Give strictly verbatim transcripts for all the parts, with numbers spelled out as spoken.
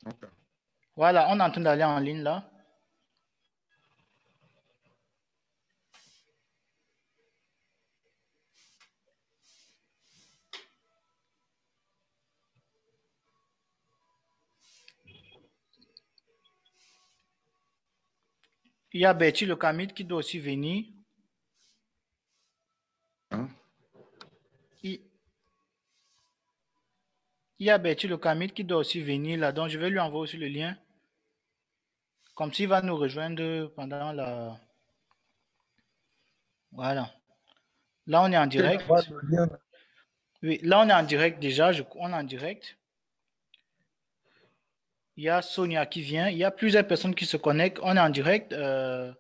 Ok. Voilà, on est en train d'aller en ligne là. Il y a Betty le Camide qui doit aussi venir. Hein? Il, il y a Betty le Camide qui doit aussi venir là. Donc je vais lui envoyer aussi le lien. Comme s'il va nous rejoindre pendant la. Voilà. Là, on est en Ok, j'envoie direct. le lien. Oui, là, on est en direct déjà. Je- on est en direct. Il y a Sonia qui vient. Il y a plusieurs personnes qui se connectent. On est en direct. Euh,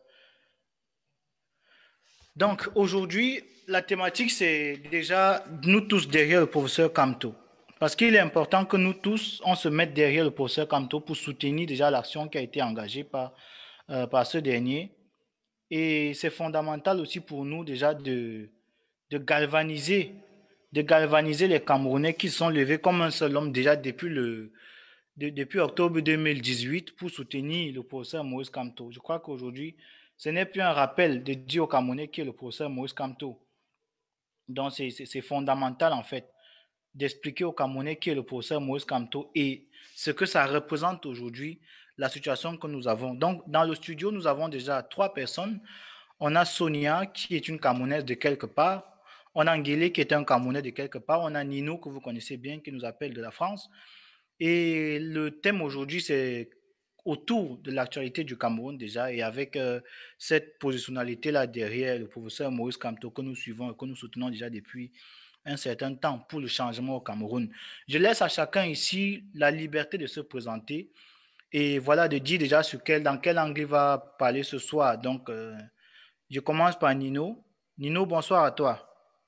Donc aujourd'hui, la thématique, c'est déjà nous tous derrière le professeur Kamto. Parce qu'il est important que nous tous, on se mette derrière le professeur Kamto pour soutenir déjà l'action qui a été engagée par, euh, par ce dernier. Et c'est fondamental aussi pour nous déjà de, de galvaniser, de galvaniser les Camerounais qui sont levés comme un seul homme déjà depuis, le, de- depuis octobre deux mille dix-huit pour soutenir le professeur Maurice Kamto. Je crois qu'aujourd'hui, ce n'est plus un rappel de dire aux Camerounais qui est le professeur Maurice Kamto. Donc, c'est fondamental en fait d'expliquer aux Camerounais qui est le professeur Maurice Kamto et ce que ça représente aujourd'hui, la situation que nous avons. Donc, dans le studio, nous avons déjà trois personnes. On a Sonia, qui est une Camerounaise de quelque part. On a Nguélé, qui est un Camerounais de quelque part. On a Nino, que vous connaissez bien, qui nous appelle de la France. Et le thème aujourd'hui, c'est autour de l'actualité du Cameroun déjà et avec euh, cette positionnalité-là derrière le professeur Maurice Kamto que nous suivons et que nous soutenons déjà depuis un certain temps pour le changement au Cameroun. Je laisse à chacun ici la liberté de se présenter et voilà de dire déjà sur quel, dans quel angle il va parler ce soir. Donc, euh, je commence par Nino. Nino, bonsoir à toi.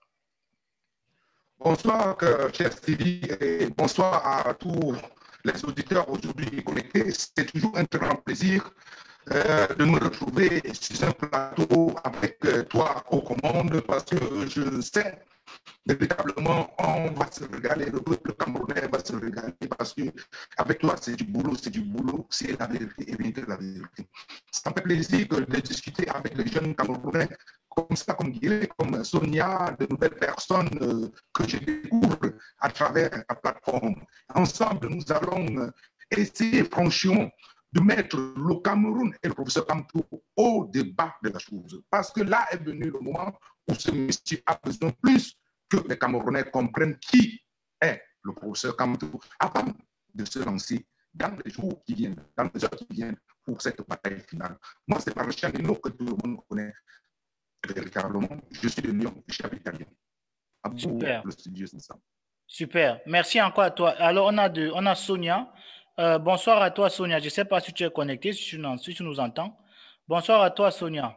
Bonsoir, euh, cher Stevie, et bonsoir à tous les auditeurs aujourd'hui connectés. C'est toujours un très grand plaisir euh, de nous retrouver sur un plateau avec euh, toi aux commandes parce que je sais véritablement on va se régaler, le peuple camerounais va se régaler parce que avec toi c'est du boulot, c'est du boulot, c'est la vérité et rien que la vérité. Ça me fait plaisir de discuter avec les jeunes Camerounais comme ça, comme Guillet, comme Sonia, de nouvelles personnes euh, que je découvre à travers la plateforme. Ensemble, nous allons essayer franchement de mettre le Cameroun et le professeur Kamto au débat de la chose. Parce que là est venu le moment où ce monsieur a besoin plus que les Camerounais comprennent qui est le professeur Kamto avant de se lancer dans les jours qui viennent, dans les heures qui viennent pour cette bataille finale. Moi, c'est par le Chamino que tout le monde connaît véritablement. Je suis de Lyon, je suis italien. À vous, Super, le studio, c'est ça. super. Merci encore à toi. Alors, on a, de, on a Sonia. Euh, bonsoir à toi, Sonia. Je ne sais pas si tu es connecté, si tu, si tu nous entends. Bonsoir à toi, Sonia.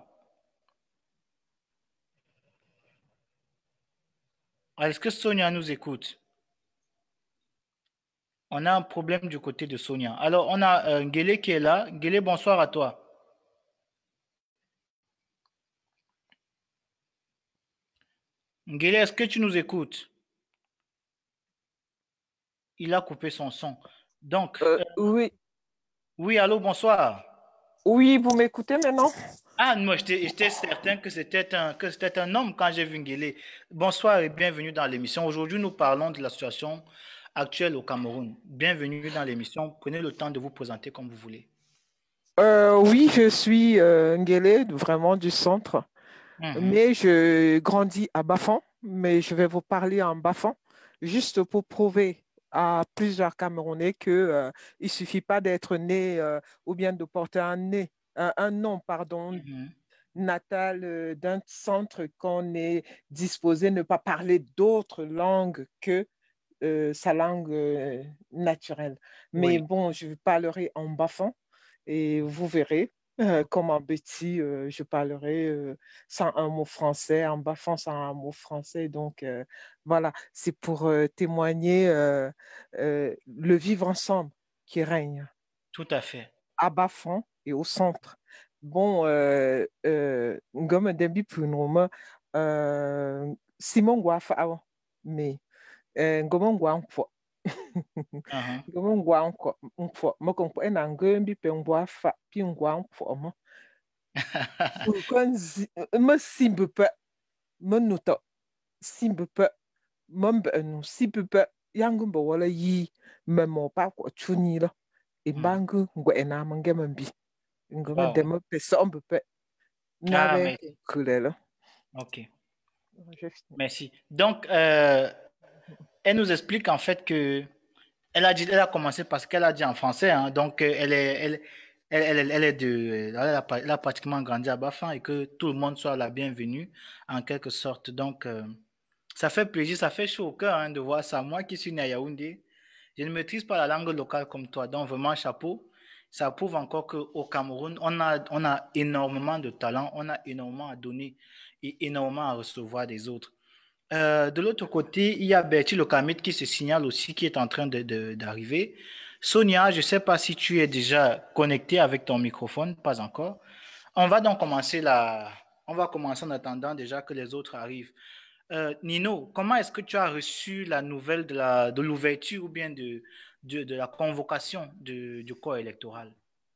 Est-ce que Sonia nous écoute? On a un problème du côté de Sonia. Alors, on a euh, Ngele qui est là. Ngele, bonsoir à toi. Ngele, est-ce que tu nous écoutes? Il a coupé son son. Donc, Euh, euh, oui, oui, allô, bonsoir. oui, vous m'écoutez maintenant? Ah, moi, j'étais certain que c'était un, que c'était un homme quand j'ai vu Ngele. Bonsoir et bienvenue dans l'émission. Aujourd'hui, nous parlons de la situation actuelle au Cameroun. Bienvenue dans l'émission. Prenez le temps de vous présenter comme vous voulez. Euh, oui, je suis euh, Nguélé, vraiment du centre, Mhm, mais je grandis à Bafan, mais je vais vous parler en Bafan, juste pour prouver à plusieurs Camerounais que euh, il suffit pas d'être né euh, ou bien de porter un nez, un, un nom, pardon, mhm. natal euh, d'un centre qu'on est disposé à ne pas parler d'autres langues que euh, sa langue euh, naturelle. Mais Oui, bon, je parlerai en bafan et vous verrez. Euh, comme en Betty, euh, je parlerai euh, sans un mot français, en bafan sans un mot français. Donc euh, voilà, c'est pour euh, témoigner euh, euh, le vivre ensemble qui règne tout à fait. à bafan et au centre. Bon, euh, euh, ngome dembi punoma, euh, Simon Gwafa, mais euh, ngome ngwa nkwo. Uh-huh. Gama ngwa nkwa nkwa moko nkwa ena ngembi pe ngwa fa pi ngwa nkwa mo. Kon me simbe pe me nuta simbe pe me mbe nu simbe pe yangu mbe wala yi me mo pa ko chuni lo. Imbangu ngwa ena mangema mbi. Ngama Wow. demo pe sombe pe. Ah, Nabe merci. kulelo. Ok. Je finis. Merci. Donc, euh, elle nous explique en fait que elle a dit, elle a commencé parce qu'elle a dit en français, hein, donc euh, elle est, elle, elle, elle, elle est de, elle a, elle a pratiquement grandi à Bafan et que tout le monde soit la bienvenue en quelque sorte. Donc, euh, ça fait plaisir, ça fait chaud au cœur hein, de voir ça. Moi qui suis né à Yaoundé, je ne maîtrise pas la langue locale comme toi, donc vraiment chapeau. Ça prouve encore qu'au Cameroun, on a, on a énormément de talent, on a énormément à donner et énormément à recevoir des autres. Euh, de l'autre côté, il y a Bertie Lokamit qui se signale aussi, qui est en train de, de, d'arriver. Sonia, je ne sais pas si tu es déjà connecté avec ton microphone, pas encore. On va donc commencer la... On va commencer en attendant déjà que les autres arrivent. Euh, Nino, comment est-ce que tu as reçu la nouvelle de, la, de l'ouverture ou bien de, de, de la convocation de, du corps électoral?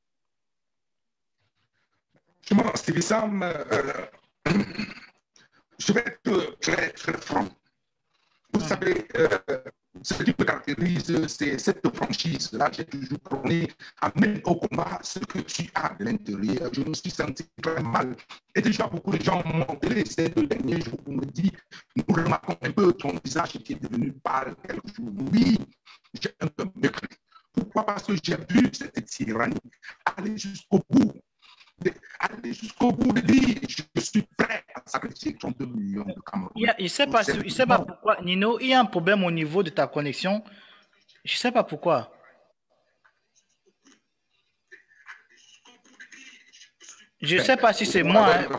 Franchement, Stevie Sam, euh, je vais être très, très franc. Vous mmh. savez, euh, ce qui me caractérise, c'est cette franchise-là. J'ai toujours prôné, amène au combat ce que tu as de l'intérieur. Je me suis senti très mal. Et déjà, beaucoup de gens m'ont appelé ces deux derniers jours pour me dire, nous remarquons un peu ton visage qui est devenu pâle quelques jours. Oui, j'ai un peu maigri. Pourquoi? Parce que j'ai vu cette tyrannie aller jusqu'au bout. Aller jusqu'au bout de dire je suis prêt à sacrifier trente-deux millions de Camerounais. Il ne sait pas, il sait pas pourquoi. Nino, il y a un problème au niveau de ta connexion. Je ne sais pas pourquoi. Je ne sais pas si c'est moi. Hein.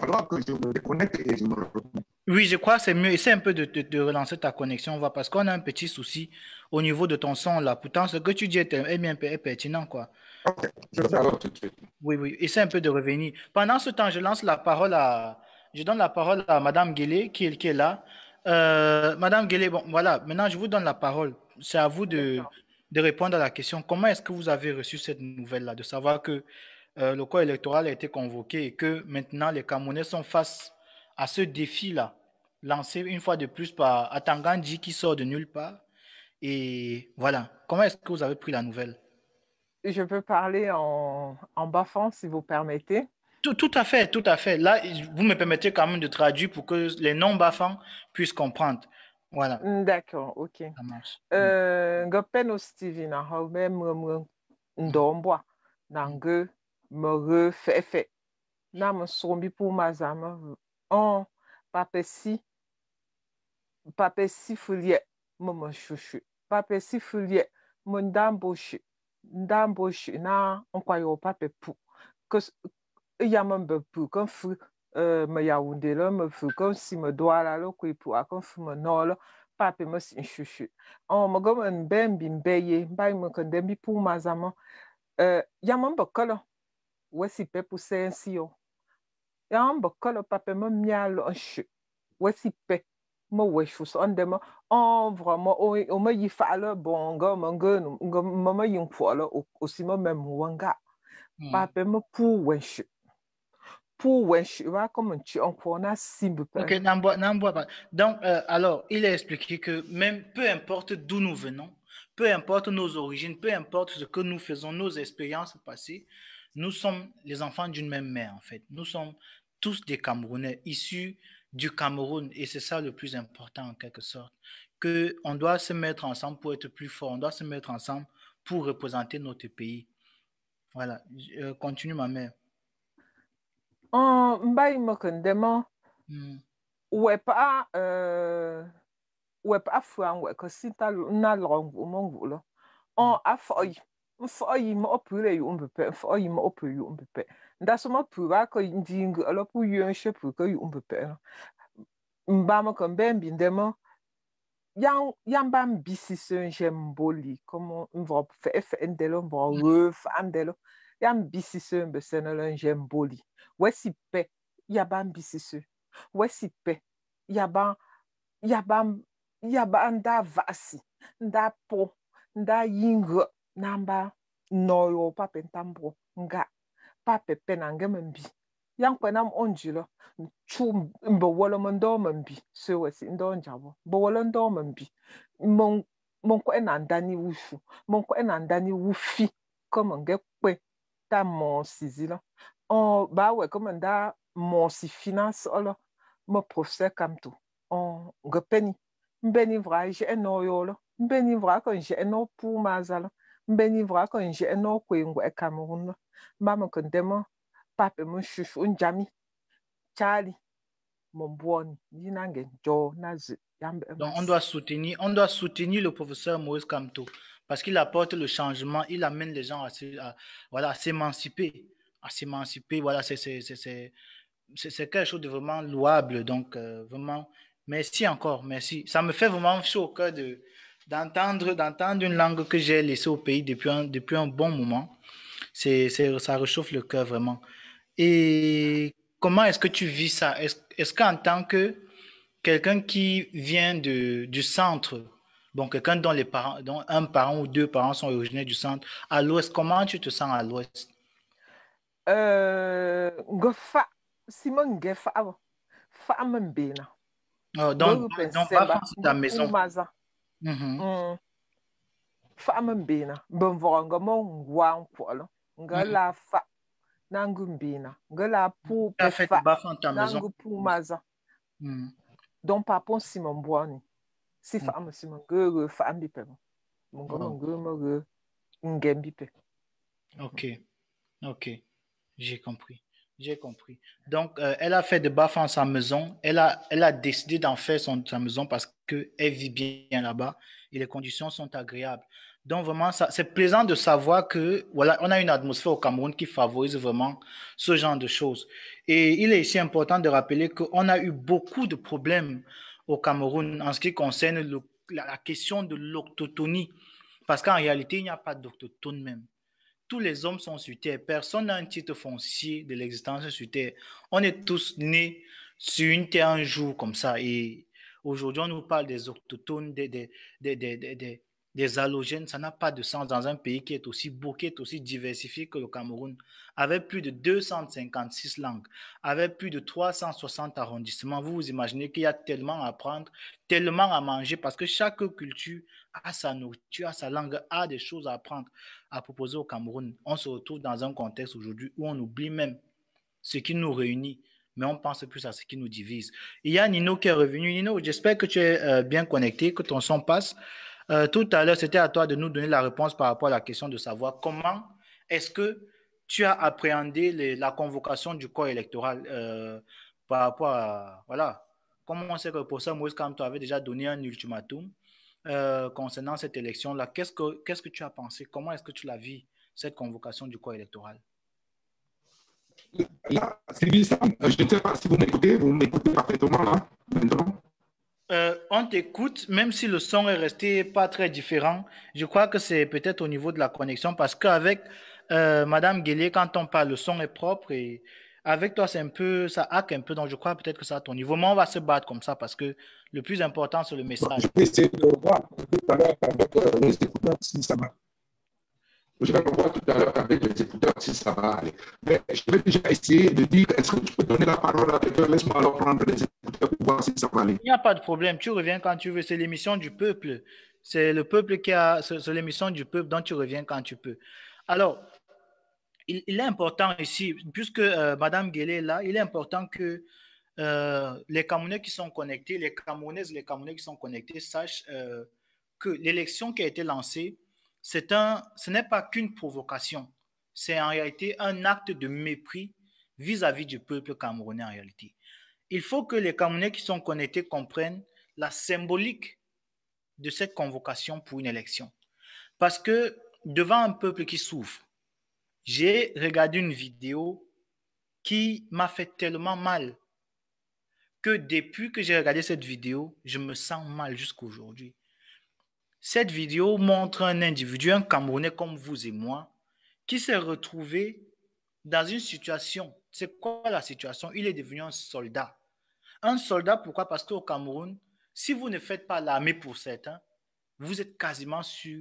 Oui, je crois que c'est mieux. Essaie un peu de, de, de relancer ta connexion, va, parce qu'on a un petit souci au niveau de ton son là. Pourtant, ce que tu dis est, est bien est pertinent, quoi. Ok, je vais alors tout de suite. Oui, oui, essaie un peu de revenir. Pendant ce temps, je lance la parole à, je donne la parole à Madame Guélé qui est, qui est là. Euh, Madame Guélé, bon, voilà, maintenant je vous donne la parole. C'est à vous de, de répondre à la question. Comment est-ce que vous avez reçu cette nouvelle-là, de savoir que euh, le corps électoral a été convoqué et que maintenant les Camerounais sont face à ce défi-là, lancé une fois de plus par Atangandji qui sort de nulle part. Et voilà, comment est-ce que vous avez pris la nouvelle? Je peux parler en, en bafan, si vous permettez. Tout, tout à fait, tout à fait. Là, vous me permettez quand même de traduire pour que les non-bafans puissent comprendre. Voilà. D'accord, ok. Ça marche. Ngopeno Stevie na haube mwe ndombwa na nge me fefe na me sombi pour mazama on papesi papesi fulie me me chouchou papesi fulie me ndamboshi ndamboshi na on kwayo pape pou que ya me be pou quand fu me Yaoundé là me fu comme si me doit là le quoi pour quand fu me non là pape me si chouchou on me gomme un ben bimbeye bay me quand dembi pour mazama euh ya me be kala ouais si pe pour sensi yo ya me be kala pape me mial un chou ouais si pe me ouais chou on dem on vraiment on me y fala bon gomme gomme gomme me yin pour là aussi me même wanga pape me pour ouais chou pour ouais chou va comme tu on a simple. Ok, n'emboie, n'emboie pas. Donc, euh, alors, il a expliqué que même peu importe d'où nous venons, peu importe nos origines, peu importe ce que nous faisons, nos expériences passées, nous sommes les enfants d'une même mère, en fait. Nous sommes tous des Camerounais, issus du Cameroun, et c'est ça le plus important, en quelque sorte. Qu'on doit se mettre ensemble pour être plus fort, on doit se mettre ensemble pour représenter notre pays. Voilà. Euh, continue, ma mère. En mbay me kendema ouais pas euh ouais pas fouan ouais que si ta na long mon golo on a foi foi mo opure yu mbepe foi mo opure yu mbepe nda so mo pura ko nding alo pu yu she pu ko yu mbepe mba mo kan ben bindema yang yang bam bisi se jemboli comme on va faire faire ndelo bon ref andelo yang bisi se mbe senelo jemboli ouais si pe yaba mbisi se ouais si pe yaba yaba yaba nda vasi nda po nda yingo namba noyo pape tambro nga pape penange mbi yang penam onjilo chu mbo wolo mndo mbi so wesi ndo njabo bo wolo ndo mbi mon mon ko enandani wufu mon ko enandani wufi comme nge kwe ta mon sizilo on ba we comme nda mon si finance olo mo professeur kamto on nge peni mbeni vra je enoyo lo mbeni vra ko je eno pour mazalo mbeni vra ko je eno kwengo e Cameroun lo mama ko demo pape mon chouchou njami Charlie mon bon yinange jo nazi yambe Donc, on doit soutenir, on doit soutenir le professeur Moïse Kamto parce qu'il apporte le changement, il amène les gens à, se, à, voilà, à s'émanciper, à s'émanciper. Voilà, c'est, c'est, c'est, c'est, c'est quelque chose de vraiment louable. Donc, euh, vraiment, merci encore, merci. Ça me fait vraiment chaud au cœur de, d'entendre, d'entendre une langue que j'ai laissée au pays depuis un, depuis un bon moment. C'est, c'est, ça réchauffe le cœur vraiment. Et comment est-ce que tu vis ça? Est-ce, est-ce qu'en tant que quelqu'un qui vient de, du centre, bon, quelqu'un dont les parents, dont un parent ou deux parents sont originaires du centre, à l'ouest, comment tu te sens à l'ouest? Euh, Gofa, Simon Gefa, fa mbena. Oh, donc, donc, Bafan, c'est ta maison. Mm-hmm. Fa mbena, ben voanga mon wan kwalo, ngala fa, nangu mbena, ngala pou pe fa, Bafan ta maison. Nangu pou maza. Mm. Donc, papon Simon Boani. Si fa am Simon Gere, fa ambipe. Mon gomme Gere, ngembipe. Ok, ok, j'ai compris. J'ai compris. Donc, euh, elle a fait de Bafan sa maison. Elle a, elle a décidé d'en faire son, sa maison parce qu'elle vit bien là-bas et les conditions sont agréables. Donc, vraiment, ça, c'est plaisant de savoir que, voilà, on a une atmosphère au Cameroun qui favorise vraiment ce genre de choses. Et il est ici important de rappeler qu'on a eu beaucoup de problèmes au Cameroun en ce qui concerne le, la, la question de l'autochtonie. Parce qu'en réalité, il n'y a pas d'autochtone même. Tous les hommes sont sur terre. Personne n'a un titre foncier de l'existence sur terre. On est tous nés sur une terre un jour comme ça. Et aujourd'hui, on nous parle des autochtones, des, des, des, des, des, des allogènes. Ça n'a pas de sens dans un pays qui est aussi beau, qui est aussi diversifié que le Cameroun, avec plus de deux cent cinquante-six langues, avec plus de trois cent soixante arrondissements. Vous vous imaginez qu'il y a tellement à apprendre, tellement à manger, parce que chaque culture a sa nourriture, a sa langue, a des choses à apprendre, à proposer au Cameroun. On se retrouve dans un contexte aujourd'hui où on oublie même ce qui nous réunit, mais on pense plus à ce qui nous divise. Il y a Nino qui est revenu. Nino, j'espère que tu es euh, bien connecté, que ton son passe. Euh, tout à l'heure, c'était à toi de nous donner la réponse par rapport à la question de savoir comment est-ce que tu as appréhendé les, la convocation du corps électoral euh, par rapport à, voilà, comme on sait que le professeur Moïse Kamto avait déjà donné un ultimatum euh, concernant cette élection-là. Qu'est-ce que, qu'est-ce que tu as pensé? Comment est-ce que tu l'as vu, cette convocation du corps électoral? Là, Sylvie, je ne sais pas si vous m'écoutez, vous m'écoutez parfaitement là, maintenant. Euh, on t'écoute, même si le son est resté pas très différent. Je crois que c'est peut-être au niveau de la connexion parce qu'avec euh, Madame Guélé, quand on parle, le son est propre et avec toi, c'est un peu, ça hack un peu. Donc, je crois peut-être que ça à ton niveau. Mais on va se battre comme ça parce que le plus important, c'est le message. Je vais essayer de voir tout à l'heure avec euh, les écouteurs si ça va. Je vais voir tout à l'heure avec les écouteurs si ça va aller. Mais je vais déjà essayer de dire, est-ce que tu peux donner la parole à quelqu'un? Laisse-moi alors prendre les écouteurs pour voir si ça va aller. Il n'y a pas de problème. Tu reviens quand tu veux. C'est l'émission du peuple. C'est le peuple qui a, c'est l'émission du peuple dont tu reviens quand tu peux. Alors, il, il est important ici, puisque euh, Madame Guélé est là, il est important que euh, les Camerounais qui sont connectés, les Camerounaises et les Camerounais qui sont connectés sachent euh, que l'élection qui a été lancée, c'est un, ce n'est pas qu'une provocation, c'est en réalité un acte de mépris vis-à-vis du peuple camerounais en réalité. Il faut que les Camerounais qui sont connectés comprennent la symbolique de cette convocation pour une élection. Parce que devant un peuple qui souffre, j'ai regardé une vidéo qui m'a fait tellement mal que depuis que j'ai regardé cette vidéo, je me sens mal jusqu'à aujourd'hui. Cette vidéo montre un individu, un Camerounais comme vous et moi, qui s'est retrouvé dans une situation. C'est quoi la situation? Il est devenu un soldat. Un soldat, pourquoi? Parce qu'au Cameroun, si vous ne faites pas l'armée pour certains, vous êtes quasiment sûr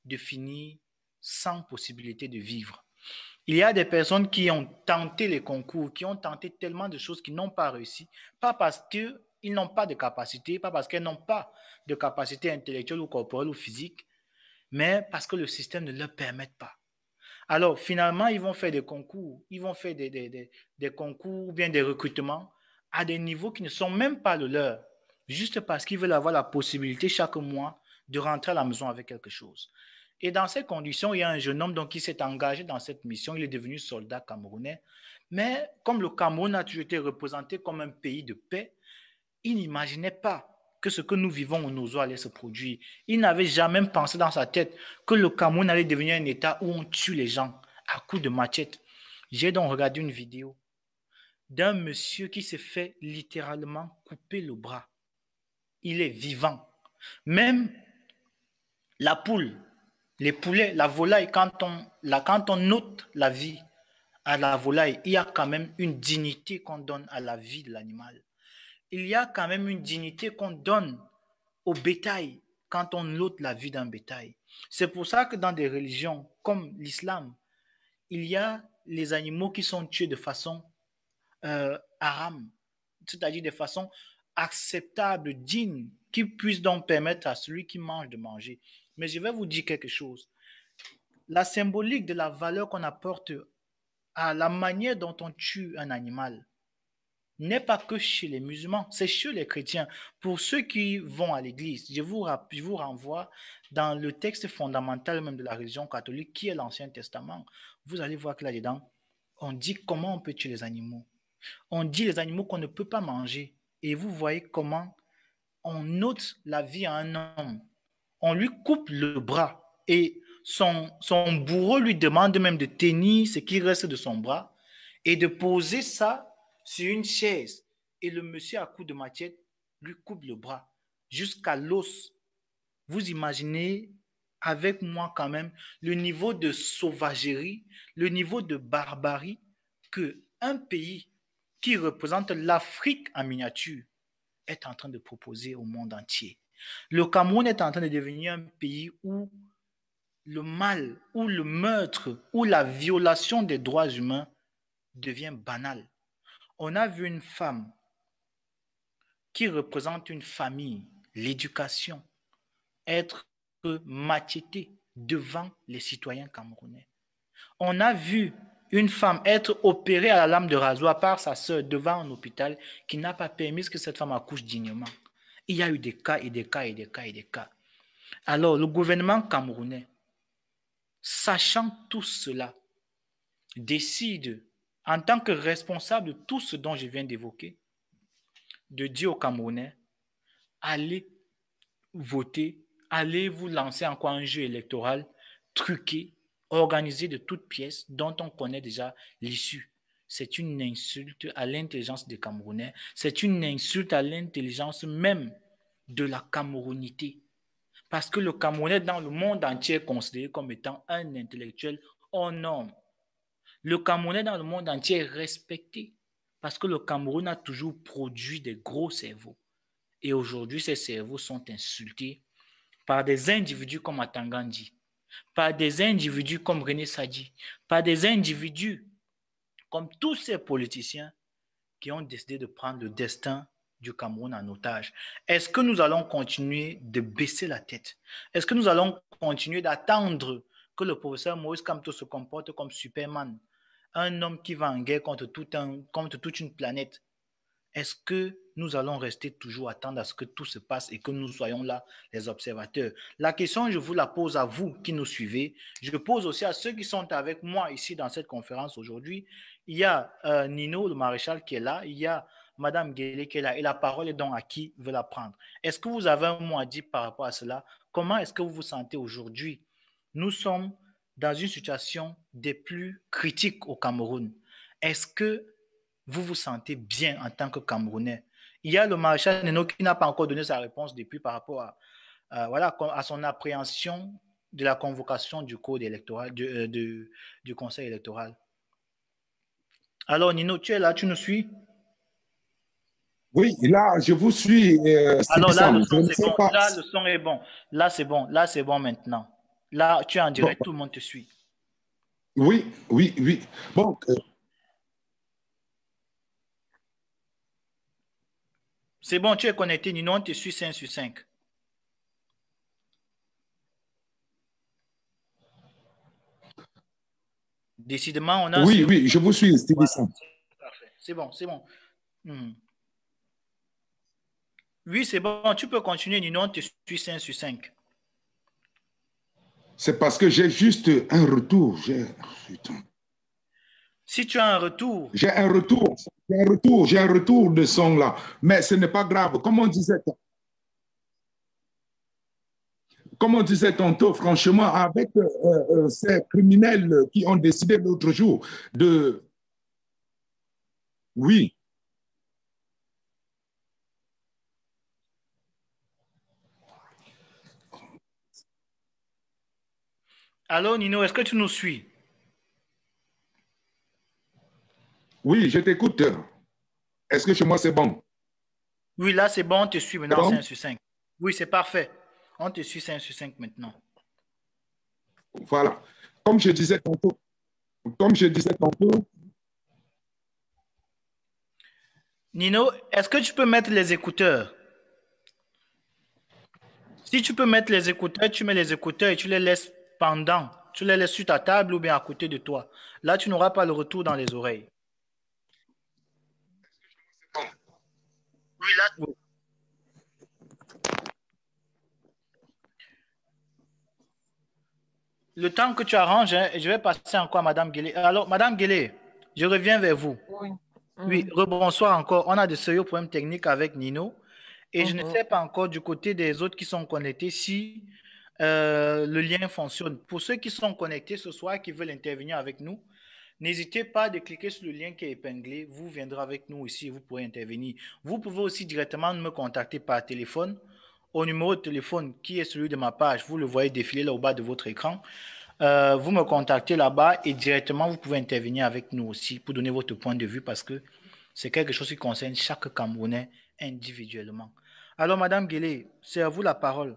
de finir sans possibilité de vivre. Il y a des personnes qui ont tenté les concours, qui ont tenté tellement de choses qui n'ont pas réussi, pas parce qu'ils n'ont pas de capacité, pas parce qu'elles n'ont pas de capacité intellectuelle ou corporelle ou physique, mais parce que le système ne leur permet pas. Alors, finalement, ils vont faire des concours, ils vont faire des, des, des, des concours ou bien des recrutements à des niveaux qui ne sont même pas le leur, juste parce qu'ils veulent avoir la possibilité chaque mois de rentrer à la maison avec quelque chose. Et dans ces conditions, il y a un jeune homme donc, qui s'est engagé dans cette mission, il est devenu soldat camerounais, mais comme le Cameroun a toujours été représenté comme un pays de paix, il n'imaginait pas que ce que nous vivons au Nozo allait se produire. Il n'avait jamais pensé dans sa tête que le Cameroun allait devenir un État où on tue les gens à coups de machette. J'ai donc regardé une vidéo d'un monsieur qui s'est fait littéralement couper le bras. Il est vivant. Même la poule, les poulets, la volaille, quand on, la, quand on ôte la vie à la volaille, il y a quand même une dignité qu'on donne à la vie de l'animal. Il y a quand même une dignité qu'on donne au bétail quand on ôte la vie d'un bétail. C'est pour ça que dans des religions comme l'islam, il y a les animaux qui sont tués de façon euh, haram, c'est-à-dire de façon acceptable, digne, qui puisse donc permettre à celui qui mange de manger. Mais je vais vous dire quelque chose. La symbolique de la valeur qu'on apporte à la manière dont on tue un animal n'est pas que chez les musulmans, c'est chez les chrétiens. Pour ceux qui vont à l'église, je vous, je vous renvoie dans le texte fondamental même de la religion catholique, qui est l'Ancien Testament. Vous allez voir que là-dedans, on dit comment on peut tuer les animaux. On dit les animaux qu'on ne peut pas manger. Et vous voyez comment on ôte la vie à un homme. On lui coupe le bras et son, son bourreau lui demande même de tenir ce qui reste de son bras et de poser ça sur une chaise. Et le monsieur à coup de machette lui coupe le bras jusqu'à l'os. Vous imaginez avec moi quand même le niveau de sauvagerie, le niveau de barbarie que un pays qui représente l'Afrique en miniature est en train de proposer au monde entier. Le Cameroun est en train de devenir un pays où le mal, où le meurtre, où la violation des droits humains devient banal. On a vu une femme qui représente une famille, l'éducation, être machetée devant les citoyens camerounais. On a vu une femme être opérée à la lame de rasoir par sa sœur devant un hôpital qui n'a pas permis que cette femme accouche dignement. Il y a eu des cas et des cas et des cas et des cas. Alors, le gouvernement camerounais, sachant tout cela, décide, en tant que responsable de tout ce dont je viens d'évoquer, de dire aux Camerounais, allez voter, allez vous lancer encore un jeu électoral truqué, organisé de toutes pièces dont on connaît déjà l'issue. C'est une insulte à l'intelligence des Camerounais, c'est une insulte à l'intelligence même de la Camerounité. Parce que le Camerounais dans le monde entier est considéré comme étant un intellectuel hors norme. Le Camerounais dans le monde entier est respecté parce que le Cameroun a toujours produit des gros cerveaux. Et aujourd'hui, ces cerveaux sont insultés par des individus comme Atangandi, par des individus comme René Sadi, par des individus comme tous ces politiciens qui ont décidé de prendre le destin du Cameroun en otage. Est-ce que nous allons continuer de baisser la tête? Est-ce que nous allons continuer d'attendre que le professeur Moïse Kamto se comporte comme Superman, un homme qui va en guerre contre, tout un, contre toute une planète? Est-ce que nous allons rester toujours attendre à ce que tout se passe et que nous soyons là, les observateurs? La question, je vous la pose à vous qui nous suivez. Je pose aussi à ceux qui sont avec moi ici dans cette conférence aujourd'hui. Il y a euh, Nino, le maréchal, qui est là. Il y a Madame Guélé qui est là. Et la parole est donc à qui veut la prendre. Est-ce que vous avez un mot à dire par rapport à cela? Comment est-ce que vous vous sentez aujourd'hui? Nous sommes dans une situation des plus critiques au Cameroun. Est-ce que vous vous sentez bien en tant que Camerounais? Il y a le maréchal Nino qui n'a pas encore donné sa réponse depuis par rapport à, euh, voilà, à son appréhension de la convocation du code électoral, du, euh, du, du conseil électoral. Alors Nino, tu es là, tu nous suis? Oui, là, je vous suis. Euh, Alors là, le son, je c'est bon. pas. Là, le son est bon. Là, c'est bon. Là, c'est bon maintenant. Là, tu es en Bon, direct, tout le monde te suit. oui, oui, oui. Bon, euh, C'est bon, tu es connecté, Nino, on te suit cinq sur cinq. Décidément, on a un oui, seul. oui, je vous suis, Stevie Voilà, Sam. parfait. C'est bon, c'est bon. Hmm. Oui, c'est bon, tu peux continuer, Nino, on te suit cinq sur cinq. C'est parce que j'ai juste un retour. J'ai putain. Si tu as un retour, J'ai un retour. J'ai un retour. J'ai un retour de son là. Mais ce n'est pas grave. Comme on disait, comme on disait tantôt, franchement, avec euh, euh, ces criminels qui ont décidé l'autre jour de... Oui, allô, Nino, est-ce que tu nous suis? oui, je t'écoute. Est-ce que chez moi c'est bon? Oui, là, c'est bon, on te suit C'est maintenant bon? cinq sur cinq. Oui, c'est parfait. On te suit cinq sur cinq maintenant. Voilà. Comme je disais tantôt, comme je disais tantôt, Nino, est-ce que tu peux mettre les écouteurs? Si tu peux mettre les écouteurs, tu mets les écouteurs et tu les laisses pendant. Tu les laisses sur ta table ou bien à côté de toi. Là, tu n'auras pas le retour dans les oreilles. oui, là, Oui. Le temps que tu arranges, hein, je vais passer encore à Madame Guélé. Alors, Madame Guélé, je reviens vers vous. Oui. Oui, Mhm. rebonsoir encore. On a de sérieux problèmes techniques avec Nino. Et je ne Mhm. sais pas encore du côté des autres qui sont connectés si euh, le lien fonctionne. Pour ceux qui sont connectés ce soir, qui veulent intervenir avec nous, n'hésitez pas de cliquer sur le lien qui est épinglé. Vous viendrez avec nous ici et vous pourrez intervenir. Vous pouvez aussi directement me contacter par téléphone au numéro de téléphone qui est celui de ma page. Vous le voyez défiler là au bas de votre écran. Euh, vous me contactez là-bas et directement vous pouvez intervenir avec nous aussi pour donner votre point de vue parce que c'est quelque chose qui concerne chaque Camerounais individuellement. Alors, Madame Guélé, c'est à vous la parole.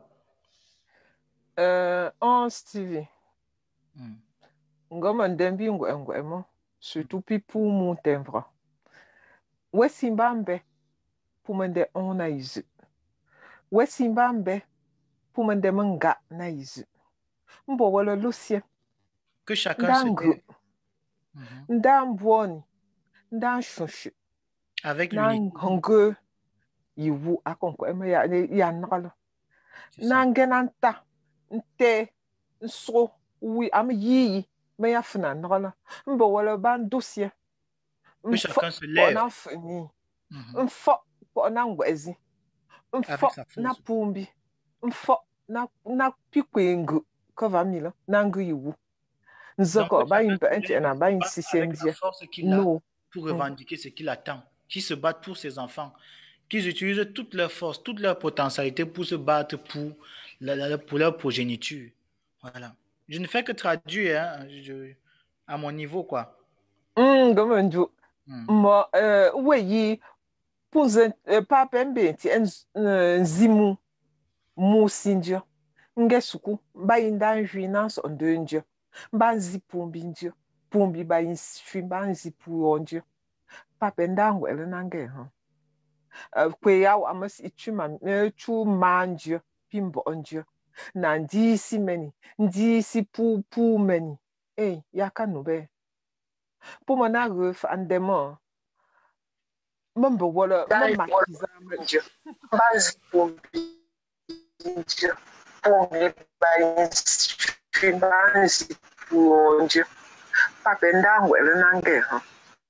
Euh, oh, Stevie, Hmm. ngoma ndembi ngwe ngwe mo, surtout pi pour mon temvra. We simbambe, pour mende on na izu. We simbambe, pour mende manga na izu. Mbo wala lucie, Que chacun se ndangu, lève mhm, ndambwoni, ndanshushu, avec l'unité. nangue, yiwu akonkwe eme ya, ya nagalo. C'est ça. Nangenanta, nte, nso, oui, am yi, me ya fina nagalo. Mbo wala ban dossier. Que Mfo chacun se po lève na fini, mhm, mfo po na ngwezi, avec mfo sa na force. pumbi, mfo na na pikwengu kova mila na ngu yiwu. Donc, que Nzoko ba chacun impe se enche lève et na se ba batte avec la insisiendia. force qu'il a No. pour Mm. revendiquer ce qu'il attend. Qui se battent pour ses enfants. Qu'ils utilisent toute leur force, toute leur potentialité pour se battre pour, la- la- pour leur progéniture. Voilà. Je ne fais que traduire hein, je- à mon niveau, quoi. Mm, gomenju. Hmm. Mo eh weyi punze eh, pa pembe ti enz- eh, nzimu mu sindio. Nge suku ba inda nhui na so ndonjo. Ba nzi pumbi ndio. Pumbi ba infi ba nzi pu onjo. Pa penda ngwele nange ha. Kwe ya wa mas ichu ma chu manjo pimbo onjo. Na ndisi meni, ndisi pu pu meni. Eh, ya kanube. Pu mana ref andemo. Mambo wala mama kizama. Bazi pumbi ndio. Pumbi ba infi ba nzi pu onjo. Pa penda ngwele nange ha.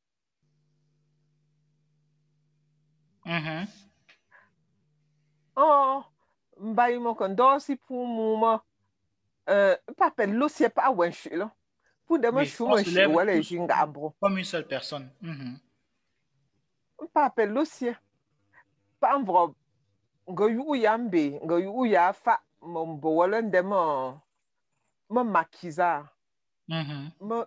Mhm. Oh, mbayi mo kon dosi pu mu mo. Euh, papa lucie pa wen shi lo. Pu de mo Oui, shu on mo se shi lève wala tous jinga ambro. comme une seule personne. Mhm. Papa lucie pa ambro ngo yu ya mbe, ngo yu ya fa mo mbo wala nde mo mo makiza. Mhm. Mo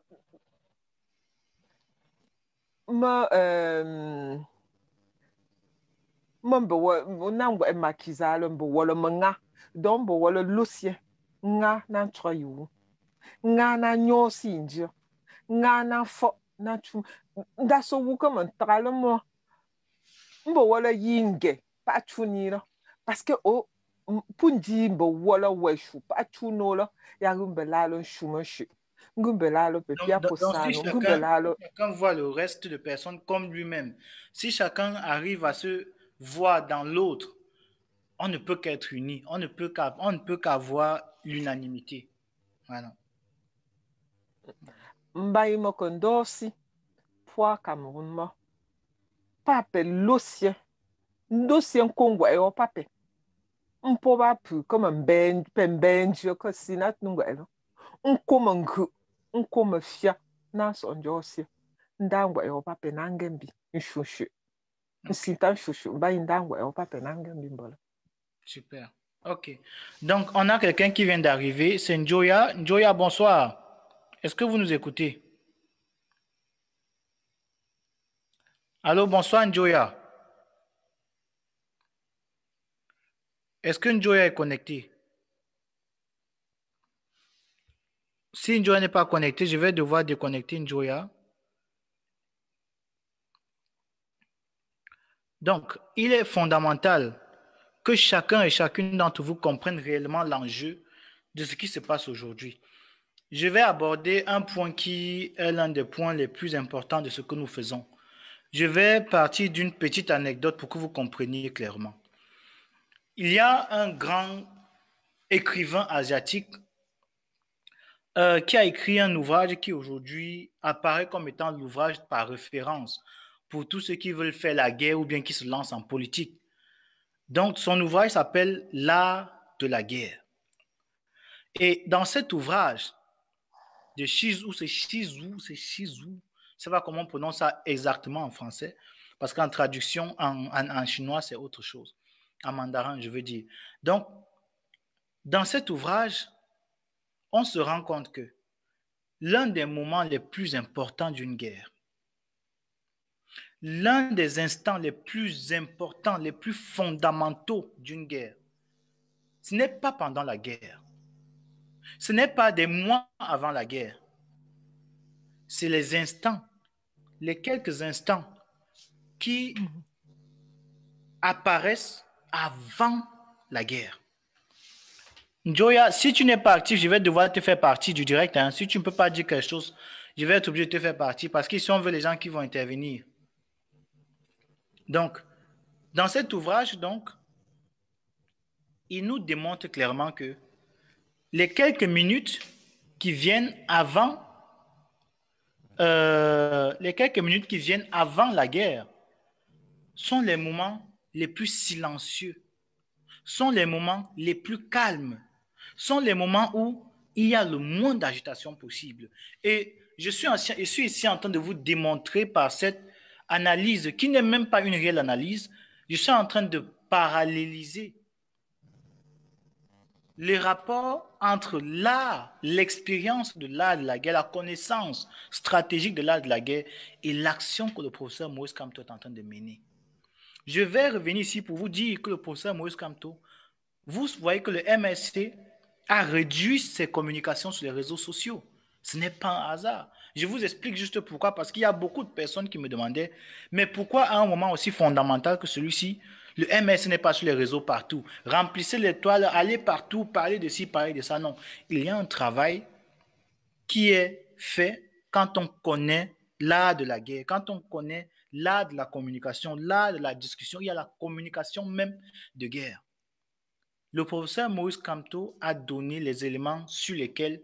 mo euh mo mbo wa na ngwa makiza lo mbo wala mo nga. Don mbo wala lucie nga na troyu nga na nyosi injio nga na fo na chu nda so wu comme un tralemo mbo wala yinge pa chu ni lo parce que o pundi mbo wala weshu pa chu no lo ya rumbe la lo shuma shi ngumbe la lo pe pia Donc, donc si posano ngumbe chacun, la si lo chacun voit le reste de personnes comme lui-même, si chacun arrive à se voir dans l'autre, on ne peut qu'être uni, on ne peut qu'avoir, on ne peut qu'avoir l'unanimité. Voilà. mbai mo kondosi poa Cameroun mo pape losie ndosie nkongwa e o pape mpo ba pu comme un ben pen benjo ko sinat nungwa elo nkoma ngu nkoma fia na so njosie ndangwa e o pape nangembi nshushu nsita nshushu mbai ndangwa e o pape nangembi mbola. Super. Ok. Donc, on a quelqu'un qui vient d'arriver. C'est Njoya. Njoya, bonsoir. Est-ce que vous nous écoutez? Allô, bonsoir Njoya. Est-ce que Njoya est connecté? Si Njoya n'est pas connecté, je vais devoir déconnecter Njoya. Donc, il est fondamental que chacun et chacune d'entre vous comprenne réellement l'enjeu de ce qui se passe aujourd'hui. Je vais aborder un point qui est l'un des points les plus importants de ce que nous faisons. Je vais partir d'une petite anecdote pour que vous compreniez clairement. Il y a un grand écrivain asiatique euh, qui a écrit un ouvrage qui aujourd'hui apparaît comme étant l'ouvrage par référence pour tous ceux qui veulent faire la guerre ou bien qui se lancent en politique. Donc, son ouvrage s'appelle « L'art de la guerre ». Et dans cet ouvrage de Shizu, c'est Shizu, c'est Shizu, je ne sais pas comment on prononce ça exactement en français, parce qu'en traduction en, en, en chinois, c'est autre chose. En mandarin, je veux dire. Donc, dans cet ouvrage, on se rend compte que l'un des moments les plus importants d'une guerre, l'un des instants les plus importants, les plus fondamentaux d'une guerre, ce n'est pas pendant la guerre. Ce n'est pas des mois avant la guerre. C'est les instants, les quelques instants qui apparaissent avant la guerre. Njoya, si tu n'es pas actif, je vais devoir te faire partie du direct. Hein. Si tu ne peux pas dire quelque chose, je vais être obligé de te faire partie parce qu'ici, on veut les gens qui vont intervenir. Donc, dans cet ouvrage, donc, il nous démontre clairement que les quelques minutes qui viennent avant, euh, les quelques minutes qui viennent avant la guerre sont les moments les plus silencieux, sont les moments les plus calmes, sont les moments où il y a le moins d'agitation possible. Et je suis, en, je suis ici en train de vous démontrer par cette analyse, qui n'est même pas une réelle analyse, je suis en train de paralléliser les rapports entre l'art, l'expérience de l'art de la guerre, la connaissance stratégique de l'art de la guerre et l'action que le professeur Moïse Kamto est en train de mener. Je vais revenir ici pour vous dire que le professeur Moïse Kamto, vous voyez que le M S C a réduit ses communications sur les réseaux sociaux. Ce n'est pas un hasard. Je vous explique juste pourquoi, parce qu'il y a beaucoup de personnes qui me demandaient, mais pourquoi à un moment aussi fondamental que celui-ci, le M S n'est pas sur les réseaux partout. Remplissez l'étoile, allez partout, parlez de ci, parlez de ça. Non, il y a un travail qui est fait quand on connaît l'art de la guerre, quand on connaît l'art de la communication, l'art de la discussion, il y a la communication même de guerre. Le professeur Moïse Kamto a donné les éléments sur lesquels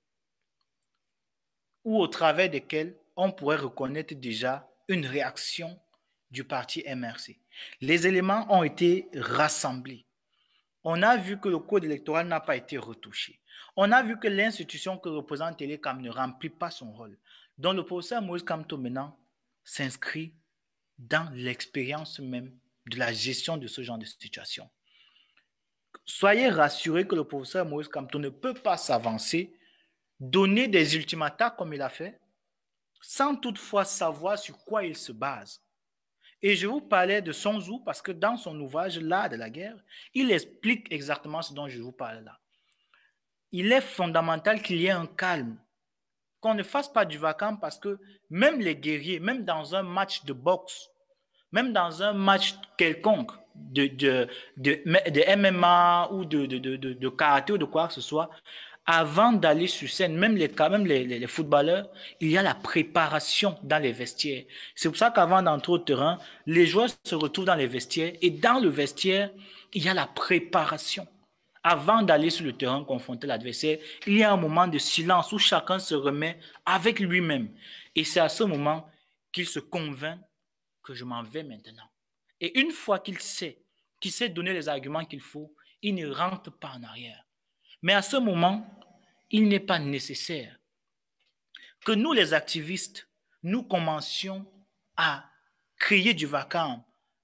ou au travers desquels on pourrait reconnaître déjà une réaction du parti M R C. Les éléments ont été rassemblés. On a vu que le code électoral n'a pas été retouché. On a vu que l'institution que représente Télécam ne remplit pas son rôle. Donc le professeur Moïse Kamto maintenant s'inscrit dans l'expérience même de la gestion de ce genre de situation. Soyez rassurés que le professeur Moïse Kamto ne peut pas s'avancer, donner des ultimata comme il a fait, sans toutefois savoir sur quoi il se base. Et je vous parlais de Sun Tzu parce que dans son ouvrage, L'art de la guerre, il explique exactement ce dont je vous parle là. il est fondamental qu'il y ait un calme. Qu'on ne fasse pas du vacarme parce que même les guerriers, même dans un match de boxe, même dans un match quelconque de, de, de, de M M A ou de, de, de, de, de karaté ou de quoi que ce soit, avant d'aller sur scène, même les, même les, les, les footballeurs, il y a la préparation dans les vestiaires. C'est pour ça qu'avant d'entrer au terrain, les joueurs se retrouvent dans les vestiaires et dans le vestiaire, il y a la préparation. Avant d'aller sur le terrain confronter l'adversaire, il y a un moment de silence où chacun se remet avec lui-même. Et c'est à ce moment qu'il se convainc que je m'en vais maintenant. Et une fois qu'il sait, qu'il sait donner les arguments qu'il faut, il ne rentre pas en arrière. Mais à ce moment, il n'est pas nécessaire que nous, les activistes, nous commencions à créer du vacarme.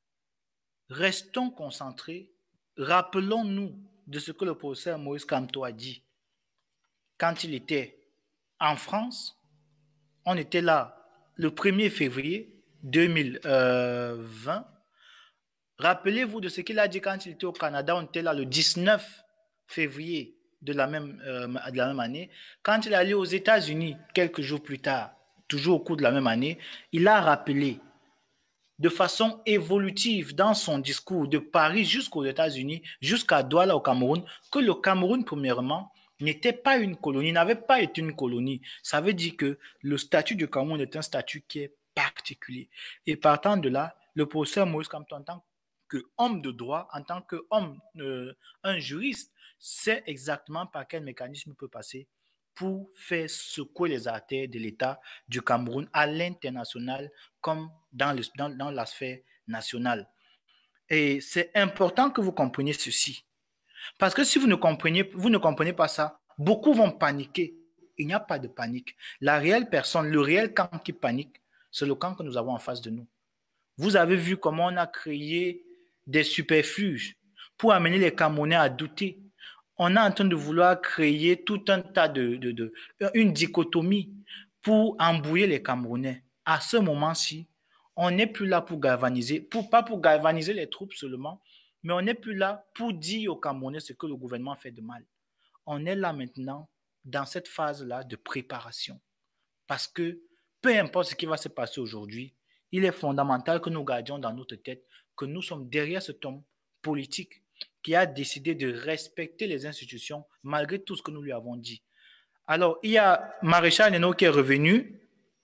Restons concentrés, rappelons-nous de ce que le professeur Moïse Kamto a dit quand il était en France. On était là le premier février deux mille vingt. Rappelez-vous de ce qu'il a dit quand il était au Canada. On était là le dix-neuf février de la même, euh, de la même année. Quand il est allé aux États-Unis quelques jours plus tard, toujours au cours de la même année, il a rappelé de façon évolutive dans son discours de Paris jusqu'aux États-Unis, jusqu'à Douala au Cameroun, que le Cameroun, premièrement, n'était pas une colonie, n'avait pas été une colonie. Ça veut dire que le statut du Cameroun est un statut qui est particulier. Et partant de là, le professeur Moïse Kamto, en tant qu'homme de droit, en tant qu'homme, euh, un juriste, sait exactement par quel mécanisme il peut passer pour faire secouer les artères de l'État du Cameroun à l'international comme dans, le, dans, dans la sphère nationale. Et c'est important que vous compreniez ceci. Parce que si vous ne comprenez, vous ne comprenez pas ça, beaucoup vont paniquer. Il n'y a pas de panique. La réelle personne, le réel camp qui panique, c'est le camp que nous avons en face de nous. Vous avez vu comment on a créé des superfuges pour amener les Camerounais à douter. On est en train de vouloir créer tout un tas de, de, de une dichotomie pour embrouiller les Camerounais. À ce moment-ci, on n'est plus là pour galvaniser, pour, pas pour galvaniser les troupes seulement, mais on n'est plus là pour dire aux Camerounais ce que le gouvernement fait de mal. On est là maintenant dans cette phase-là de préparation. Parce que peu importe ce qui va se passer aujourd'hui, il est fondamental que nous gardions dans notre tête que nous sommes derrière cet homme politique qui a décidé de respecter les institutions malgré tout ce que nous lui avons dit. Alors, il y a Maréchal Neno qui est revenu,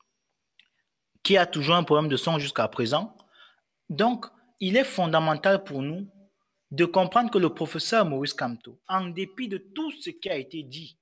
qui a toujours un problème de son jusqu'à présent. Donc, il est fondamental pour nous de comprendre que le professeur Moïse Kamto, en dépit de tout ce qui a été dit,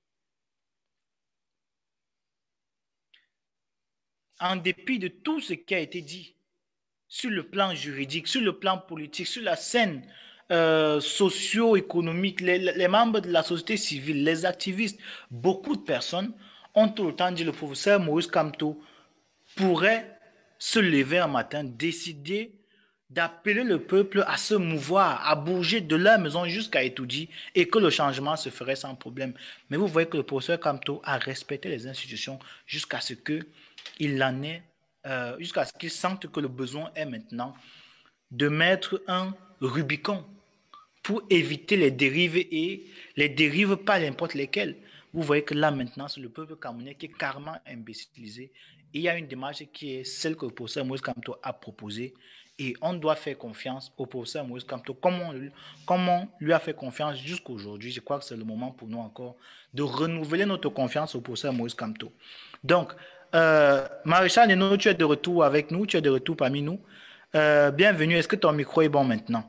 en dépit de tout ce qui a été dit sur le plan juridique, sur le plan politique, sur la scène euh, socio-économique, les, les membres de la société civile, les activistes, beaucoup de personnes ont tout le temps dit le professeur Moïse Kamto pourrait se lever un matin, décider d'appeler le peuple à se mouvoir, à bouger de leur maison jusqu'à Etoudi et que le changement se ferait sans problème. Mais vous voyez que le professeur Kamto a respecté les institutions jusqu'à ce qu'il en ait, euh, jusqu'à ce qu'il sente que le besoin est maintenant de mettre un Rubicon pour éviter les dérives et les dérives pas n'importe lesquelles. Vous voyez que là maintenant, c'est le peuple camerounais qui est carrément imbécilisé. Et il y a une démarche qui est celle que le professeur Moïse Kamto a proposée. Et on doit faire confiance au professeur Moïse Kamto. Comme on, comme on lui a fait confiance jusqu'à aujourd'hui, je crois que c'est le moment pour nous encore de renouveler notre confiance au professeur Moïse Kamto. Donc, euh, Maréchal Neno, tu es de retour avec nous, tu es de retour parmi nous. Euh, bienvenue, est-ce que ton micro est bon maintenant?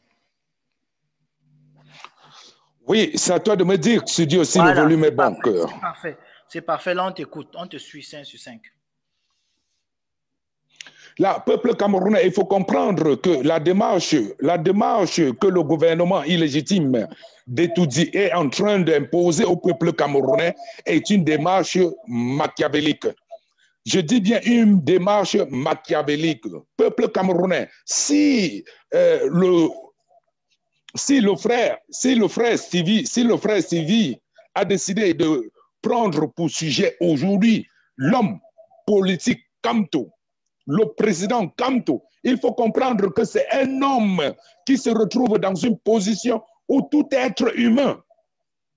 Oui, c'est à toi de me dire si Dieu aussi voilà, le volume est bon. C'est parfait, c'est parfait, là on t'écoute, on te suit cinq sur cinq. Là, peuple camerounais, il faut comprendre que la démarche, la démarche que le gouvernement illégitime d'Etoudi est en train d'imposer au peuple camerounais est une démarche machiavélique. Je dis bien une démarche machiavélique. Peuple camerounais, si euh, le si le frère, si le frère Stevie, si le frère Stevie a décidé de prendre pour sujet aujourd'hui l'homme politique Kamto, le président Kamto, il faut comprendre que c'est un homme qui se retrouve dans une position où tout être humain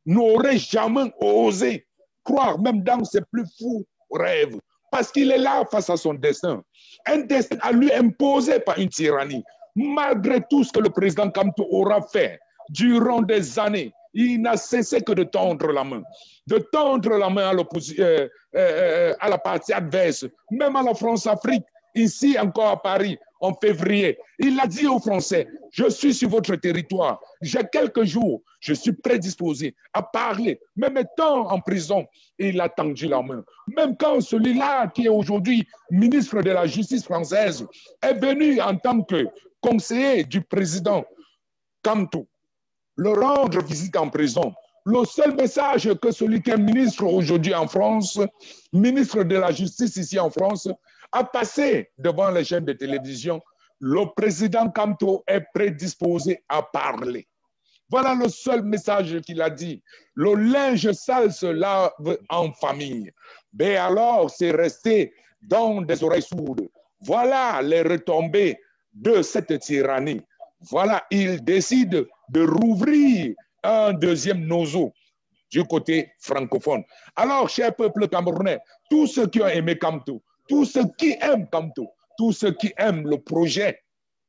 n'aurait jamais osé croire, même dans ses plus fous rêves, parce qu'il est là face à son destin. Un destin à lui imposé par une tyrannie. Malgré tout ce que le président Kamto aura fait durant des années, il n'a cessé que de tendre la main, de tendre la main à, euh, euh, à la partie adverse, même à la France-Afrique, ici encore à Paris, en février. Il a dit aux Français, je suis sur votre territoire, j'ai quelques jours, je suis prédisposé à parler. Même étant en prison, il a tendu la main. Même quand celui-là, qui est aujourd'hui ministre de la Justice française, est venu en tant que conseiller du président Kamto, le rendre visite en prison. Le seul message que celui qui est ministre aujourd'hui en France, ministre de la Justice ici en France, a passé devant les chaînes de télévision, le président Kamto est prédisposé à parler. Voilà le seul message qu'il a dit. Le linge sale se lave en famille. Mais alors, c'est resté dans des oreilles sourdes. Voilà les retombées de cette tyrannie. Voilà, il décide de rouvrir un deuxième nozo du côté francophone. Alors, cher peuple camerounais, tous ceux qui ont aimé Kamto, tous ceux qui aiment Kamto, tous ceux qui aiment le projet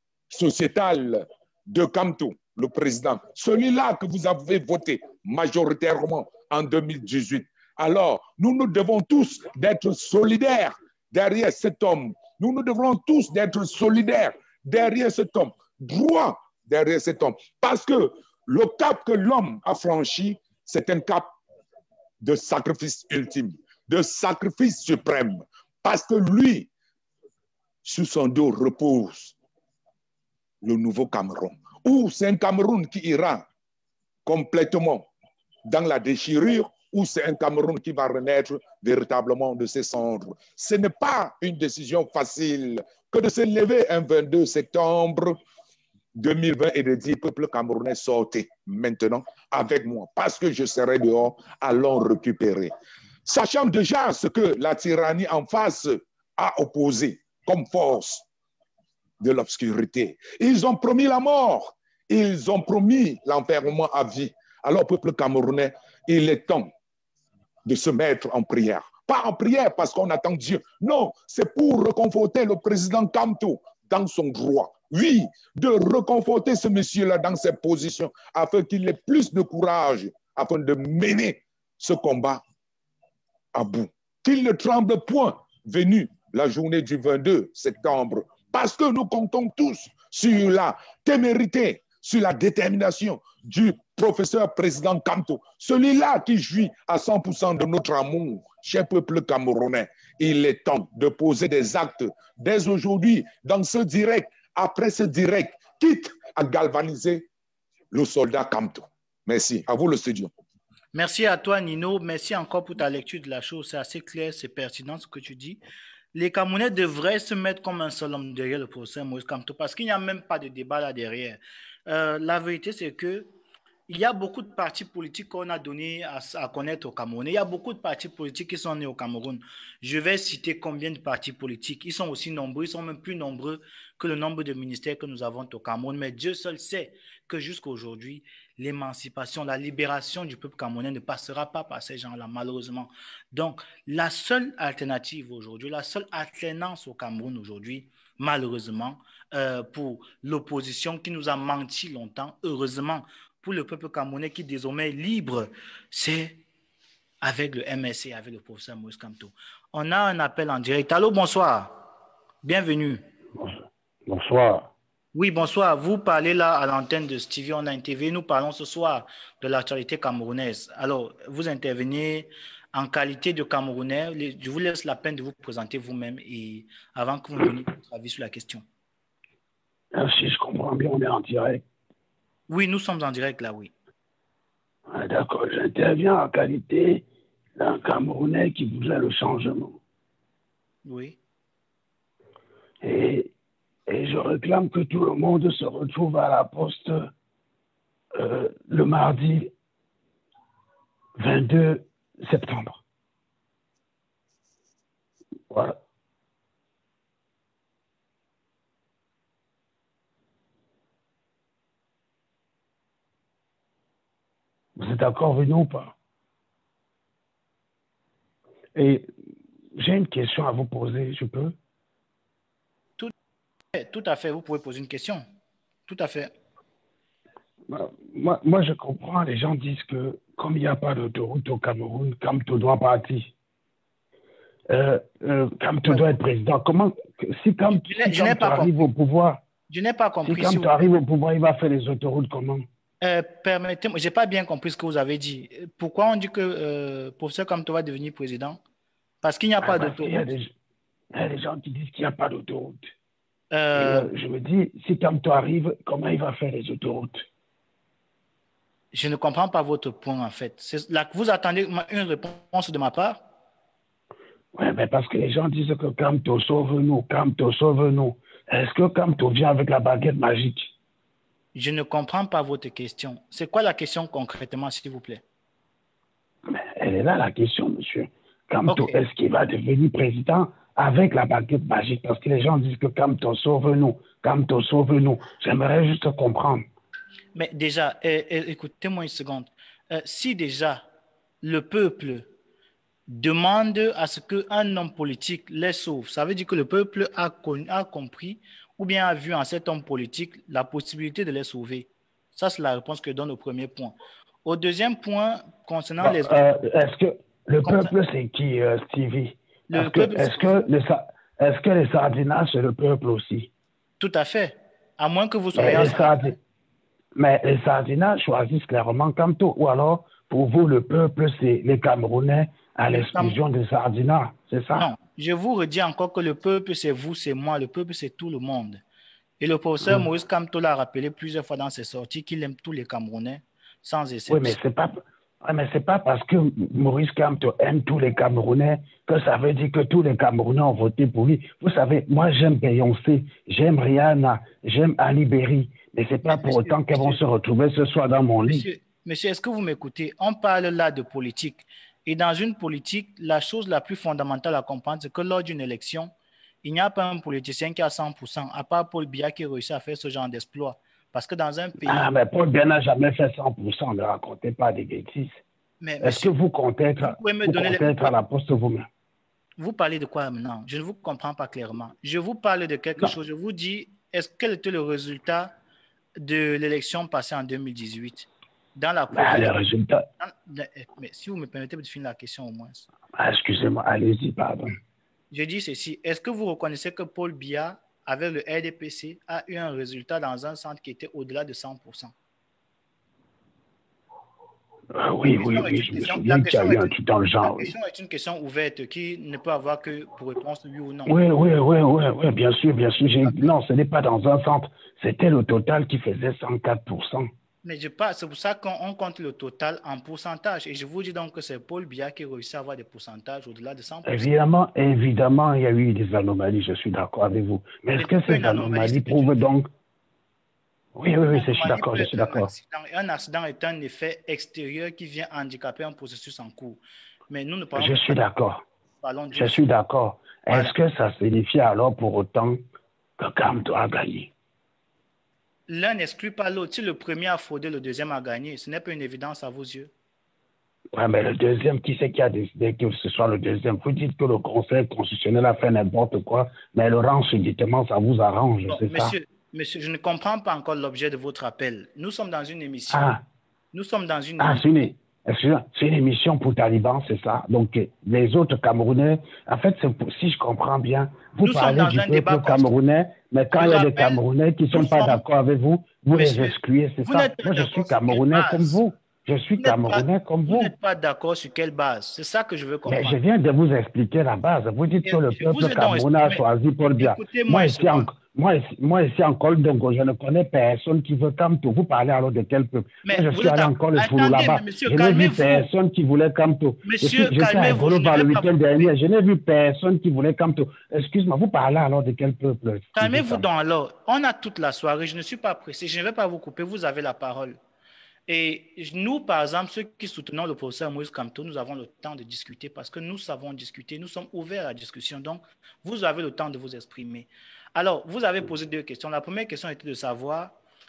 sociétal de Kamto, le président, celui-là que vous avez voté majoritairement en deux mille dix-huit. Alors, nous nous devons tous d'être solidaires derrière cet homme. Nous nous devons tous d'être solidaires derrière cet homme, droit derrière cet homme. Parce que le cap que l'homme a franchi, c'est un cap de sacrifice ultime, de sacrifice suprême. Parce que lui, sous son dos repose le nouveau Cameroun. Ou c'est un Cameroun qui ira complètement dans la déchirure, ou c'est un Cameroun qui va renaître véritablement de ses cendres. Ce n'est pas une décision facile que de se lever un vingt-deux septembre deux mille vingt et de dire, peuple camerounais, sortez maintenant avec moi, parce que je serai dehors, allons récupérer. Sachant déjà ce que la tyrannie en face a opposé comme force de l'obscurité. Ils ont promis la mort, ils ont promis l'enfermement à vie. Alors, peuple camerounais, il est temps de se mettre en prière. Pas en prière parce qu'on attend Dieu. Non, c'est pour reconforter le président Kamto dans son droit. Oui, de reconforter ce monsieur-là dans ses positions afin qu'il ait plus de courage, afin de mener ce combat à bout. Qu'il ne tremble point venu la journée du vingt-deux septembre, parce que nous comptons tous sur la témérité, sur la détermination du professeur président Kamto, celui-là qui jouit à cent pour cent de notre amour, cher peuple camerounais. Il est temps de poser des actes dès aujourd'hui, dans ce direct, après ce direct, quitte à galvaniser le soldat Kamto. Merci. À vous le studio. Merci à toi, Nino. Merci encore pour ta lecture de la chose. C'est assez clair, c'est pertinent ce que tu dis. Les Camerounais devraient se mettre comme un seul homme derrière le professeur Moïse Kamto parce qu'il n'y a même pas de débat là derrière. Euh, la vérité, c'est que il y a beaucoup de partis politiques qu'on a donné à, à connaître au Cameroun. Il y a beaucoup de partis politiques qui sont nés au Cameroun. Je vais citer combien de partis politiques. Ils sont aussi nombreux, ils sont même plus nombreux que le nombre de ministères que nous avons au Cameroun. Mais Dieu seul sait que jusqu'à aujourd'hui, l'émancipation, la libération du peuple camerounais ne passera pas par ces gens-là, malheureusement. Donc, la seule alternative aujourd'hui, la seule alternance au Cameroun aujourd'hui, malheureusement, euh, pour l'opposition qui nous a menti longtemps, heureusement, pour le peuple camerounais qui désormais est libre, c'est avec le M S C, avec le professeur Moïse Kamto. On a un appel en direct. Allô, bonsoir. Bienvenue. Bonsoir. Oui, bonsoir. Vous parlez là à l'antenne de Stevie Online T V. Nous parlons ce soir de l'actualité camerounaise. Alors, vous intervenez en qualité de Camerounais. Je vous laisse la peine de vous présenter vous-même et avant que vous me donniez votre avis sur la question. Si je comprends bien, on est en direct. Oui, nous sommes en direct là, oui. Ah, d'accord, j'interviens en qualité d'un Camerounais qui voudrait le changement. Oui. Et, et je réclame que tout le monde se retrouve à la poste euh, le mardi vingt-deux septembre. Voilà. Vous êtes d'accord avec nous ou pas? Et j'ai une question à vous poser, je peux? Tout, tout à fait, vous pouvez poser une question. Tout à fait. Moi, moi, je comprends, les gens disent que comme il n'y a pas d'autoroute au Cameroun, Kamto doit partir. Euh, euh, Kamto doit être président. Comment, si Kamto, si Je n'ai pas arrive compris. au pouvoir, Je n'ai pas compris. si Kamto arrive au pouvoir, il va faire les autoroutes comment? Euh, Permettez-moi, je n'ai pas bien compris ce que vous avez dit. Pourquoi on dit que euh, professeur Kamto va devenir président? Parce qu'il n'y a Ah, pas parce qu'il y a d'autoroute. des, il y a des gens qui disent qu'il n'y a pas d'autoroute. Euh, Et, euh, je me dis, si Kamto arrive, comment il va faire les autoroutes? Je ne comprends pas votre point, en fait. Là, vous attendez une réponse de ma part? Oui, mais parce que les gens disent que Kamto sauve-nous, Kamto sauve-nous. Est-ce que Kamto vient avec la baguette magique? Je ne comprends pas votre question. C'est quoi la question concrètement, s'il vous plaît? Mais elle est là, la question, monsieur. Kamto, Okay. est-ce qu'il va devenir président avec la baguette magique? Parce que les gens disent que Kamto sauve-nous, Kamto sauve-nous. J'aimerais juste comprendre. Mais déjà, eh, eh, écoutez-moi une seconde. Euh, si déjà le peuple demande à ce qu'un homme politique les sauve, ça veut dire que le peuple a, connu, a compris ou bien a vu en cet homme politique la possibilité de les sauver. Ça, c'est la réponse que je donne au premier point. Au deuxième point, concernant Non, les... euh, est-ce que le Concern... peuple, c'est qui, euh, Stevie? Le Est-ce que, peuple, est-ce que, les, est-ce que les sardinats, c'est le peuple aussi? Tout à fait. À moins que vous soyez... Mais les, sardi... Mais les sardinats choisissent clairement Kamto. Ou alors, pour vous, le peuple, c'est les Camerounais à l'exclusion des sardinats. C'est ça? Non, je vous redis encore que le peuple, c'est vous, c'est moi. Le peuple, c'est tout le monde. Et le professeur mmh. Maurice Kamto l'a rappelé plusieurs fois dans ses sorties qu'il aime tous les Camerounais, sans exception. Oui, mais c'est pas... Ouais, mais c'est pas parce que Maurice Kamto aime tous les Camerounais que ça veut dire que tous les Camerounais ont voté pour lui. Vous savez, moi j'aime Beyoncé, j'aime Rihanna, j'aime Ali Berry, mais c'est pas mais pour monsieur, autant qu'elles vont se retrouver ce soir dans mon monsieur, lit. Monsieur, est-ce que vous m'écoutez? On parle là de politique. Et dans une politique, la chose la plus fondamentale à comprendre, c'est que lors d'une élection, il n'y a pas un politicien qui a cent pour cent, à part Paul Biya qui réussit à faire ce genre d'exploit. Parce que dans un pays... Ah, mais Paul Biya n'a jamais fait cent pour cent, ne racontez pas des bêtises. Est-ce que vous comptez être, vous vous comptez les... être à la poste vous-même? Vous parlez de quoi maintenant? Je ne vous comprends pas clairement. Je vous parle de quelque non. chose. Je vous dis, est-ce quel était le résultat de l'élection passée en deux mille dix-huit? Dans la bah, le résultat... Mais si vous me permettez de finir la question au moins. Ah, excusez-moi, allez-y, pardon. Je dis ceci. Est-ce que vous reconnaissez que Paul Biya, avec le R D P C, a eu un résultat dans un centre qui était au-delà de cent pour cent? Euh, oui, oui, oui, je me souviens qu'il y a eu un truc dans le genre. La question oui. est une question ouverte qui ne peut avoir que pour réponse oui ou non. Oui, oui, oui, oui, oui, bien sûr, bien sûr. Non, ce n'est pas dans un centre. C'était le total qui faisait cent quatre pour cent. Mais je parle, c'est pour ça qu'on compte le total en pourcentage. Et je vous dis donc que c'est Paul Biya qui réussit à avoir des pourcentages au-delà de cent pour cent. Évidemment, évidemment, il y a eu des anomalies, je suis d'accord avec vous. Mais est-ce que ces anomalies prouvent donc... Oui, oui, oui, je suis d'accord, je suis d'accord. Un accident est un effet extérieur qui vient handicaper un processus en cours. Mais nous ne parlons Je suis d'accord. Parlons je suis d'accord. Voilà. Est-ce que ça signifie alors pour autant que Kamto a gagné? L'un n'exclut pas l'autre. Si le premier a fraudé, le deuxième a gagné. Ce n'est pas une évidence à vos yeux. Oui, mais le deuxième, qui c'est qui a décidé que ce soit le deuxième? Vous dites que le Conseil constitutionnel a fait n'importe quoi, mais le rang subitement, ça vous arrange, bon, c'est ça? Monsieur, je ne comprends pas encore l'objet de votre appel. Nous sommes dans une émission. Ah. Nous sommes dans une ah, émission. C'est une émission pour talibans, c'est ça? Donc, les autres Camerounais, en fait, si je comprends bien, vous nous parlez du peuple camerounais, mais quand il y a des Camerounais qui ne sont pas sommes... d'accord avec vous, vous Monsieur, les excluez, c'est ça? Moi, je suis Camerounais comme vous. Je suis vous Camerounais pas, comme vous. Vous n'êtes pas d'accord sur quelle base? C'est ça que je veux comprendre. Mais je viens de vous expliquer la base. Vous dites que le peuple camerounais a choisi Paul Biya. Moi, ici, en, moi, ici, moi, ici en Col Dongo, je ne connais personne qui veut Kamto. Vous parlez alors de quel peuple? Mais moi, je suis allé encore le Foulou là-bas. Je n'ai vu personne qui voulait Kamto. Monsieur, je suis à Golo par le week-end dernier. Je n'ai vu personne qui voulait Kamto. Excuse-moi, vous parlez alors de quel peuple? Calmez-vous donc alors. On a toute la soirée. Je ne suis pas pressé. Je ne vais pas vous couper. Vous avez la parole. Et nous, par exemple, ceux qui soutenons le professeur Maurice Kamto, nous avons le temps de discuter parce que nous savons discuter, nous sommes ouverts à la discussion. Donc, vous avez le temps de vous exprimer. Alors, vous avez posé deux questions. La première question était de savoir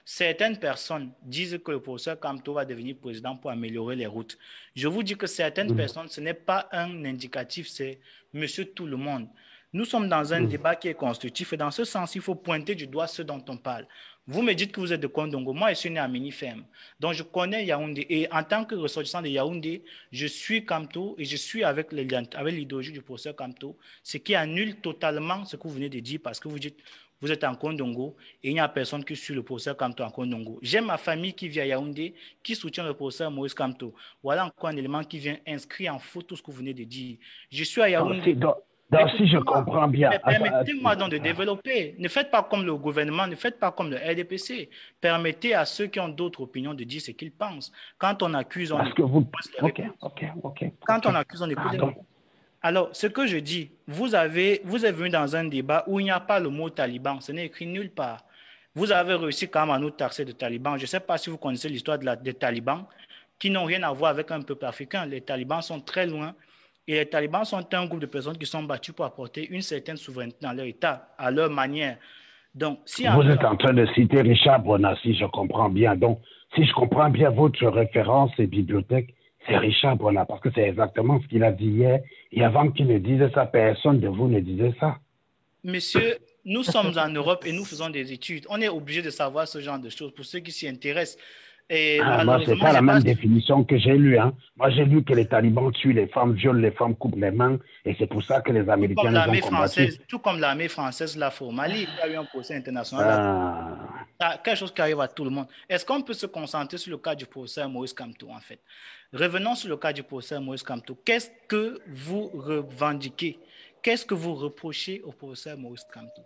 Certaines personnes disent que le professeur Kamto va devenir président pour améliorer les routes. Je vous dis que certaines Mm. personnes, ce n'est pas un indicatif, c'est monsieur tout le monde. Nous sommes dans un Mm. débat qui est constructif et dans ce sens, il faut pointer du doigt ceux dont on parle. Vous me dites que vous êtes de Kondongo. Moi, je suis né à Minifem. Donc, je connais Yaoundé. Et en tant que ressortissant de Yaoundé, je suis Kamto et je suis avec l'idéologie du professeur Kamto, ce qui annule totalement ce que vous venez de dire parce que vous dites vous êtes en Kondongo et il n'y a personne qui suit le professeur Kamto en Kondongo. J'ai ma famille qui vit à Yaoundé, qui soutient le professeur Maurice Kamto. Voilà encore un élément qui vient inscrire en faux tout ce que vous venez de dire. Je suis à Yaoundé. Donc, donc si je comprends bien. Permettez-moi donc de développer. Ne faites pas comme le gouvernement, ne faites pas comme le R D P C. Permettez à ceux qui ont d'autres opinions de dire ce qu'ils pensent. Quand on accuse, on Parce écoute. que vous... Ok, ok, ok. Quand ok. on accuse, on écoute. Alors, ce que je dis, vous, avez, vous êtes venu dans un débat où il n'y a pas le mot taliban, ce n'est écrit nulle part. Vous avez réussi quand même à nous taxer de talibans. Je ne sais pas si vous connaissez l'histoire de des talibans, qui n'ont rien à voir avec un peuple africain. Les talibans sont très loin et les talibans sont un groupe de personnes qui sont battues pour apporter une certaine souveraineté dans leur État, à leur manière. Donc, si vous êtes en train de citer Richard Bona, si je comprends bien. Donc, si je comprends bien votre référence et bibliothèque, c'est Richard Bona, parce que c'est exactement ce qu'il a dit hier. Et avant qu'il ne dise ça, personne de vous ne disait ça. Monsieur, nous sommes en Europe et nous faisons des études. On est obligé de savoir ce genre de choses pour ceux qui s'y intéressent. Et ah, moi, c'est pas la même pas... définition que j'ai lue. Hein. Moi, j'ai lu que les talibans tuent les femmes, violent les femmes, coupent les mains. Et c'est pour ça que les Américains les ont combattus. Tout comme l'armée française l'a fait au Mali. Il y a eu un procès international. Ah. Là, quelque chose qui arrive à tout le monde. Est-ce qu'on peut se concentrer sur le cas du professeur Maurice Kamto, en fait? Revenons sur le cas du professeur Maurice Kamto. Qu'est-ce que vous revendiquez? Qu'est-ce que vous reprochez au professeur Maurice Kamto?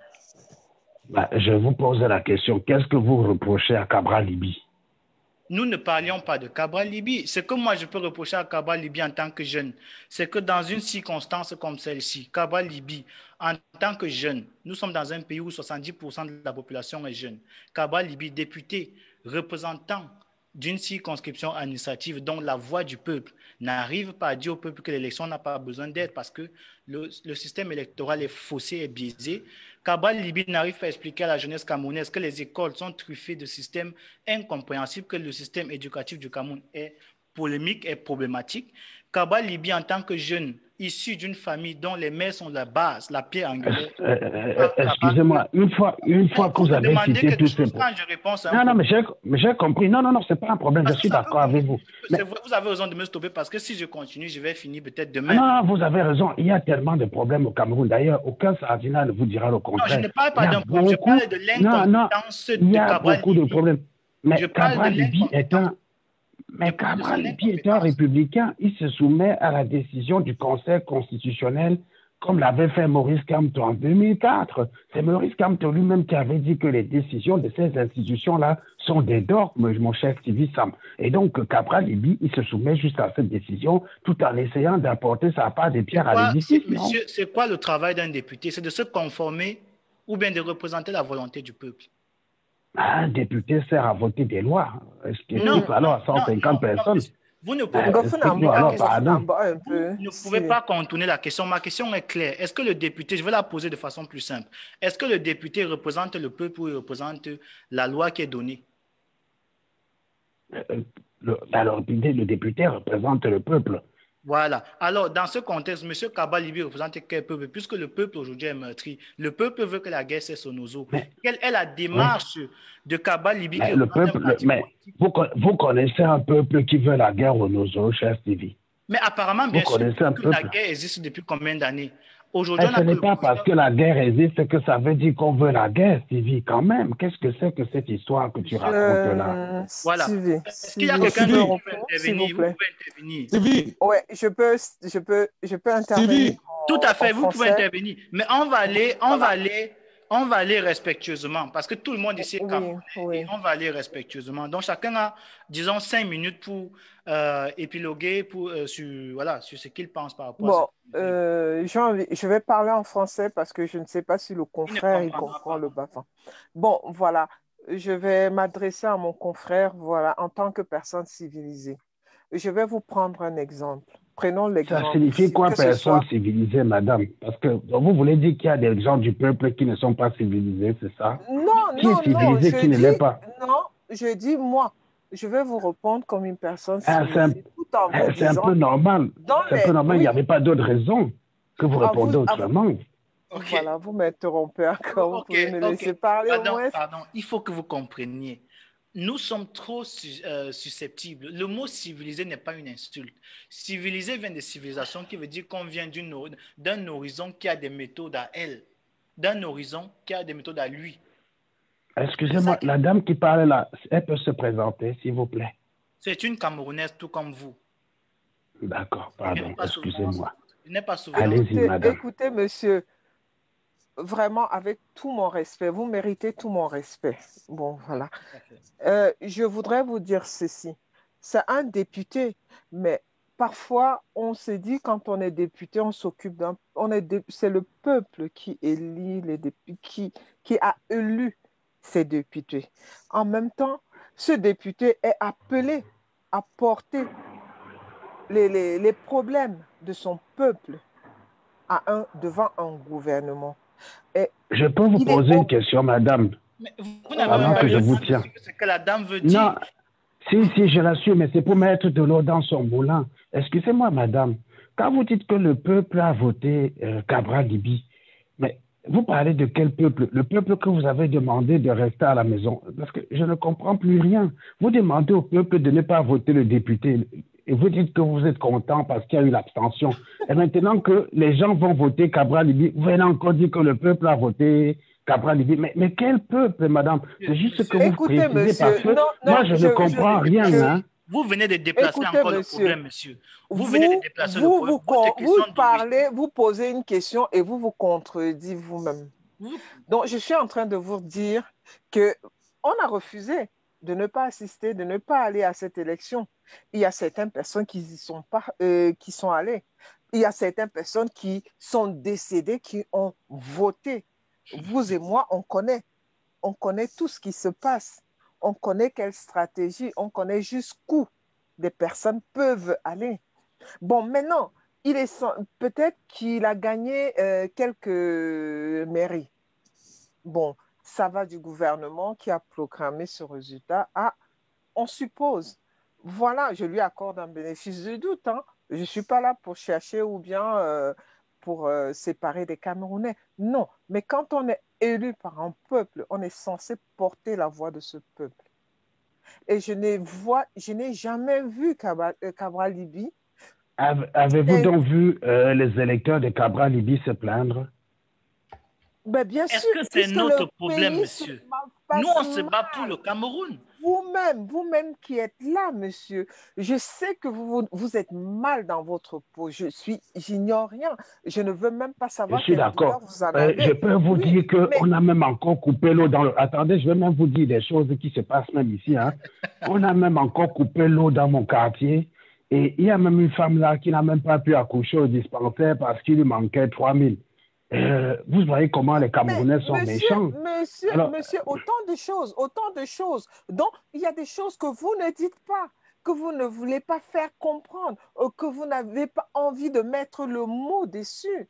Bah, je vous pose la question. Qu'est-ce que vous reprochez à Cabral Libye? Nous ne parlions pas de Cabral Libye. Ce que moi je peux reprocher à Cabral Libye en tant que jeune, c'est que dans une circonstance comme celle-ci, Cabral Libye, en tant que jeune, nous sommes dans un pays où soixante-dix pour cent de la population est jeune. Cabral Libye, député, représentant d'une circonscription administrative dont la voix du peuple n'arrive pas à dire au peuple que l'élection n'a pas besoin d'aide parce que le, le système électoral est faussé et biaisé. Cabral Libye n'arrive pas à expliquer à la jeunesse camerounaise que les écoles sont truffées de systèmes incompréhensibles, que le système éducatif du Cameroun est polémique et problématique. Cabral Libye, en tant que jeune, issu d'une famille dont les mères sont la base, la pierre angulaire. Euh, euh, Excusez-moi, une fois, une fois que vous avez cité tous ces points. Non, non, mais j'ai compris. Non, non, non, c'est pas un problème. Parce je suis d'accord avec vous. Mais... Vous avez raison de me stopper parce que si je continue, je vais finir peut-être demain. Non, non, vous avez raison. Il y a tellement de problèmes au Cameroun. D'ailleurs, aucun Sardina ne vous dira le contraire. Non, je ne parle pas d'un problème. Je parle de l'incompétence de Cabral. Il y a beaucoup de problèmes. Mais Cabral Libye est un... Mais Cabral Libye est un républicain. Il se soumet à la décision du Conseil constitutionnel comme l'avait fait Maurice Kamto en deux mille quatre. C'est Maurice Kamto lui-même qui avait dit que les décisions de ces institutions-là sont des dogmes, mon cher Stevie Sam. Et donc, Cabral Libye, il se soumet juste à cette décision tout en essayant d'apporter sa part des pierres à l'édifice. Monsieur, c'est quoi le travail d'un député? C'est de se conformer ou bien de représenter la volonté du peuple? Un député sert à voter des lois. Est-ce qu'il explique alors à cent cinquante non, non, personnes? Vous ne pouvez, euh, alors, vous ne pouvez pas contourner la question. Ma question est claire. Est-ce que le député, je vais la poser de façon plus simple, est-ce que le député représente le peuple ou il représente la loi qui est donnée? euh, le, alors, le député représente le peuple. Voilà. Alors, dans ce contexte, M. Cabral Libye représente quel peuple? Puisque le peuple aujourd'hui est meurtri. Le peuple veut que la guerre cesse au Nozo. Mais, quelle est la démarche oui. de Cabral Libye? Mais, le peuple, le, mais vous, vous connaissez un peuple qui veut la guerre au Nozo, cher Stevie? Mais apparemment, bien vous sûr, que peuple. la guerre existe depuis combien d'années? Aujourd'hui, ce n'est pas parce que la guerre existe que ça veut dire qu'on veut la guerre, Stevie, quand même. Qu'est-ce que c'est que cette histoire que tu racontes là? Voilà. Stevie, Est-ce qu'il y a quelqu'un qui peut intervenir? Vous pouvez intervenir. Stevie. Oui, je peux, je peux, je peux intervenir. Stevie. Tout à fait, vous pouvez intervenir. Mais on va aller, on va aller, on va aller respectueusement parce que tout le monde ici est camerounais oui, et on va aller respectueusement. Donc chacun a, disons, cinq minutes pour euh, épiloguer pour, euh, sur, voilà, sur ce qu'il pense par rapport bon, à ça. Euh, envie, je vais parler en français parce que je ne sais pas si le confrère il, il comprend le bafin. Bon, voilà, je vais m'adresser à mon confrère, voilà, en tant que personne civilisée. Je vais vous prendre un exemple. Prenons l'exemple. Ça signifie quoi, personne soit... civilisée, madame? Parce que vous voulez dire qu'il y a des gens du peuple qui ne sont pas civilisés, c'est ça? Non, qui non, est civilisé, non. Qui ne dis... l'est pas? Non, je dis moi, je vais vous répondre comme une personne Ah, c'est un, civilisée, tout en vous ah, c'est un disant, peu normal. dans C'est un peu les, normal. Il n'y oui, avait pas d'autre raison que vous à vous, répondez à vous, autrement. Ok, voilà, vous m'interrompez encore, vous ok, pouvez me laisser ok. parler au Pardon, moins. pardon. Il faut que vous compreniez. Nous sommes trop su- euh, susceptibles. Le mot civilisé n'est pas une insulte. Civilisé vient de civilisation qui veut dire qu'on vient d'une hor- d'un horizon qui a des méthodes à elle, d'un horizon qui a des méthodes à lui. C'est ça Excusez-moi, qui- la dame qui parle là, elle peut se présenter, s'il vous plaît. C'est une Camerounaise tout comme vous. D'accord, Elle n'est pardon, pas souveraine. excusez-moi. Elle n'est pas souveraine. Allez-y, Écoutez, madame. écoutez, monsieur, vraiment avec tout mon respect, vous méritez tout mon respect. Bon, voilà. Euh, je voudrais vous dire ceci. C'est un député, mais parfois on se dit quand on est député, on s'occupe d'un, on est, dé- c'est le peuple qui élit les députés, qui, qui a élu ces députés. En même temps, ce député est appelé à porter les, les, les problèmes de son peuple à un, devant un gouvernement. Et Je peux vous il est poser une au- question, madame, Mais vous Oh n'avez là même avant pas là, que je je vous sais. tienne. ce que la dame veut Non, dire. si, si, je l'assure, mais c'est pour mettre de l'eau dans son moulin. Excusez-moi, madame, quand vous dites que le peuple a voté euh, Cabral Libi, mais vous parlez de quel peuple? Le peuple que vous avez demandé de rester à la maison. Parce que je ne comprends plus rien. Vous demandez au peuple de ne pas voter le député. Et vous dites que vous êtes content parce qu'il y a eu l'abstention. Et maintenant que les gens vont voter Cabral Libi, vous venez encore dire que le peuple a voté Cabral Libi. Mais, mais quel peuple, madame? C'est juste ce que vous Écoutez, précisez parce monsieur, que non, non, moi, je je, ne je, comprends rien. je- Hein. Vous venez de déplacer écoutez, encore le monsieur, problème, monsieur. Vous venez de vous, déplacer le vous, problème. vous, Votre con- vous question d'origine. parlez, vous posez une question et vous vous contredisez vous-même. Vous- Donc, je suis en train de vous dire que on a refusé de ne pas assister, de ne pas aller à cette élection. Il y a certaines personnes qui y sont pas, euh, qui sont allées. Il y a certaines personnes qui sont décédées, qui ont voté. Vous et moi, on connaît. On connaît tout ce qui se passe. On connaît quelle stratégie, on connaît jusqu'où des personnes peuvent aller. Bon, maintenant, il est sans- peut-être qu'il a gagné euh, quelques mairies. Bon, ça va du gouvernement qui a proclamé ce résultat à, on suppose. Voilà, je lui accorde un bénéfice du doute. Hein. Je ne suis pas là pour chercher ou bien euh, pour euh, séparer des Camerounais. Non, mais quand on est élu par un peuple, on est censé porter la voix de ce peuple. Et je n'ai vois, je n'ai jamais vu Cabral, euh, Cabral Libi. Ave- Avez-vous Et, donc vu euh, les électeurs de Cabral Libi se plaindre? ben bien Est-ce sûr, que c'est puisque notre le problème, pays se monsieur? ma- Nous, passe on se bat pour mal. le Cameroun. Vous-même, vous-même qui êtes là, monsieur, je sais que vous, vous êtes mal dans votre peau. Je suis, j'ignore rien. Je ne veux même pas Je savoir suis quelle douleur d'accord. vous en Euh, je avez. peux vous Oui, dire mais qu'on a même encore coupé l'eau dans le... Attendez, je vais même vous dire des choses qui se passent même ici. Hein. On a même encore coupé l'eau dans mon quartier. Et il y a même une femme là qui n'a même pas pu accoucher au dispensaire parce qu'il lui manquait trois mille. Euh, vous voyez comment les Mais Camerounais sont monsieur, méchants. monsieur, Alors, monsieur, autant de choses, autant de choses. Donc, il y a des choses que vous ne dites pas, que vous ne voulez pas faire comprendre, euh, que vous n'avez pas envie de mettre le mot dessus.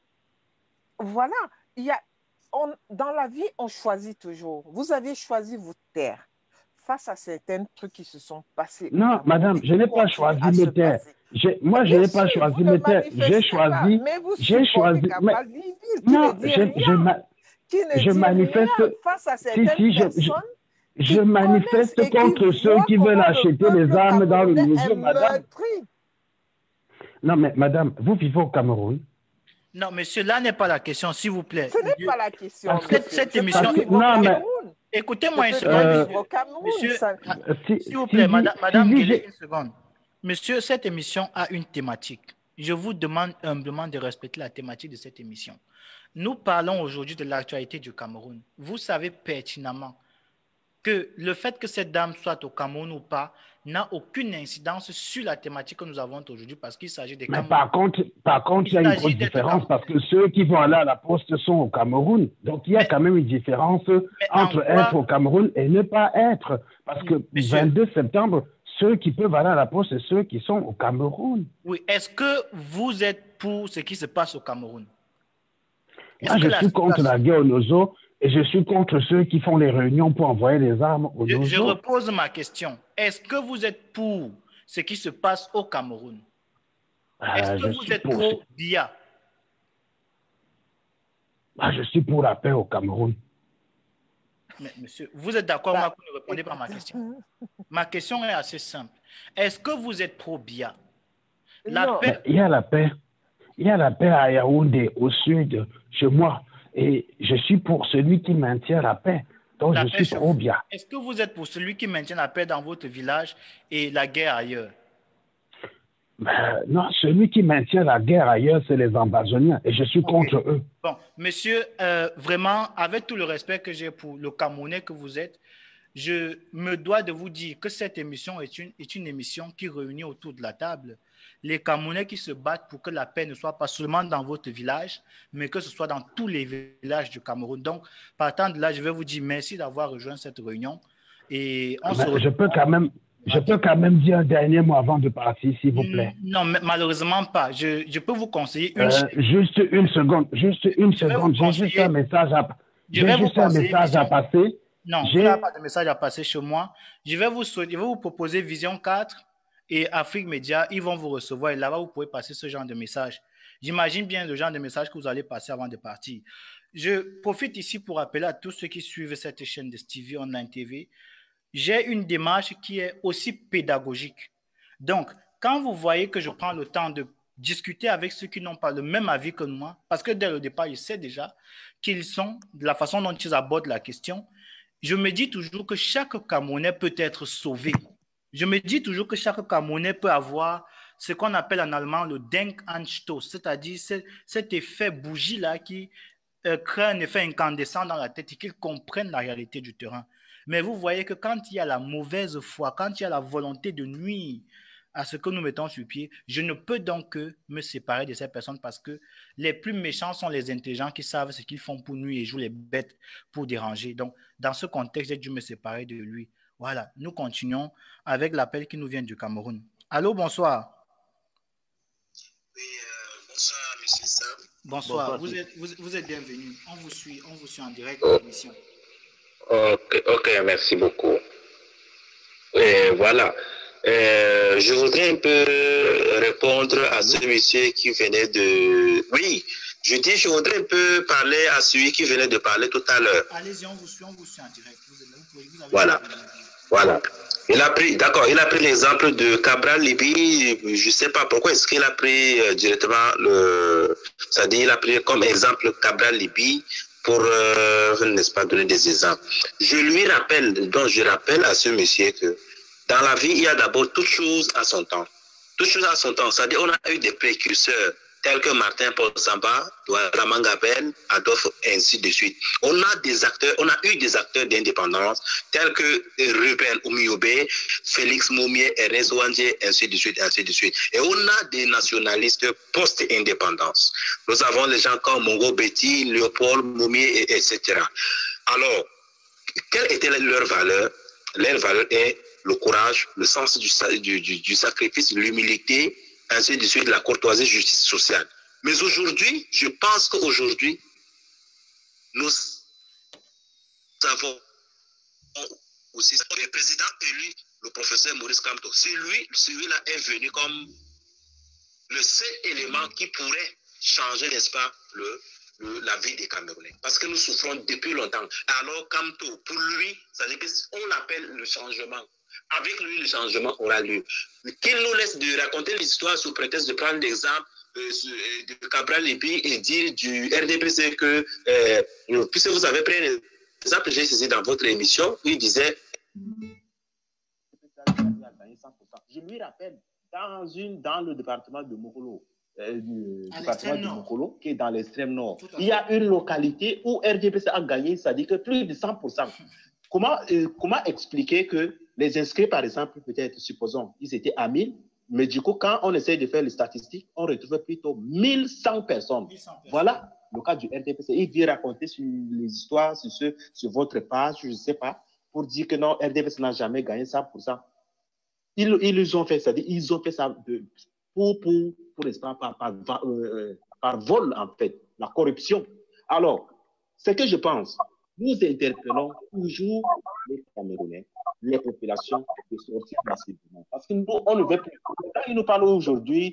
Voilà, il y a, on- dans la vie, on choisit toujours. Vous avez choisi vous taire face à certains trucs qui se sont passés au non, Cameroun madame, et je qui n'ai pas continuent choisi à me se taire. passer. J'ai- Mais Moi, je bien n'ai pas sûr, choisi vous ne me taire. J'ai manifestez pas, choisi, mais vous j'ai supportez choisi, mais Cabral Libi, qui ne non, dit je, je, rien, ma- qui ne je dit rien manifeste, face à si, certaines si, je, je, personnes je qui connaissent manifeste et qui contre ceux voient qui veulent comment le acheter les peuple armes dans le camerounais est museau, madame. meurtri. Non, mais madame, vous vivez au Cameroun. Non, monsieur, là n'est pas la question, s'il vous plaît. Ce n'est Je- pas la question, Parce que, Cette, monsieur. cette Je peux émission, parce que, vivre au non, mais, Cameroun. Je écoutez-moi une peux seconde, bien euh, vivre au monsieur. Cameroun. Monsieur, Ça- ah, si, s'il vous si, plaît, si, madame, si, madame si, Guélé, j'ai- une seconde. Monsieur, cette émission a une thématique. Je vous demande humblement de respecter la thématique de cette émission. Nous parlons aujourd'hui de l'actualité du Cameroun. Vous savez pertinemment que le fait que cette dame soit au Cameroun ou pas n'a aucune incidence sur la thématique que nous avons aujourd'hui parce qu'il s'agit des mais Camerounais. par contre, par contre, Il il y a une s'agit grosse d'être différence parce que Camerounais. ceux qui vont aller à la poste sont au Cameroun. Donc, il y a Mais, quand même une différence mais en entre quoi, être au Cameroun et ne pas être. Parce que monsieur, vingt-deux septembre, ceux qui peuvent aller à la poste, c'est ceux qui sont au Cameroun. oui, est-ce que vous êtes pour ce qui se passe au Cameroun? Est-ce Moi, que je la suis contre situation... la guerre au Nozo. Et je suis contre ceux qui font les réunions pour envoyer des armes aux Je, autres. je repose ma question. Est-ce que vous êtes pour ce qui se passe au Cameroun? Est-ce Euh, que je vous suis êtes pour- pro Biya? Ah, je suis pour la paix au Cameroun. Mais, monsieur, vous êtes d'accord Bah, moi que vous ne répondez pas à ma question? Ma question est assez simple. Est-ce que vous êtes pro Biya? La Non. paix, Il y a la paix. Il y a la paix à Yaoundé, au sud, chez moi. Et je suis pour celui qui maintient la paix. Donc, la je paix suis chez pro vous. bien. Est-ce que vous êtes pour celui qui maintient la paix dans votre village et la guerre ailleurs? Ben, non, celui qui maintient la guerre ailleurs, c'est les Ambazoniens. Et je suis Ok. contre eux. Bon, monsieur, euh, vraiment, avec tout le respect que j'ai pour le Camerounais que vous êtes, je me dois de vous dire que cette émission est une, est une émission qui réunit autour de la table les Camerounais qui se battent pour que la paix ne soit pas seulement dans votre village, mais que ce soit dans tous les villages du Cameroun. Donc, partant de là, je vais vous dire merci d'avoir rejoint cette réunion. Et on se Mais retrouve. je peux quand même, je peux quand même dire un dernier mot avant de partir, s'il vous plaît. Non, mais malheureusement pas. Je, je peux vous conseiller une Euh, chaîne. juste une seconde, juste une Je vais seconde. vous J'ai juste conseiller- un message à, Je j'ai vais vous juste un conseiller message à Vision- passer. Non, vous J'ai- n'avez pas de message à passer chez moi. Je vais vous, souhaiter- je vais vous proposer Vision quatre et Afrique Média. Ils vont vous recevoir et là-bas, vous pouvez passer ce genre de message. J'imagine bien le genre de message que vous allez passer avant de partir. Je profite ici pour appeler à tous ceux qui suivent cette chaîne de Stevie Online T V. J'ai une démarche qui est aussi pédagogique. Donc, quand vous voyez que je prends le temps de discuter avec ceux qui n'ont pas le même avis que moi, parce que dès le départ, je sais déjà qu'ils sont, de la façon dont ils abordent la question, je me dis toujours que chaque Camerounais peut être sauvé. Je me dis toujours que chaque Camerounais peut avoir ce qu'on appelle en allemand le Denkanstoß, c'est-à-dire cet effet bougie-là qui euh, crée un effet incandescent dans la tête et qu'ils comprennent la réalité du terrain. Mais vous voyez que quand il y a la mauvaise foi, quand il y a la volonté de nuire à ce que nous mettons sur pied, je ne peux donc que me séparer de ces personnes parce que les plus méchants sont les intelligents qui savent ce qu'ils font pour nuire et jouent les bêtes pour déranger. Donc, dans ce contexte, j'ai dû me séparer de lui. Voilà, nous continuons avec l'appel qui nous vient du Cameroun. Allô, bonsoir. Oui, euh, bonsoir, monsieur Sam. Bonsoir, Bonsoir, vous, c'est- êtes, vous, vous êtes bienvenu. On vous suit, on vous suit en direct de l'émission. Ok, ok, merci beaucoup. Et voilà. Euh, je voudrais un peu répondre à ce monsieur qui venait de... Oui, je dis, je voudrais un peu parler à celui qui venait de parler tout à l'heure. Allez-y, on vous suit, on vous suit en direct. Vous, vous pouvez, vous avez Voilà. Voilà. Il a pris, d'accord, il a pris l'exemple de Cabral Libye. Je ne sais pas pourquoi est-ce qu'il a pris euh, directement le... C'est-à-dire, il a pris comme exemple Cabral Libye pour, euh, n'est-ce pas, donner des exemples. Je lui rappelle, donc je rappelle à ce monsieur que dans la vie, il y a d'abord toute chose à son temps. Toute chose à son temps. C'est-à-dire, on a eu des précurseurs tels que Martin Paul Samba, Douala Mangabel, Adolphe, ainsi de suite. On a des acteurs, on a eu des acteurs d'indépendance tels que Ruben Oumiobe, Félix Moumier, Ernest Ouandjé, ainsi de suite, ainsi de suite. Et on a des nationalistes post-indépendance. Nous avons les gens comme Mongo Betty, Léopold Moumier, et cetera. Alors, quelle était leur valeur? Leur valeur est le courage, le sens du, du, du, du sacrifice, l'humilité, ainsi de suite, la courtoisie, justice sociale. Mais aujourd'hui, je pense qu'aujourd'hui, nous avons aussi le président élu, le professeur Maurice Kamto. Celui, celui-là est venu comme le seul élément qui pourrait changer, n'est-ce pas, le, le, la vie des Camerounais. Parce que nous souffrons depuis longtemps. Alors, Kamto, pour lui, ça veut dire qu'on l'appelle le changement. Avec lui, le changement aura lieu. Qu'il nous laisse de raconter l'histoire sous prétexte de prendre l'exemple euh, de Cabral Libye et dire du R D P C que, euh, puisque vous avez pris l'exemple, j'ai saisi dans votre émission, où il disait... Je lui rappelle, dans, une, dans le département de Mokolo, euh, du À département de l'extrême Mokolo, qui est dans l'extrême nord, Tout à il y a une localité où R D P C a gagné, c'est-à-dire que plus de cent pour cent. Comment, euh, comment expliquer que les inscrits, par exemple, peut-être, supposons, ils étaient à mille, mais du coup, quand on essaie de faire les statistiques, on retrouve plutôt mille cent personnes. mille cent personnes. Voilà le cas du R D P C. Il vient raconter sur les histoires, sur, ce, sur votre page, je ne sais pas, pour dire que non, R D P C n'a jamais gagné cent pour cent. Ils, ils ont fait ça, ils ont fait ça de, pour, pour, pour, pour par, par, par, euh, par vol, en fait, la corruption. Alors, ce que je pense, nous interpellons toujours les Camerounais, les populations de sortir massivement. Parce que nous, on ne veut plus. Quand ils nous parlent aujourd'hui,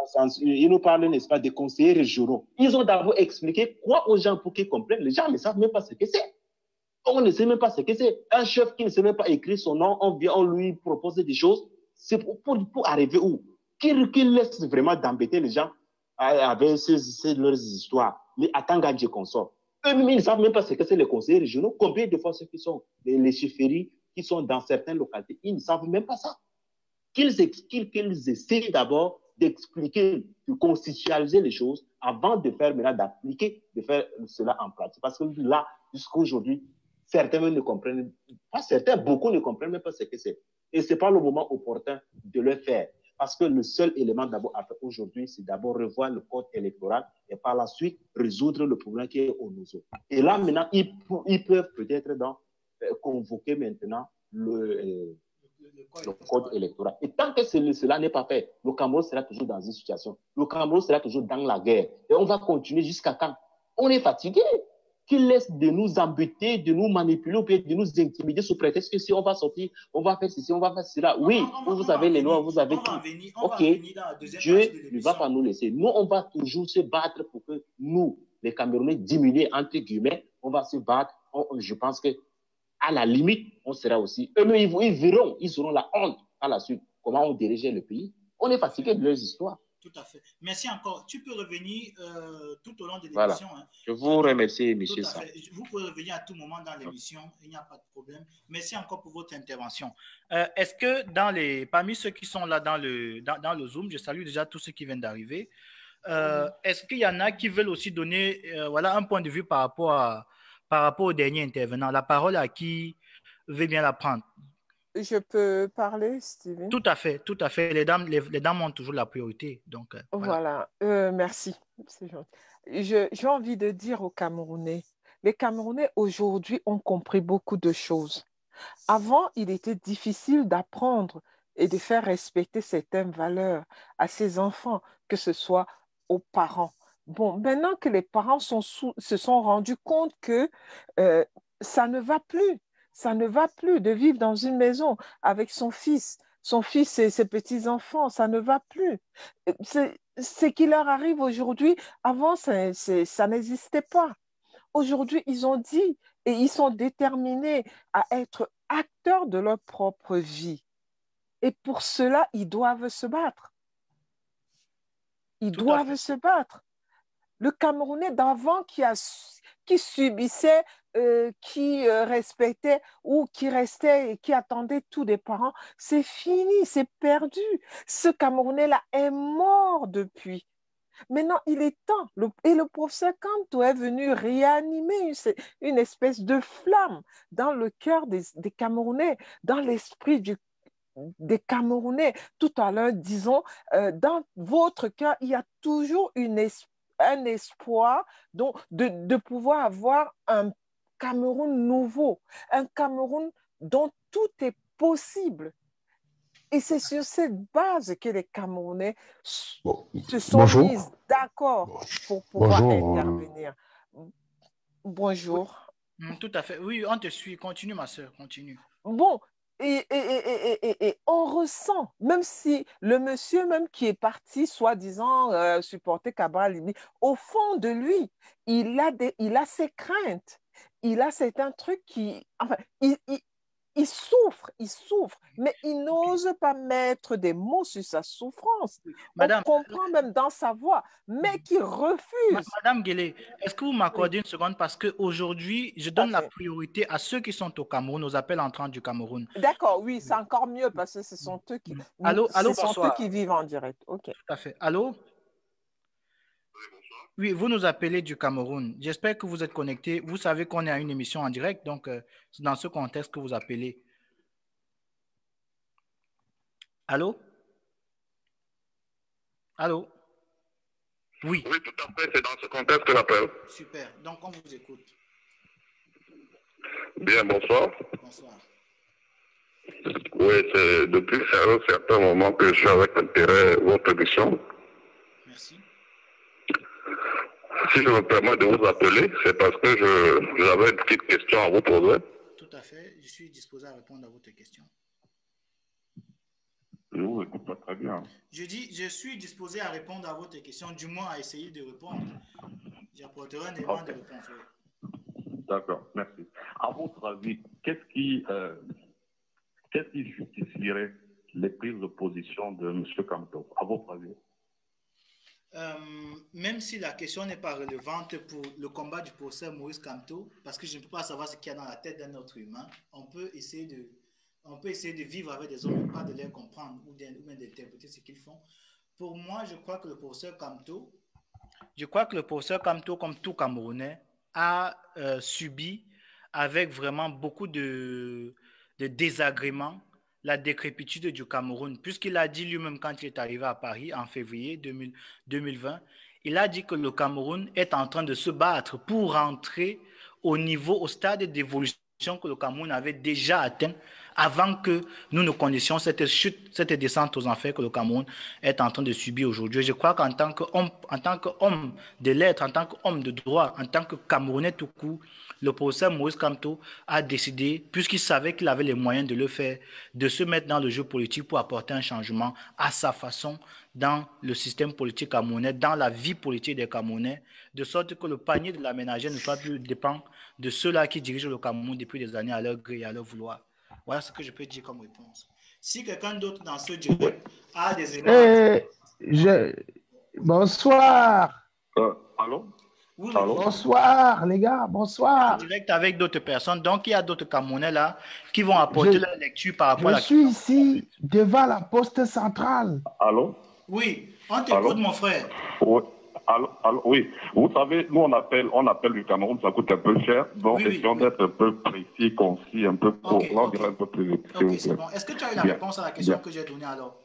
ils nous parlent, n'est-ce pas, des conseillers régionaux. Ils ont d'abord expliqué quoi aux gens pour qu'ils comprennent. Les gens ne savent même pas ce que c'est. On ne sait même pas ce que c'est. Un chef qui ne sait même pas écrire son nom, on vient, on lui propose des choses. C'est pour, pour, pour arriver où? Qu'il qu laisse vraiment d'embêter les gens avec ces, ces, leurs histoires. Les Atangadji consorts. Eux-mêmes, ils ne savent même pas ce que c'est les conseillers régionaux. Combien de fois ceux qui sont les, les chefferies qui sont dans certaines localités, ils ne savent même pas ça. Qu'ils qu qu'ils essaient d'abord d'expliquer, de constitutionnaliser les choses avant de faire maintenant, d'appliquer, de faire cela en pratique. Parce que là, jusqu'à aujourd'hui, certains ne comprennent pas, certains, beaucoup ne comprennent même pas ce que c'est. Et ce n'est pas le moment opportun de le faire. Parce que le seul élément d'abord à faire aujourd'hui, c'est d'abord revoir le code électoral et par la suite résoudre le problème qui est au nouveau. Et là, maintenant, ils, ils peuvent peut-être dans, euh, convoquer maintenant le, euh, le code électoral. Et tant que cela n'est pas fait, le Cameroun sera toujours dans une situation. Le Cameroun sera toujours dans la guerre. Et on va continuer jusqu'à quand? On est fatigué. Qu'ils laissent de nous embêter, de nous manipuler, ou bien de nous intimider sous prétexte que si on va sortir, on va faire ceci, on va faire cela. Oui, on, on, vous on avez les lois, vous avez tout. Venir, ok, Dieu ne va pas nous laisser. Nous, on va toujours se battre pour que nous, les Camerounais, diminuer entre guillemets, on va se battre. On, je pense que à la limite, on sera aussi. Eux-mêmes, ils, ils verront, ils auront la honte à la suite. Comment on dirigeait le pays. On est fatigué de leurs histoires. Tout à fait. Merci encore. Tu peux revenir euh, tout au long de l'émission. Voilà. Hein. Je vous remercie, monsieur. Tout à fait. Vous pouvez revenir à tout moment dans l'émission. Il n'y a pas de problème. Merci encore pour votre intervention. Euh, Est-ce que dans les, parmi ceux qui sont là dans le, dans, dans le Zoom, je salue déjà tous ceux qui viennent d'arriver. Euh, Est-ce qu'il y en a qui veulent aussi donner euh, voilà, un point de vue par rapport, à, par rapport au dernier intervenant? La parole à qui veut bien la prendre? Je peux parler, Steven? Tout à fait, tout à fait. Les dames, les, les dames ont toujours la priorité. Donc, euh, voilà, voilà. Euh, merci. C'est gentil. J'ai envie de dire aux Camerounais, les Camerounais aujourd'hui ont compris beaucoup de choses. Avant, il était difficile d'apprendre et de faire respecter certaines valeurs à ses enfants, que ce soit aux parents. Bon, maintenant que les parents sont sous, se sont rendus compte que euh, ça ne va plus. Ça ne va plus de vivre dans une maison avec son fils, son fils et ses petits-enfants, ça ne va plus. Ce qui leur arrive aujourd'hui, avant, ça, ça n'existait pas. Aujourd'hui, ils ont dit et ils sont déterminés à être acteurs de leur propre vie. Et pour cela, ils doivent se battre. Ils Tout doivent se battre. Le Camerounais d'avant qui, a, qui subissait, euh, qui euh, respectait ou qui restait et qui attendait tous des parents, c'est fini, c'est perdu. Ce Camerounais-là est mort depuis. Maintenant, il est temps. Le, et le professeur Kamto est venu réanimer une, une espèce de flamme dans le cœur des, des Camerounais, dans l'esprit du des Camerounais. Tout à l'heure, disons, euh, dans votre cœur, il y a toujours une es un espoir donc, de, de pouvoir avoir un Cameroun nouveau, un Cameroun dont tout est possible. Et c'est sur cette base que les Camerounais bon, se sont bonjour. mis d'accord pour pouvoir bonjour. intervenir. Bonjour. Tout à fait. Oui, on te suit. Continue, ma soeur, continue. Bon, Et, et, et, et, et on ressent, même si le monsieur même qui est parti, soi-disant euh, supporter Cabral Libye, au fond de lui, il a, des, il a ses craintes. Il a certains trucs qui... Enfin, il, il, il souffre, il souffre, mais il n'ose pas mettre des mots sur sa souffrance. Madame, on comprend même dans sa voix, mais qui refuse. Madame Guélé, est-ce que vous m'accordez oui. une seconde parce qu'aujourd'hui, je donne okay. la priorité à ceux qui sont au Cameroun, aux appels entrants du Cameroun. D'accord, oui, c'est encore mieux parce que ce sont eux qui, allô, allô, ce sont eux qui vivent en direct. Okay. Tout à fait. Allô? Oui, vous nous appelez du Cameroun. J'espère que vous êtes connectés. Vous savez qu'on est à une émission en direct, donc euh, c'est dans ce contexte que vous appelez. Allô? Allô? Oui. Oui, tout à fait, c'est dans ce contexte que j'appelle. Super, donc on vous écoute. Bien, bonsoir. Bonsoir. Oui, c'est depuis un certain moment que je suis avec intérêt votre émission. Merci. si je me permets de vous appeler, c'est parce que je j'avais une petite question à vous poser. Tout à fait. Je suis disposé à répondre à votre question. Je vous écoute pas très bien. Je dis, je suis disposé à répondre à votre question, du moins à essayer de répondre. J'apporterai un élément Okay. de réponse. Oui. D'accord, merci. À votre avis, qu'est-ce qui, euh, qu'est-ce qui justifierait les prises de position de M. Kamto, à votre avis? Euh, même si la question n'est pas relevante pour le combat du procès Maurice Kamto, parce que je ne peux pas savoir ce qu'il y a dans la tête d'un autre humain, on peut essayer de, on peut essayer de vivre avec des hommes, mais pas de les comprendre ou même d'interpréter ce qu'ils font. Pour moi, je crois que le professeur Kamto, je crois que le professeur Kamto, comme tout Camerounais, a euh, subi avec vraiment beaucoup de, de désagréments la décrépitude du Cameroun, puisqu'il a dit lui-même quand il est arrivé à Paris en février deux mille vingt, il a dit que le Cameroun est en train de se battre pour rentrer au niveau, au stade d'évolution que le Cameroun avait déjà atteint avant que nous ne connaissions cette chute, cette descente aux enfers que le Cameroun est en train de subir aujourd'hui. Je crois qu'en tant qu'homme, en tant qu'homme de lettres, en tant qu'homme de droit, en tant que Camerounais tout court, le professeur Maurice Kamto a décidé, puisqu'il savait qu'il avait les moyens de le faire, de se mettre dans le jeu politique pour apporter un changement à sa façon dans le système politique camerounais, dans la vie politique des Camerounais, de sorte que le panier de la ménagère ne soit plus dépend de ceux-là qui dirigent le Cameroun depuis des années à leur gré et à leur vouloir. Voilà ce que je peux dire comme réponse. Si quelqu'un d'autre dans ce direct a des éléments... Eh, je... Bonsoir. Euh, allô? Oui, Allô? Bonsoir, les gars, bonsoir. direct avec d'autres personnes. Donc, il y a d'autres Camerounais là qui vont apporter Je- leur lecture par rapport Je à la suis ici devant la poste centrale. Allô? Oui, on Allô? t'écoute, mon frère. Oui. Allô, allô, oui, vous savez, nous on appelle, on appelle du Cameroun, ça coûte un peu cher, donc Oui, oui, essayons oui. d'être un peu précis, concis, un peu court. Ok, Là, on ok. dirait un peu plus vite, s'il Ok, vous c'est plaît. bon. Est-ce que tu as eu la Bien. réponse à la question Bien. que j'ai donnée alors?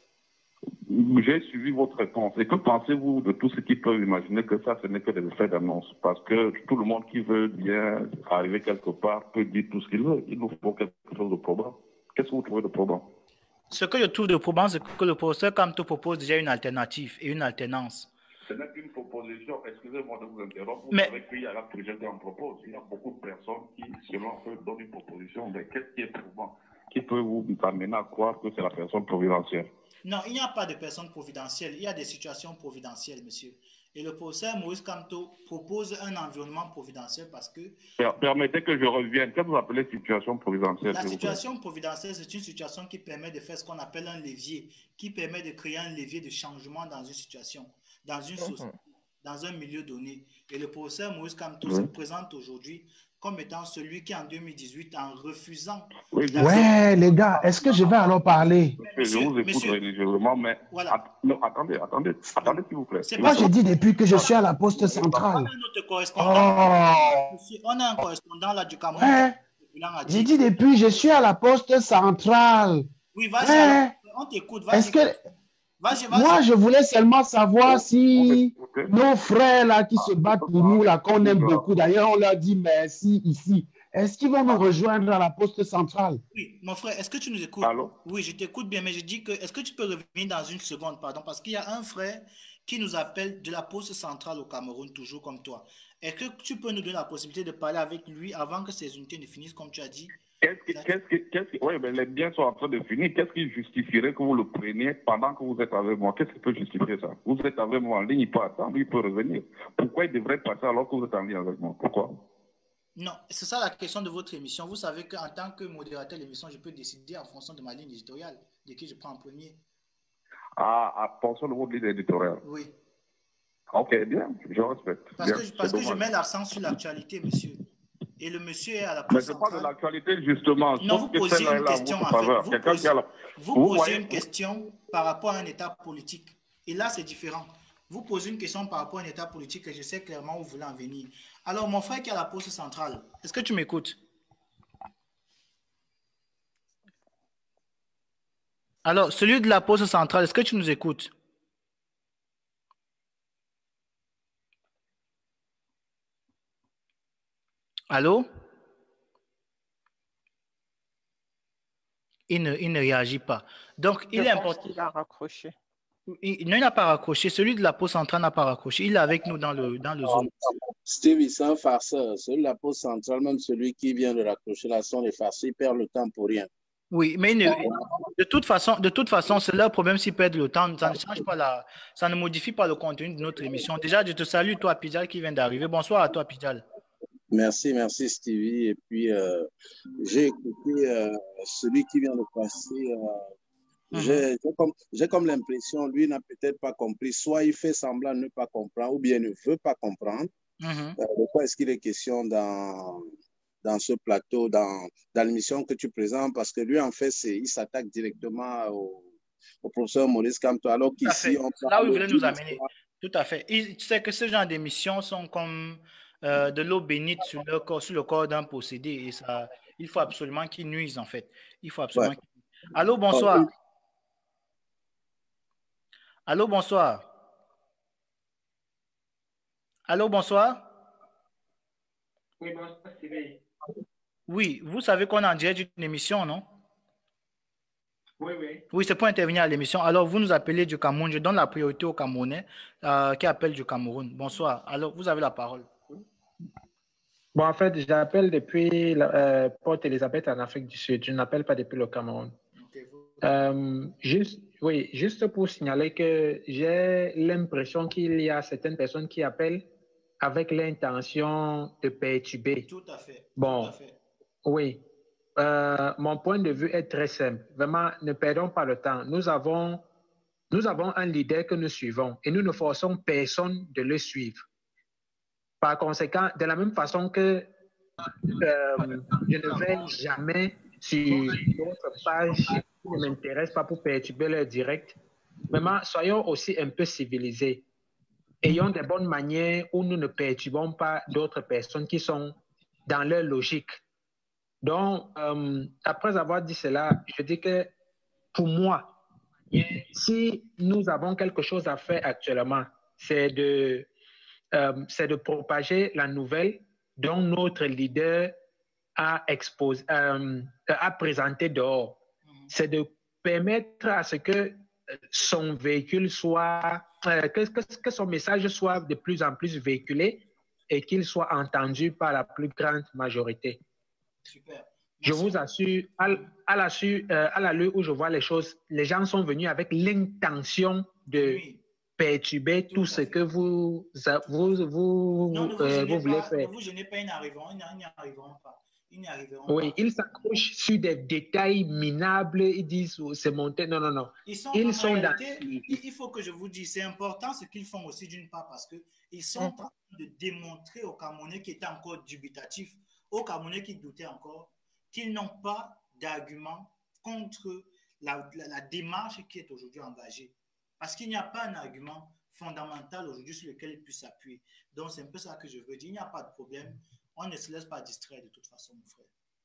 J'ai suivi votre réponse. Et que pensez-vous de tous ceux qui peuvent imaginer que ça, ce n'est que des effets d'annonce? Parce que tout le monde qui veut bien arriver quelque part peut dire tout ce qu'il veut. Il nous faut quelque chose de probant. Qu'est-ce que vous trouvez de probant? Ce que je trouve de probant, c'est que le professeur Kamto propose déjà une alternative et une alternance. Ce n'est qu'une proposition, excusez-moi de vous interrompre, vous Mais- savez qu'il y a la projet en propose. Il y a beaucoup de personnes qui, selon eux, donnent une proposition. Mais qu'est-ce qui est probant? Qui peut vous amener à croire que c'est la personne providentielle? Non, il n'y a pas de personne providentielle. Il y a des situations providentielles, monsieur. Et le professeur Maurice Kamto propose un environnement providentiel parce que Per- Permettez que je revienne. Qu'est-ce que vous appelez situation providentielle? la s'il vous plaît? situation providentielle, c'est une situation qui permet de faire ce qu'on appelle un levier, qui permet de créer un levier de changement dans une situation, dans une société, dans un milieu donné. Et le professeur Maurice Kamto Oui. se présente aujourd'hui comme étant celui qui, en deux mille dix-huit, en refusant... Oui, je- Ouais, les gars, est-ce que je vais alors parler? je Monsieur, vous écoute monsieur, religieusement, mais Voilà. att- non, attendez, attendez, attendez, s'il vous plaît. C'est S'il pas vous Moi, plaît. j'ai dit depuis que je suis à la poste on centrale. a notre correspondant, Oh, monsieur, on a un correspondant là du Cameroun. ouais, qui a j'ai dit. dit depuis je suis à la poste centrale. Oui, vas-y, Ouais. alors, on t'écoute, vas-y. Est-ce que Vas-y, vas-y. moi, je voulais seulement savoir si Vous écoutez? nos frères là qui se battent pour nous, là, qu'on aime beaucoup, d'ailleurs, on leur dit merci ici. Est-ce qu'ils vont nous rejoindre à la poste centrale? Oui, mon frère, est-ce que tu nous écoutes? Allô? Oui, je t'écoute bien, mais je dis que, est-ce que tu peux revenir dans une seconde, pardon, parce qu'il y a un frère qui nous appelle de la poste centrale au Cameroun, toujours comme toi. Est-ce que tu peux nous donner la possibilité de parler avec lui avant que ces unités ne finissent, comme tu as dit? Qu'est-ce qui, qu'est-ce qui, qu'est-ce qui, oui, mais les biens sont en train de finir. Qu'est-ce qui justifierait que vous le preniez pendant que vous êtes avec moi? Qu'est-ce qui peut justifier ça? Vous êtes avec moi en ligne, il peut attendre, il peut revenir. Pourquoi il devrait passer alors que vous êtes en ligne avec moi? Pourquoi? Non, c'est ça la question de votre émission. Vous savez qu'en tant que modérateur de l'émission, je peux décider en fonction de ma ligne éditoriale, de qui je prends en premier. Ah, à penser de votre ligne éditoriale. Oui. Ok, bien, je respecte. Parce Bien, que, c'est parce que je dommage. mets l'accent sur l'actualité, monsieur. Et le monsieur est à la Mais poste c'est pas de centrale. l'actualité, justement. Non, Sauf vous que posiez celle-là une est là en question, votre en fait. faveur. Vous Quelqu'un posez, qui a la... vous Vous posez voyez- une question par rapport à un état politique. Et là, c'est différent. Vous posez une question par rapport à un état politique et je sais clairement où vous voulez en venir. Alors, mon frère qui est à la poste centrale, est-ce que tu m'écoutes? Alors, celui de la poste centrale, est-ce que tu nous écoutes? Allô? Il ne, il ne réagit pas. Donc, il Je est pense important. qu'il a raccroché. Il, non, il n'a pas raccroché. Celui de la pause centrale n'a pas raccroché. Il est avec nous dans le, dans le Zoom. Stevie, c'est un farceur. Celui de la pause centrale, même celui qui vient de raccrocher la son des farceurs, il perd le temps pour rien. Oui, mais ne, de toute façon, de toute façon, c'est leur problème s'ils perdent le temps. Ça ne change pas la, ça ne modifie pas le contenu de notre émission. Déjà, je te salue, toi, Pidjal, qui vient d'arriver. Bonsoir à toi, Pidjal. Merci, merci, Stevie. Et puis, euh, j'ai écouté euh, celui qui vient de passer. Euh, mm-hmm. J'ai comme, comme l'impression, lui n'a peut-être pas compris. Soit il fait semblant de ne pas comprendre, ou bien ne veut pas comprendre. Mm-hmm. euh, de quoi est-ce qu'il est question dans... dans ce plateau, dans, dans l'émission que tu présentes, parce que lui, en fait, il s'attaque directement au, au professeur Maurice Kamto, alors qu'ici, on parle... Là où il voulait nous amener, tout à fait. Il sait que ce genre d'émissions sont comme euh, de l'eau bénite sur le corps, sur le corps d'un possédé, et ça, il faut absolument qu'il nuise, en fait. Il faut absolument ouais. qu'il... Allô, bonsoir. Oh, Allô, bonsoir. Allô, bonsoir. Oui, bonsoir, Stevie. Oui, vous savez qu'on est en direct d'une émission, non? Oui, oui. Oui, c'est pour intervenir à l'émission. Alors, vous nous appelez du Cameroun. Je donne la priorité aux Camerounais euh, qui appellent du Cameroun. Bonsoir. Alors, vous avez la parole. Bon, en fait, j'appelle depuis euh, Port Elizabeth en Afrique du Sud. Je n'appelle pas depuis le Cameroun. Okay. Euh, juste, oui, juste pour signaler que j'ai l'impression qu'il y a certaines personnes qui appellent avec l'intention de perturber. Tout à fait. Bon, Tout à fait. Oui. Euh, mon point de vue est très simple. Vraiment, ne perdons pas le temps. Nous avons, nous avons un leader que nous suivons et nous ne forçons personne de le suivre. Par conséquent, de la même façon que euh, je ne vais jamais sur d'autres pages qui ne m'intéressent pas pour perturber leur direct, vraiment, soyons aussi un peu civilisés. Ayons des bonnes manières où nous ne perturbons pas d'autres personnes qui sont dans leur logique. Donc, euh, après avoir dit cela, je dis que pour moi, si nous avons quelque chose à faire actuellement, c'est de, euh, c'est de propager la nouvelle dont notre leader a, exposé, euh, a présenté dehors. C'est de permettre à ce que son véhicule soit, euh, que, que, que son message soit de plus en plus véhiculé et qu'il soit entendu par la plus grande majorité. Super. Je vous assure, à, à, la, euh, à la lueur où je vois les choses, les gens sont venus avec l'intention de oui. perturber tout, tout ce fait. que vous, vous, vous, non, vous, euh, vous voulez pas, faire. Ne vous gênez pas, ils n'y arriveront, ils n'y arriveront pas. Ils n'y arriveront oui, pas. Ils s'accrochent sur des détails minables, ils disent oh, c'est monté. Non, non, non. Ils sont, ils en sont réalité, dans... il faut que je vous dise, c'est important ce qu'ils font aussi d'une part parce qu'ils sont en train de démontrer aux Camerounais qui étaient encore dubitatifs, aux Camerounais qui doutaient encore, qu'ils n'ont pas d'argument contre la, la, la démarche qui est aujourd'hui engagée. Parce qu'il n'y a pas un argument fondamental aujourd'hui sur lequel ils puissent s'appuyer. Donc, c'est un peu ça que je veux dire. Il n'y a pas de problème. On ne se laisse pas distraire de toute façon, mon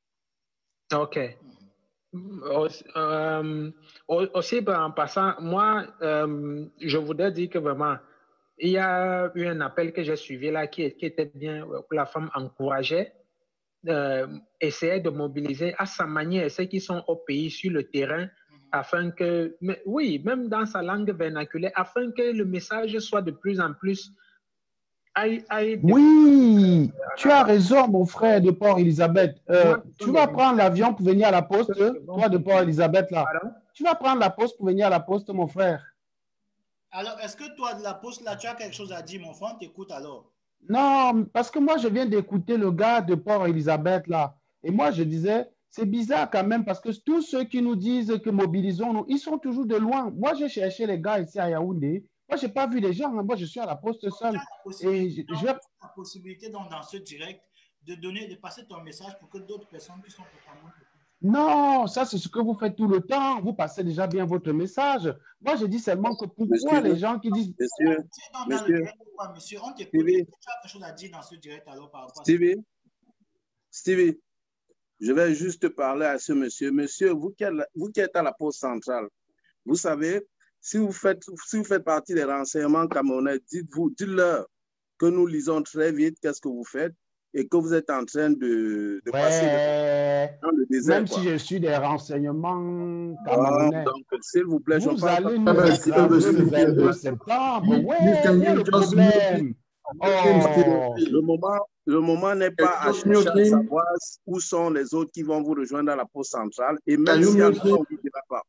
frère. OK. Mm-hmm. euh, aussi, en passant, moi, euh, je voudrais dire que vraiment, il y a eu un appel que j'ai suivi là qui, qui était bien, où la femme encourageait. Euh, essayer de mobiliser à sa manière ceux qui sont au pays sur le terrain mm-hmm. afin que, mais, oui, même dans sa langue vernaculaire, afin que le message soit de plus en plus. Aille, aille de... Oui, euh, tu as raison, mon frère de Port-Elizabeth. Euh, tu vas prendre l'avion pour venir à la poste, toi de Port-Elizabeth là. Pardon? Tu vas prendre la poste pour venir à la poste, mon frère. Alors, est-ce que toi de la poste là, tu as quelque chose à dire, mon frère? T'écoutes alors. Non, parce que moi, je viens d'écouter le gars de Port-Elizabeth, là. Et moi, je disais, c'est bizarre quand même, parce que tous ceux qui nous disent que mobilisons-nous, ils sont toujours de loin. Moi, j'ai cherché les gars ici à Yaoundé. Moi, je n'ai pas vu les gens. Moi, je suis à la poste seul. Et je, je vais... la possibilité donc, dans ce direct de donner, de passer ton message pour que d'autres personnes qui sont totalement... Non, ça, c'est ce que vous faites tout le temps. Vous passez déjà bien votre message. Moi, je dis seulement que pourquoi monsieur, les gens qui disent... Monsieur, dans monsieur, le direct, quoi, monsieur, on t'écoute. Tu as quelque chose à dire dans ce direct alors par rapport à Stevie, ça? Stevie, je vais juste parler à ce monsieur. Monsieur, vous qui êtes, vous qui êtes à la poste centrale, vous savez, si vous faites, si vous faites partie des renseignements camerounais, dites-vous, dites-leur que nous lisons très vite, qu'est-ce que vous faites, et que vous êtes en train de, de Ouais. passer dans le désert. Même Quoi. si je suis des renseignements Ah, camerounais. donc, s'il vous plaît, je Vous parle allez pas. nous écraser le vingt-deux septembre. Ouais, il y a le problème. Oh. Le moment, le moment n'est pas à chercher à savoir où sont les autres qui vont vous rejoindre à la poste centrale. Et même s'il y en a, on ne dira pas.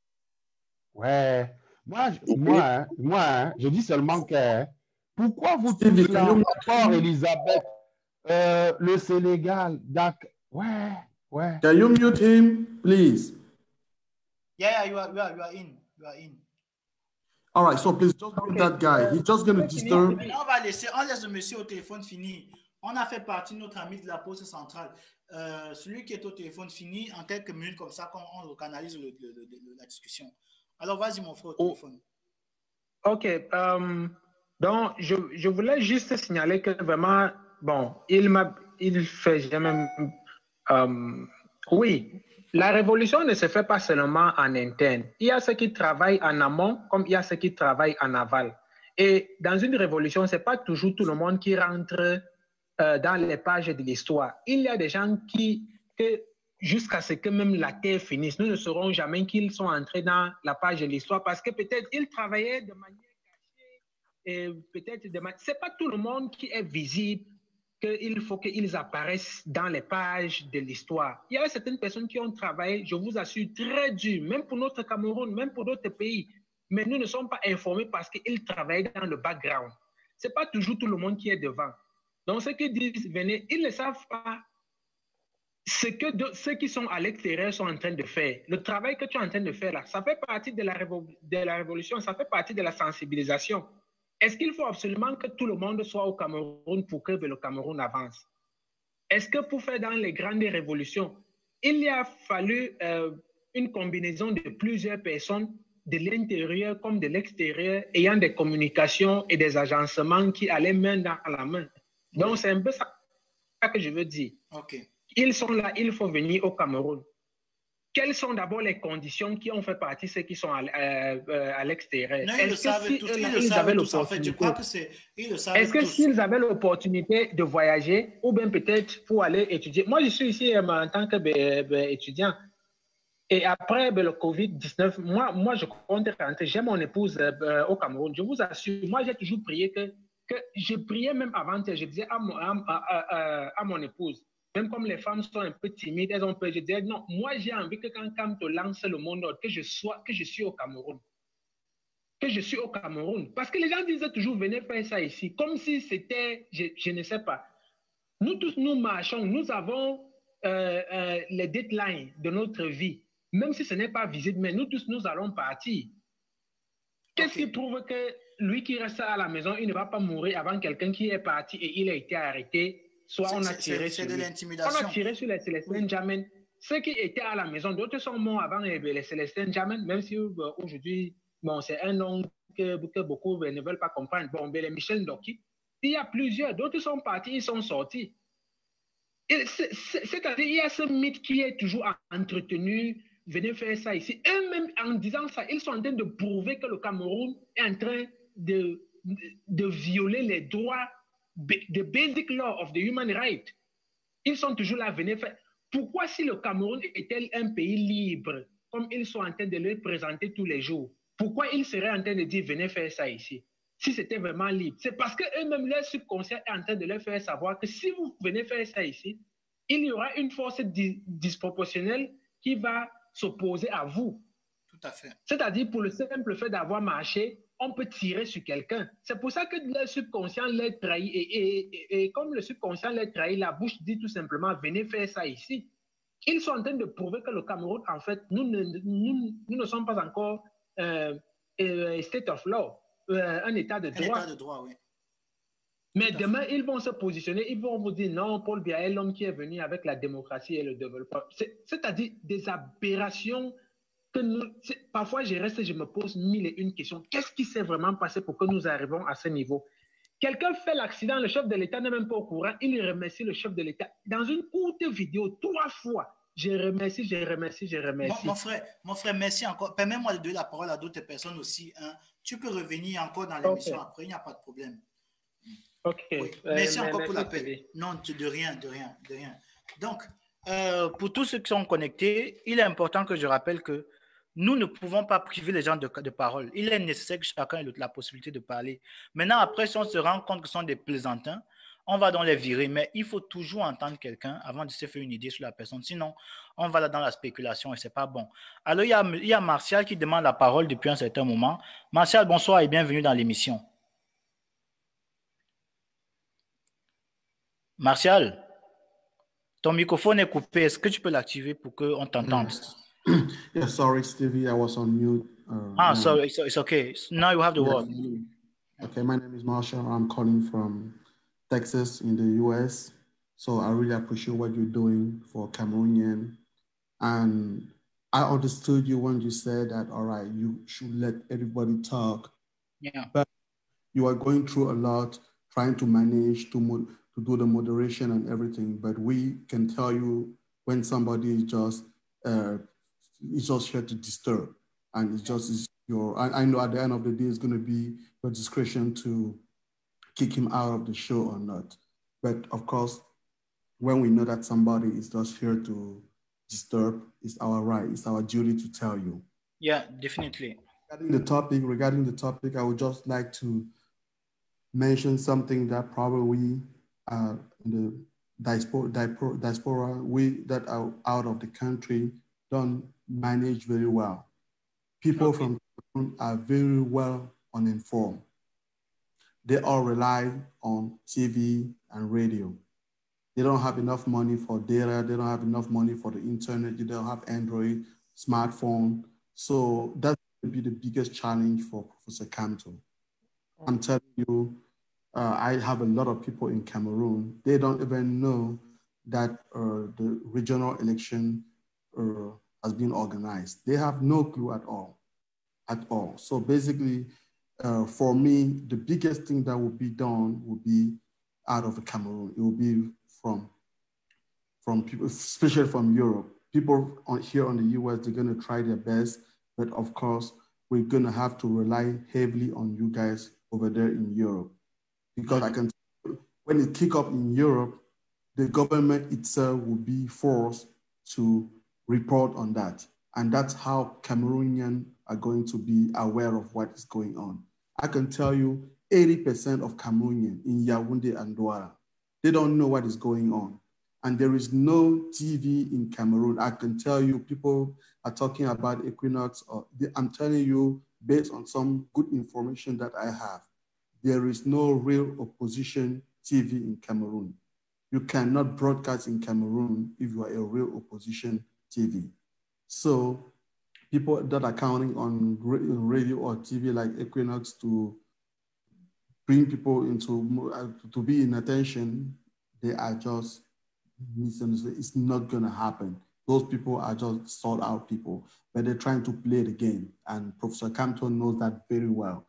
Ouais. Moi, je- Ok. moi, hein, moi hein, je dis seulement que hein, pourquoi vous tous là, à part Elisabeth, euh, le Sénégal, Dak, ouais, ouais. Can you mute him, please? Yeah, yeah, you are, you are, you are in. You are in. All right, so please just mute that guy. He's just going to disturb. Maintenant, on va laisser, on laisse le monsieur au téléphone fini. On a fait partie de notre ami de la poste centrale. Euh, celui qui est au téléphone fini, en quelques minutes comme ça, quand on recanalise le, le, le, le, la discussion. Alors, vas-y, mon frère, au téléphone. Ok. euh, donc, je, je voulais juste signaler que vraiment, bon, il m'a, il fait jamais. Euh, oui, la révolution ne se fait pas seulement en interne. Il y a ceux qui travaillent en amont, comme il y a ceux qui travaillent en aval. Et dans une révolution, ce n'est pas toujours tout le monde qui rentre euh, dans les pages de l'histoire. Il y a des gens qui, que, jusqu'à ce que même la terre finisse, nous ne saurons jamais qu'ils sont entrés dans la page de l'histoire parce que peut-être ils travaillaient de manière cachée et peut-être de manière... Ce n'est pas tout le monde qui est visible qu'il faut qu'ils apparaissent dans les pages de l'histoire. Il y a certaines personnes qui ont travaillé, je vous assure, très dur, même pour notre Cameroun, même pour d'autres pays. Mais nous ne sommes pas informés parce qu'ils travaillent dans le background. Ce n'est pas toujours tout le monde qui est devant. Donc, ceux qui disent, venez, ils ne savent pas ce que de, ceux qui sont à l'extérieur sont en train de faire. Le travail que tu es en train de faire là, ça fait partie de la, révo de la révolution, ça fait partie de la sensibilisation. Est-ce qu'il faut absolument que tout le monde soit au Cameroun pour que le Cameroun avance? Est-ce que pour faire dans les grandes révolutions, il y a fallu euh, une combinaison de plusieurs personnes de l'intérieur comme de l'extérieur, ayant des communications et des agencements qui allaient main dans la main? Donc, c'est un peu ça que je veux dire. Okay. Ils sont là, il faut venir au Cameroun. Quelles sont d'abord les conditions qui ont fait partie ceux qui sont à, euh, à l'extérieur? Ils le savent si tous, eux, ils le ils savent tous, en fait. Je crois que c'est... Est-ce que s'ils avaient l'opportunité de voyager ou bien peut-être pour aller étudier? Moi, je suis ici euh, en tant qu'étudiant. Et après ben, le covid dix-neuf, moi, moi, je compte rentrer. J'ai mon épouse euh, au Cameroun. Je vous assure, moi, j'ai toujours prié que, que je priais même avant, je disais à mon, à, à, à, à mon épouse, même comme les femmes sont un peu timides, elles ont peur, je disais, non, moi, j'ai envie que quand Camto lance le monde, que je, sois, que je suis au Cameroun. Que je suis au Cameroun. Parce que les gens disaient toujours, venez faire ça ici, comme si c'était, je, je ne sais pas. Nous tous, nous marchons, nous avons euh, euh, les deadlines de notre vie. Même si ce n'est pas visible, mais nous tous, nous allons partir. Qu'est-ce okay. qui prouve que lui qui reste à la maison, il ne va pas mourir avant quelqu'un qui est parti et il a été arrêté, soit on a tiré sur lui. On a tiré sur les Célestins Jamen. Ceux qui étaient à la maison, d'autres sont morts avant les Célestins Jamen, même si euh, aujourd'hui, bon, c'est un nom que, que beaucoup ne veulent pas comprendre. Bon, ben, les Michel Ndoki, il y a plusieurs, d'autres sont partis, ils sont sortis. C'est-à-dire, il y a ce mythe qui est toujours entretenu. Venez faire ça ici. Eux-mêmes, en disant ça, ils sont en train de prouver que le Cameroun est en train de, de, de violer les droits, the basic law of the human right. Ils sont toujours là, venez faire. Pourquoi si le Cameroun était un pays libre, comme ils sont en train de le présenter tous les jours, pourquoi ils seraient en train de dire venez faire ça ici? Si c'était vraiment libre. C'est parce qu'eux-mêmes, leur subconscient est en train de leur faire savoir que si vous venez faire ça ici, il y aura une force dis disproportionnelle qui va s'opposer à vous. Tout à fait. C'est-à-dire, pour le simple fait d'avoir marché, on peut tirer sur quelqu'un. C'est pour ça que le subconscient les trahit. Et, et, et, et comme le subconscient les trahit, la bouche dit tout simplement, venez faire ça ici. Ils sont en train de prouver que le Cameroun, en fait, nous ne, nous, nous ne sommes pas encore euh, euh, state of law, euh, un état de droit. Un état de droit, oui. Mais demain, ils vont se positionner, ils vont vous dire non, Paul Biya est l'homme qui est venu avec la démocratie et le développement. C'est-à-dire des aberrations que nous, parfois je reste et je me pose mille et une questions. Qu'est-ce qui s'est vraiment passé pour que nous arrivions à ce niveau? Quelqu'un fait l'accident, le chef de l'État n'est même pas au courant, il remercie le chef de l'État. Dans une courte vidéo, trois fois, je remercie, je remercie, je remercie. Mon, mon, frère, mon frère, merci encore. Permets-moi de donner la parole à d'autres personnes aussi. Hein. Tu peux revenir encore dans l'émission okay. Après, il n'y a pas de problème. Ok. Oui. Euh, Merci mais- encore mais pour ça, l'appel. c'est- Non, tu- de rien, de rien, de rien. Donc, euh, pour tous ceux qui sont connectés, il est important que je rappelle que nous ne pouvons pas priver les gens de, de parole. Il est nécessaire que chacun ait la possibilité de parler. Maintenant, après, si on se rend compte que ce sont des plaisantins, on va donc les virer. Mais il faut toujours entendre quelqu'un avant de se faire une idée sur la personne. Sinon, on va là dans la spéculation et ce n'est pas bon. Alors, il y, a, il y a Martial qui demande la parole depuis un certain moment. Martial, bonsoir et bienvenue dans l'émission. Martial, ton microphone est coupé. Est-ce que tu peux l'activer pour qu'on t'entende? Yes. Yeah, sorry, Stevie, I was on mute. Uh, Ah, now. sorry, it's, it's okay. Now you have the Yeah. word. Okay, my name is Marshall. I'm calling from Texas in the U S. So I really appreciate what you're doing for Cameroonian. And I understood you when you said that, all right, you should let everybody talk. Yeah. But you are going through a lot, trying to manage to, mo- to do the moderation and everything. But we can tell you when somebody is just, uh, is just here to disturb. And it's just is your, I, I know at the end of the day, it's going to be your discretion to kick him out of the show or not. But of course, when we know that somebody is just here to disturb, it's our right, it's our duty to tell you. Yeah, definitely. Regarding the topic, regarding the topic, I would just like to mention something that probably uh, in the diaspora, diaspora, diaspora, we that are out of the country don't manage very well. People Okay. from Cameroon are very well uninformed. They all rely on T V and radio. They don't have enough money for data. They don't have enough money for the internet. They don't have Android, smartphone. So that's going to be the biggest challenge for Professor Kamto. I'm telling you, uh, I have a lot of people in Cameroon. They don't even know that uh, the regional election uh, has been organized. They have no clue at all, at all. So basically, uh, for me, the biggest thing that will be done will be out of Cameroon. It will be from, from people, especially from Europe. People on, here on the U S, they're gonna try their best, but of course, we're gonna have to rely heavily on you guys over there in Europe. Because I can, when it kick up in Europe, the government itself will be forced to report on that. And that's how Cameroonians are going to be aware of what is going on. I can tell you eighty percent of Cameroonians in Yaoundé and Douala, they don't know what is going on. And there is no T V in Cameroon. I can tell you people are talking about Equinox. Or I'm telling you, based on some good information that I have, there is no real opposition T V in Cameroon. You cannot broadcast in Cameroon if you are a real opposition T V. So people that are counting on radio or T V like Equinox to bring people into, uh, to be in attention, they are just misunderstood. It's not gonna happen. Those people are just sold out people, but they're trying to play the game. And Professor Campton knows that very well.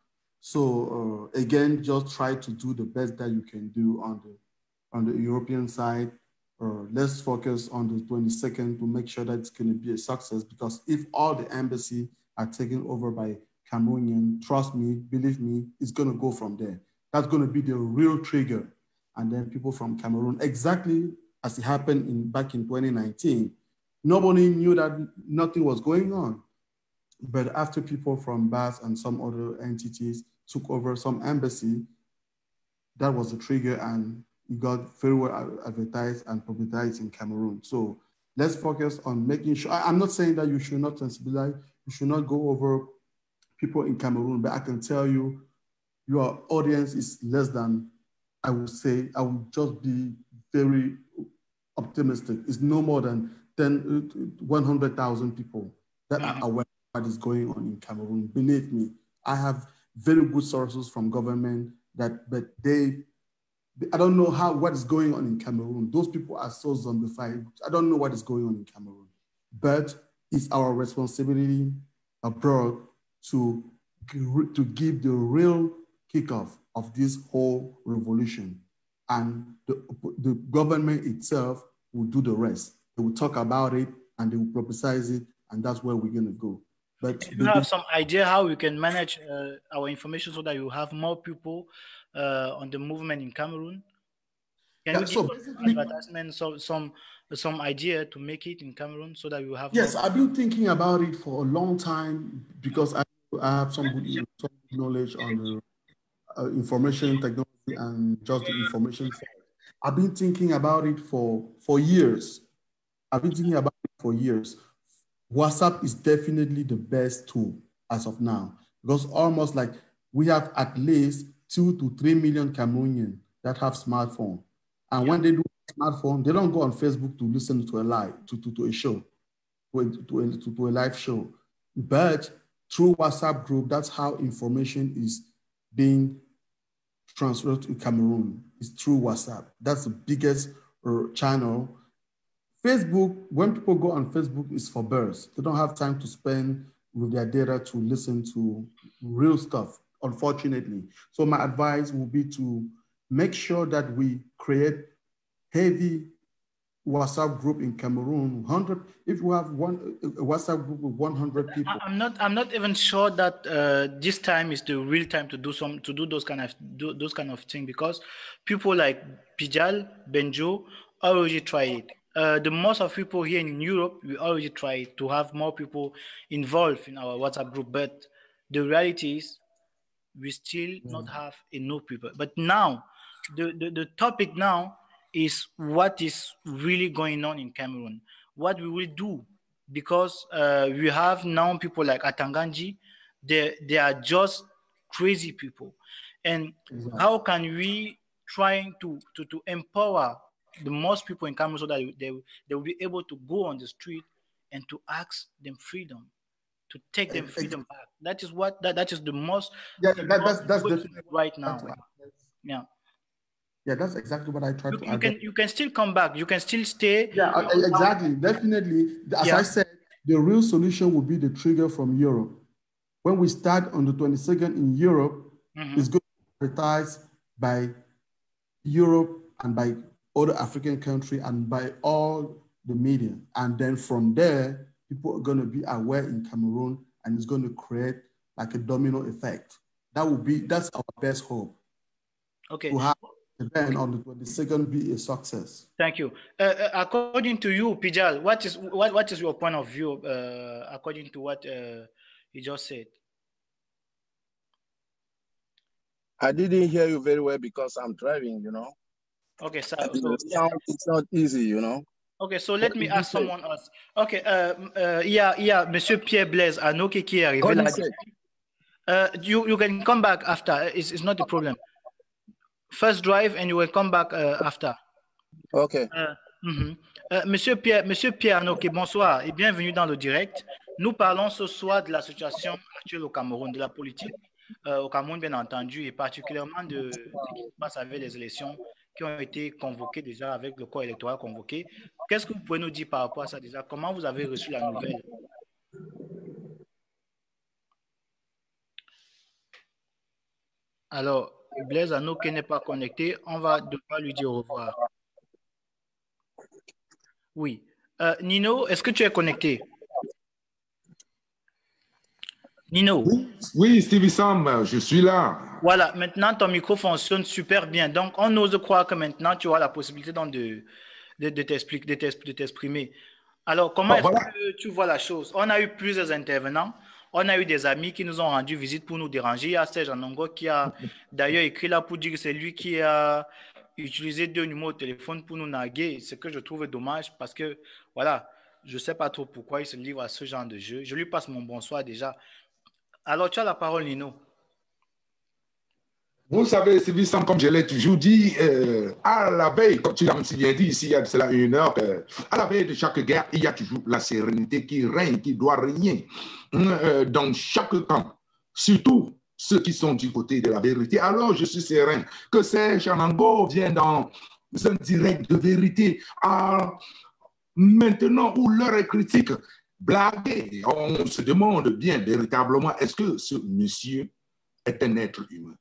So uh, again, just try to do the best that you can do on the on the European side. Uh, let's focus on the twenty-second to make sure that it's going to be a success, because if all the embassy are taken over by Cameroonian, trust me, believe me, it's going to go from there. That's going to be the real trigger. And then people from Cameroon, exactly as it happened in back in twenty nineteen, nobody knew that nothing was going on. But after people from B A S and some other entities took over some embassy, that was the trigger, and it got very well advertised and publicized in Cameroon. So let's focus on making sure, I'm not saying that you should not sensibilize, you should not go over people in Cameroon, but I can tell you, your audience is less than, I would say, I would just be very optimistic. It's no more than ten, one hundred thousand people that are aware of what is going on in Cameroon. Believe me, I have very good sources from government that, but they, I don't know how, what is going on in Cameroon. Those people are so zombified. I don't know what is going on in Cameroon, but it's our responsibility abroad to, to give the real kickoff of this whole revolution. And the, the government itself will do the rest. They will talk about it and they will publicize it, and that's where we're gonna go. But do you have some idea how we can manage uh, our information so that you have more people uh, on the movement in Cameroon? Can Yeah, you so give us some advertisement, some, some, some idea to make it in Cameroon so that we will have yes, more- I've been thinking about it for a long time because I, I have some good, some good knowledge on uh, uh, information technology and just the information side. I've been thinking about it for, for years. I've been thinking about it for years. WhatsApp is definitely the best tool as of now because almost like we have at least two to three million Cameroonians that have smartphone. And yeah. when they do smartphone, they don't go on Facebook to listen to a live, to, to, to a show, to a, to, a, to, to a live show. But through WhatsApp group, that's how information is being transferred to Cameroon. It's through WhatsApp. That's the biggest uh, channel. Facebook, when people go on Facebook, is for birds. They don't have time to spend with their data to listen to real stuff, unfortunately. So my advice would be to make sure that we create heavy WhatsApp group in Cameroon. one hundred, if you have one a WhatsApp group with one hundred people. I'm not. I'm not even sure that uh, this time is the real time to do some to do those kind of do those kind of things because people like Pijal, Benjo already tried it. Uh, the most of people here in Europe, we already tried to have more people involved in our WhatsApp group, but the reality is we still yeah. not have enough people. But now, the, the, the topic now is what is really going on in Cameroon, what we will do, because uh, we have now people like Atanganji, they, they are just crazy people. And exactly. how can we try to, to, to empower the most people in Cameroon so that they, they will be able to go on the street and to ask them freedom, to take them freedom back. That is what that, that is the most yeah that, that's that's definitely right now. Yeah. Yeah, that's exactly what I try you, to. You can you can still come back. You can still stay. Yeah, exactly. Definitely. As yeah. I said, the real solution would be the trigger from Europe. When we start on the twenty-second in Europe, mm-hmm. it's going to be advertised by Europe and by other African countries and by all the media. And then from there, people are going to be aware in Cameroon and it's going to create like a domino effect. That would be, that's our best hope. Okay. To have the event on the twenty-second be a success. Thank you. Uh, according to you, Pijal, what is, what, what is your point of view uh, according to what uh, you just said? I didn't hear you very well because I'm driving, you know. Okay, so, so it's, not, it's not easy, you know. Okay, so let what me ask someone say? else. Okay, uh, uh, yeah, yeah, Monsieur Pierre Blaise Anoke qui est arrivé là. Uh, you, you can come back after. It's, it's not a problem. First drive and you will come back uh, after. Okay. Uh, mm-hmm. uh, Monsieur Pierre, Monsieur Pierre Anoke, bonsoir et bienvenue dans le direct. Nous parlons ce soir de la situation actuelle au Cameroun, de la politique euh, au Cameroun, bien entendu, et particulièrement de ce qui se passe avec les élections qui ont été convoqués déjà avec le corps électoral convoqué. Qu'est-ce que vous pouvez nous dire par rapport à ça déjà? Comment vous avez reçu la nouvelle? Alors, Blaise Anoke n'est pas connecté. On va devoir lui dire au revoir. Oui. Euh, Nino, est-ce que tu es connecté? Nino. Oui, oui, Stevie Sam, je suis là. Voilà, maintenant ton micro fonctionne super bien. Donc, on ose croire que maintenant tu as la possibilité donc, de, de, de t'exprimer. Alors, comment oh, est-ce voilà. que tu vois la chose? On a eu plusieurs intervenants. On a eu des amis qui nous ont rendu visite pour nous déranger. Il y a Serge Anongo qui a d'ailleurs écrit là pour dire que c'est lui qui a utilisé deux numéros de téléphone pour nous narguer. Ce que je trouve dommage parce que, voilà, je ne sais pas trop pourquoi il se livre à ce genre de jeu. Je lui passe mon bonsoir déjà. Alors, tu as la parole, Nino. Vous savez, Sylvie Sam, comme je l'ai toujours dit, euh, à la veille, comme tu l'as si bien dit ici, il y a de cela une heure, euh, à la veille de chaque guerre, il y a toujours la sérénité qui règne, qui doit régner euh, dans chaque camp, surtout ceux qui sont du côté de la vérité. Alors, je suis serein que Serge Anongo vient dans un direct de vérité à maintenant où l'heure est critique. Blaguer, on se demande bien véritablement, est-ce que ce monsieur est un être humain?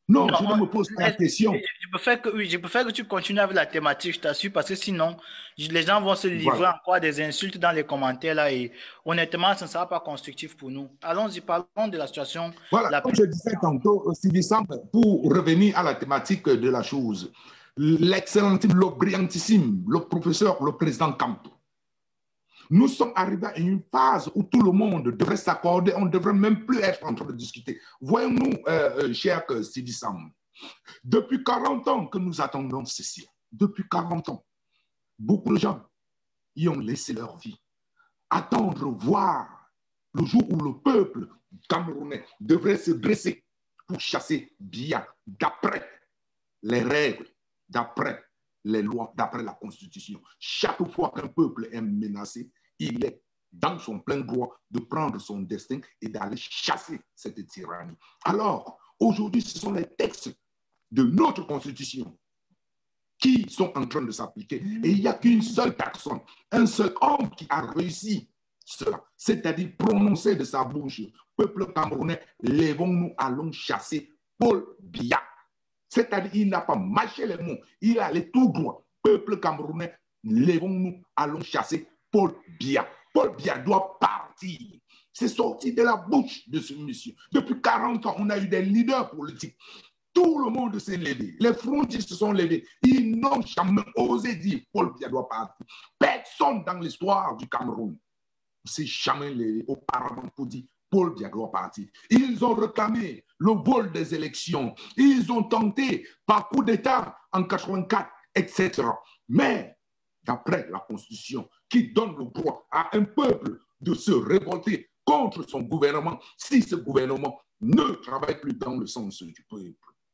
Non, Non, je ne on- me pose pas la je, question. je préfère que, oui, je préfère que tu continues avec la thématique, je t'assure, parce que sinon, je- les gens vont se livrer Voilà. encore à des insultes dans les commentaires là et honnêtement, ça ne sera pas constructif pour nous. Allons-y, parlons de la situation Voilà, la comme plus. je disais tantôt, Sylvie Samb, pour revenir à la thématique de la chose, l'excellentissime, le brillantissime, le professeur, le président Kamto, nous sommes arrivés à une phase où tout le monde devrait s'accorder, on ne devrait même plus être en train de discuter. Voyons-nous, euh, euh, cher euh, Sidi Sam, depuis quarante ans que nous attendons ceci, depuis quarante ans, beaucoup de gens y ont laissé leur vie. Attendre, voir le jour où le peuple camerounais devrait se dresser pour chasser Biya d'après les règles, d'après les lois, d'après la Constitution. Chaque fois qu'un peuple est menacé, il est dans son plein droit de prendre son destin et d'aller chasser cette tyrannie. Alors, aujourd'hui, ce sont les textes de notre Constitution qui sont en train de s'appliquer. Et il n'y a qu'une seule personne, un seul homme qui a réussi cela, c'est-à-dire prononcer de sa bouche, peuple camerounais, lèvons-nous, allons chasser Paul Biya. C'est-à-dire qu'il n'a pas mâché les mots, il allait tout droit. Peuple camerounais, lèvons-nous, allons chasser Paul Biya. Paul Biya doit partir. C'est sorti de la bouche de ce monsieur. Depuis quarante ans, on a eu des leaders politiques. Tout le monde s'est levé. Les frontières se sont levés. Ils n'ont jamais osé dire Paul Biya doit partir. Personne dans l'histoire du Cameroun ne s'est jamais levé auparavant pour dire Paul Biya doit partir. Ils ont réclamé le vol des élections. Ils ont tenté par coup d'État en quatre-vingt-quatre, et cetera. Mais d'après la Constitution qui donne le droit à un peuple de se révolter contre son gouvernement si ce gouvernement ne travaille plus dans le sens du peuple.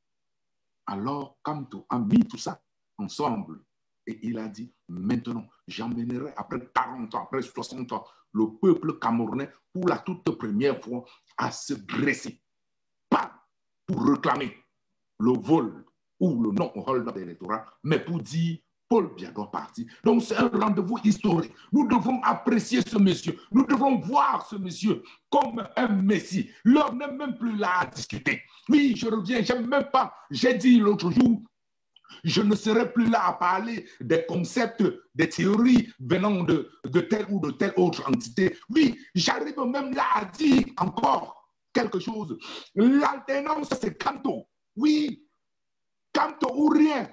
Alors, Kamto a mis tout ça ensemble et il a dit, maintenant, j'emmènerai après quarante ans, après soixante ans, le peuple camerounais pour la toute première fois à se dresser, pas pour réclamer le vol ou le non-hold électoral, mais pour dire Paul Biya doit partir. Donc c'est un rendez-vous historique. Nous devons apprécier ce monsieur. Nous devons voir ce monsieur comme un messie. L'heure n'est même plus là à discuter. Oui, je reviens, j'aime même pas. J'ai dit l'autre jour, je ne serai plus là à parler des concepts, des théories venant de, de telle ou de telle autre entité. Oui, j'arrive même là à dire encore quelque chose. L'alternance, c'est Kamto. Oui, Kamto ou rien.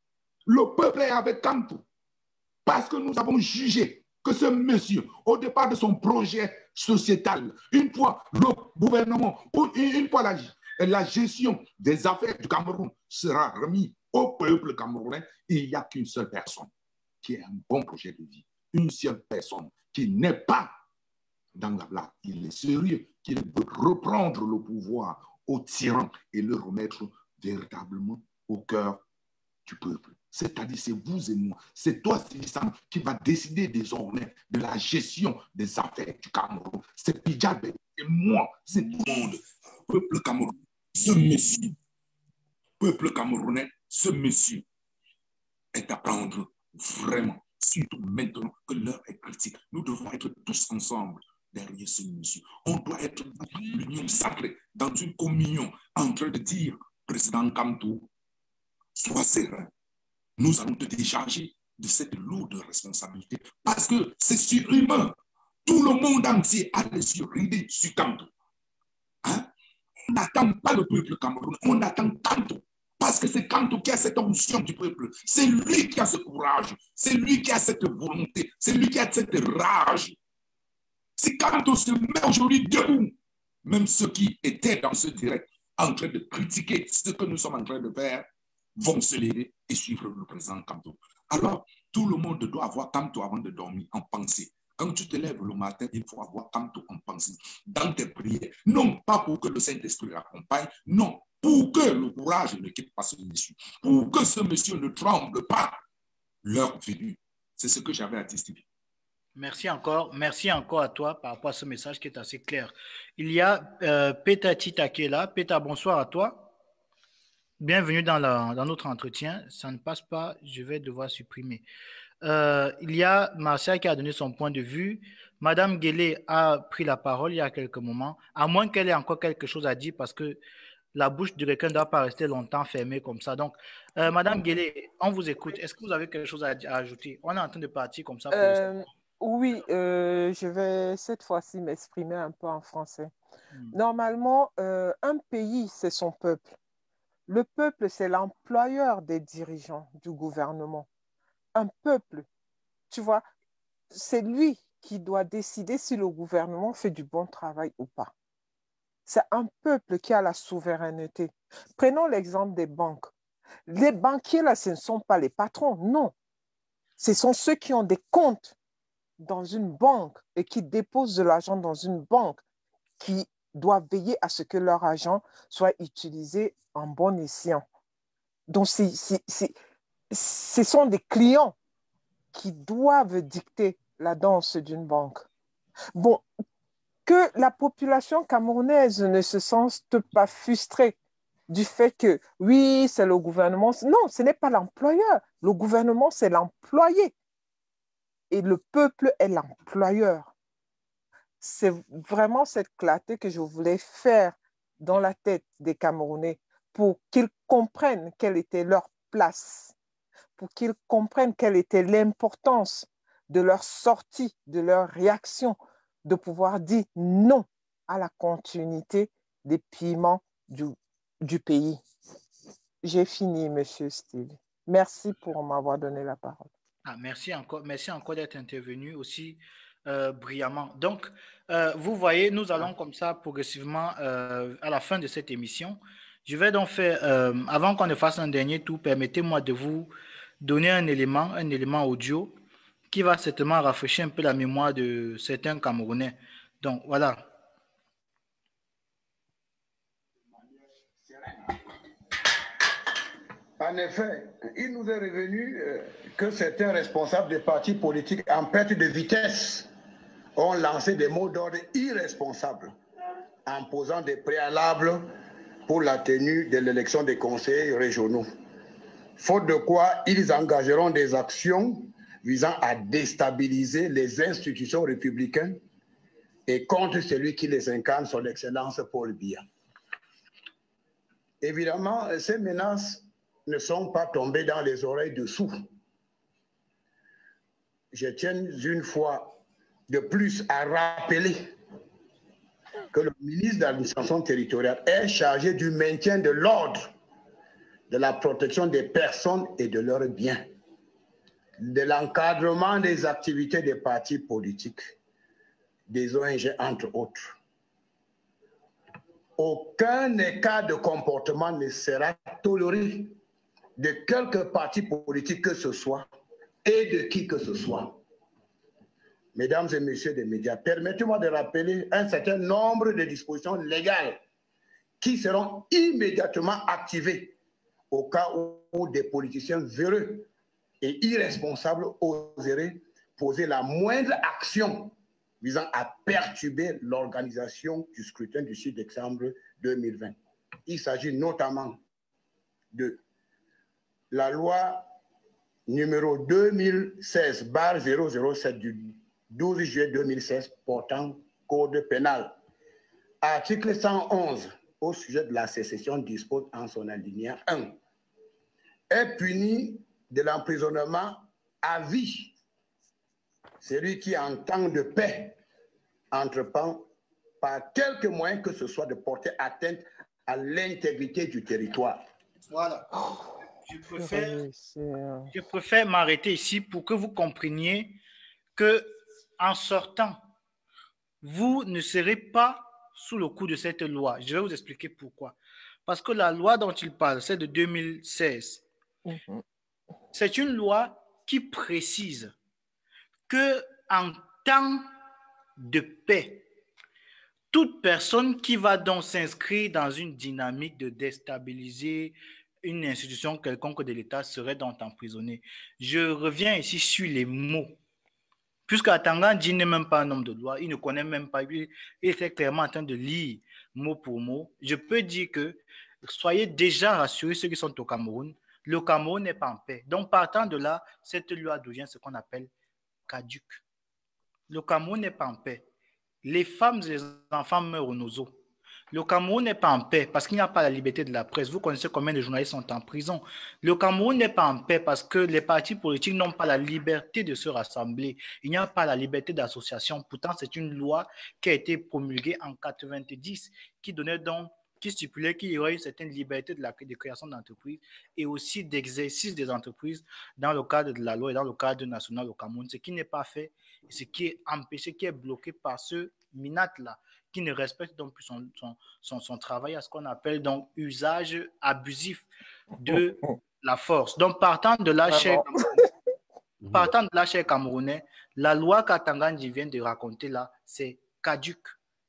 Le peuple est avec Kamto. Parce que nous avons jugé que ce monsieur, au départ de son projet sociétal, une fois le gouvernement, ou une fois la, la gestion des affaires du Cameroun sera remis au peuple camerounais, il n'y a qu'une seule personne qui a un bon projet de vie. Une seule personne qui n'est pas dans la blague. Il est sérieux, qui veut reprendre le pouvoir aux tyrans et le remettre véritablement au cœur du peuple. C'est-à-dire, c'est vous et moi. C'est toi, Sylvie, qui va décider désormais de la gestion des affaires du Cameroun. C'est Pidjabé, c'est moi, c'est tout le monde. Peuple camerounais, ce monsieur, peuple camerounais, ce monsieur est à prendre vraiment, surtout maintenant que l'heure est critique. Nous devons être tous ensemble derrière ce monsieur. On doit être dans une union sacrée, dans une communion, en train de dire, président Kamto, sois serein. Nous allons te décharger de cette lourde responsabilité parce que c'est surhumain. Tout le monde entier a les yeux rivés sur Kamto. Hein? On n'attend pas le peuple camerounais, on attend Kamto. Parce que c'est Kamto qui a cette onction du peuple. C'est lui qui a ce courage, c'est lui qui a cette volonté, c'est lui qui a cette rage. Si Kamto se met aujourd'hui debout, même ceux qui étaient dans ce direct en train de critiquer ce que nous sommes en train de faire, vont se lever et suivre le président Kamto. Alors, tout le monde doit avoir Kamto avant de dormir en pensée. Quand tu te lèves le matin, il faut avoir Kamto en pensée dans tes prières. Non pas pour que le Saint-Esprit l'accompagne, non, pour que le courage ne quitte pas ce monsieur, pour que ce monsieur ne tremble pas l'heure venue. C'est ce que j'avais à dire, Stevie. Merci encore, merci encore à toi par rapport à ce message qui est assez clair. Il y a euh, Peta Tita qui est là. Peta, bonsoir à toi. Bienvenue dans, la, dans notre entretien. Ça ne passe pas, je vais devoir supprimer. Euh, il y a Marcia qui a donné son point de vue. Madame Guélé a pris la parole il y a quelques moments, à moins qu'elle ait encore quelque chose à dire, parce que la bouche de quelqu'un ne doit pas rester longtemps fermée comme ça. Donc, euh, Madame Guélé, on vous écoute. Est-ce que vous avez quelque chose à, à ajouter? On est en train de partir comme ça pour Euh, le oui, euh, je vais cette fois-ci m'exprimer un peu en français. Hmm. Normalement, euh, un pays, c'est son peuple. Le peuple, c'est l'employeur des dirigeants du gouvernement. Un peuple, tu vois, c'est lui qui doit décider si le gouvernement fait du bon travail ou pas. C'est un peuple qui a la souveraineté. Prenons l'exemple des banques. Les banquiers, là, ce ne sont pas les patrons, non. Ce sont ceux qui ont des comptes dans une banque et qui déposent de l'argent dans une banque qui doivent veiller à ce que leur argent soit utilisé en bon escient. Donc, c'est, c'est, c'est, ce sont des clients qui doivent dicter la danse d'une banque. Bon, que la population camerounaise ne se sente pas frustrée du fait que, oui, c'est le gouvernement. Non, ce n'est pas l'employeur. Le gouvernement, c'est l'employé. Et le peuple est l'employeur. C'est vraiment cette clarté que je voulais faire dans la tête des Camerounais pour qu'ils comprennent quelle était leur place, pour qu'ils comprennent quelle était l'importance de leur sortie, de leur réaction, de pouvoir dire non à la continuité des piments du, du pays. J'ai fini, Monsieur Steve. Merci pour m'avoir donné la parole. Ah, merci encore, merci encore d'être intervenu aussi euh, brillamment. Donc, euh, vous voyez, nous allons comme ça progressivement euh, à la fin de cette émission. Je vais donc faire, euh, avant qu'on ne fasse un dernier tour, permettez-moi de vous donner un élément, un élément audio qui va certainement rafraîchir un peu la mémoire de certains Camerounais. Donc, voilà. En effet, il nous est revenu euh, que certains responsables des partis politiques en perte de vitesse ont lancé des mots d'ordre irresponsables en posant des préalables pour la tenue de l'élection des conseillers régionaux. Faute de quoi, ils engageront des actions visant à déstabiliser les institutions républicaines et contre celui qui les incarne, son Excellence Paul Biya. Évidemment, ces menaces ne sont pas tombées dans les oreilles de sourds. Je tiens une fois de plus à rappeler que le ministre de l'administration territoriale est chargé du maintien de l'ordre, de la protection des personnes et de leurs biens, de l'encadrement des activités des partis politiques, des O N G, entre autres. Aucun écart de comportement ne sera toléré de quelque parti politique que ce soit et de qui que ce soit. Mesdames et messieurs des médias, permettez-moi de rappeler un certain nombre de dispositions légales qui seront immédiatement activées au cas où des politiciens véreux et irresponsables oseraient poser la moindre action visant à perturber l'organisation du scrutin du six décembre deux mille vingt. Il s'agit notamment de la loi numéro deux mille seize barre zéro zéro sept du douze juillet deux mille seize portant code pénal. Article cent onze au sujet de la sécession dispose en son alinéa un est puni de l'emprisonnement à vie celui qui en temps de paix entreprend par quelque moyen que ce soit de porter atteinte à l'intégrité du territoire. Voilà. Je préfère, je préfère m'arrêter ici pour que vous compreniez que en sortant, vous ne serez pas sous le coup de cette loi. Je vais vous expliquer pourquoi. Parce que la loi dont il parle, c'est de deux mille seize. Mm-hmm. C'est une loi qui précise que en temps de paix, toute personne qui va donc s'inscrire dans une dynamique de déstabiliser une institution quelconque de l'État serait donc emprisonnée. Je reviens ici sur les mots. Puisque Atangandji n'est même pas un homme de loi, il ne connaît même pas, il était clairement en train de lire mot pour mot. Je peux dire que soyez déjà rassurés ceux qui sont au Cameroun, le Cameroun n'est pas en paix. Donc partant de là, cette loi devient ce qu'on appelle caduque. Le Cameroun n'est pas en paix. Les femmes et les enfants meurent aux noseaux. Le Cameroun n'est pas en paix parce qu'il n'y a pas la liberté de la presse. Vous connaissez combien de journalistes sont en prison. Le Cameroun n'est pas en paix parce que les partis politiques n'ont pas la liberté de se rassembler. Il n'y a pas la liberté d'association. Pourtant, c'est une loi qui a été promulguée en quatre-vingt-dix qui donnait donc, qui stipulait qu'il y aurait une certaine liberté de, la, de création d'entreprises et aussi d'exercice des entreprises dans le cadre de la loi et dans le cadre national au Cameroun. Ce qui n'est pas fait, ce qui est empêché, qui est bloqué par ce minat-là, qui ne respecte donc plus son, son, son, son travail à ce qu'on appelle donc usage abusif de la force. Donc, partant de là, cher Camerounais, partant de là, cher Camerounais, la loi qu'Atangandi vient de raconter là, c'est caduque.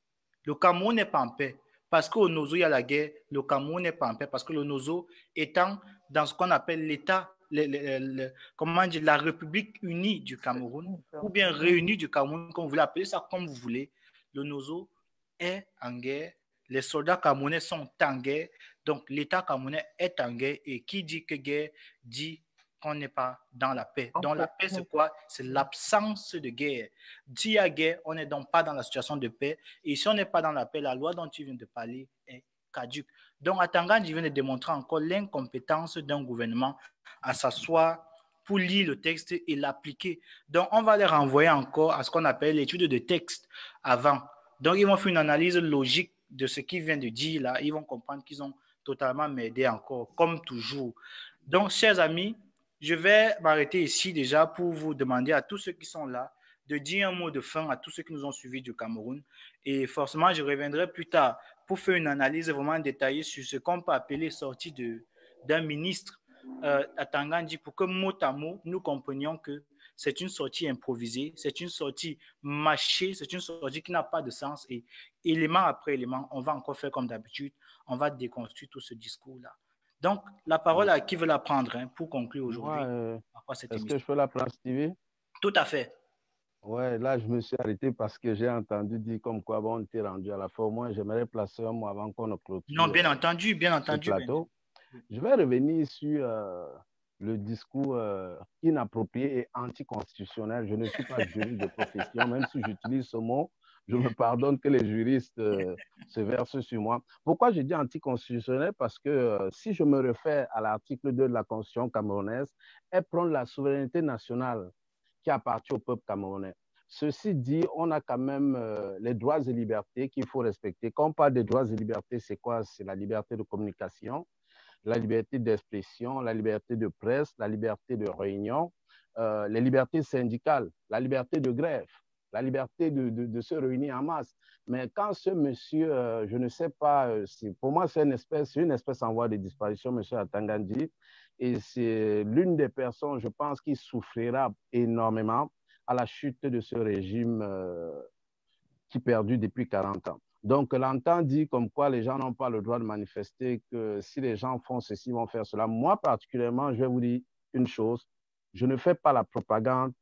Le Cameroun n'est pas en paix. Parce qu'au Nozo, il y a la guerre, le Cameroun n'est pas en paix. Parce que le Nozo étant dans ce qu'on appelle l'État, le, le, le, comment dire, la République unie du Cameroun, ou bien réunie du Cameroun, comme vous voulez appeler ça comme vous voulez, le Nozo est en guerre, les soldats camerounais sont en guerre, donc l'État camerounais est en guerre, et qui dit que guerre dit qu'on n'est pas dans la paix. Donc la paix, c'est quoi? C'est l'absence de guerre. S'il y a guerre, on n'est donc pas dans la situation de paix, et si on n'est pas dans la paix, la loi dont tu viens de parler est caduque. Donc Atangandi vient de démontrer encore l'incompétence d'un gouvernement à s'asseoir pour lire le texte et l'appliquer. Donc on va les renvoyer encore à ce qu'on appelle l'étude de texte avant. Donc, ils vont faire une analyse logique de ce qu'ils viennent de dire là. Ils vont comprendre qu'ils ont totalement merdé encore, comme toujours. Donc, chers amis, je vais m'arrêter ici déjà pour vous demander à tous ceux qui sont là de dire un mot de fin à tous ceux qui nous ont suivis du Cameroun. Et forcément, je reviendrai plus tard pour faire une analyse vraiment détaillée sur ce qu'on peut appeler sortie de, d'un ministre euh, Atangandi pour que mot à mot, nous comprenions que c'est une sortie improvisée, c'est une sortie mâchée, c'est une sortie qui n'a pas de sens. Et élément après élément, on va encore faire comme d'habitude, on va déconstruire tout ce discours-là. Donc, la parole à qui veut la prendre hein, pour conclure aujourd'hui. Euh, Est-ce que je peux la prendre, Stevie? Tout à fait. Ouais, là, je me suis arrêté parce que j'ai entendu dire comme quoi bon, on était rendu à la fin. Au moins, j'aimerais placer un mot avant qu'on ne clôture. Non, bien entendu, bien entendu. Plateau. Bien. Je vais revenir sur euh, le discours euh, inapproprié et anticonstitutionnel. Je ne suis pas juriste de profession, même si j'utilise ce mot. Je me pardonne que les juristes euh, se versent sur moi. Pourquoi je dis anticonstitutionnel? Parce que euh, si je me réfère à l'article deux de la Constitution camerounaise, elle prend la souveraineté nationale qui appartient au peuple camerounais. Ceci dit, on a quand même euh, les droits et libertés qu'il faut respecter. Quand on parle des droits et libertés, c'est quoi? C'est la liberté de communication, la liberté d'expression, la liberté de presse, la liberté de réunion, euh, les libertés syndicales, la liberté de grève, la liberté de, de, de se réunir en masse. Mais quand ce monsieur, euh, je ne sais pas, euh, pour moi c'est une espèce, une espèce en voie de disparition, monsieur Atangandi, et c'est l'une des personnes, je pense, qui souffrira énormément à la chute de ce régime euh, qui perdure depuis quarante ans. Donc, l'entend dit comme quoi les gens n'ont pas le droit de manifester, que si les gens font ceci, ils vont faire cela. Moi, particulièrement, je vais vous dire une chose, je ne fais pas la propagande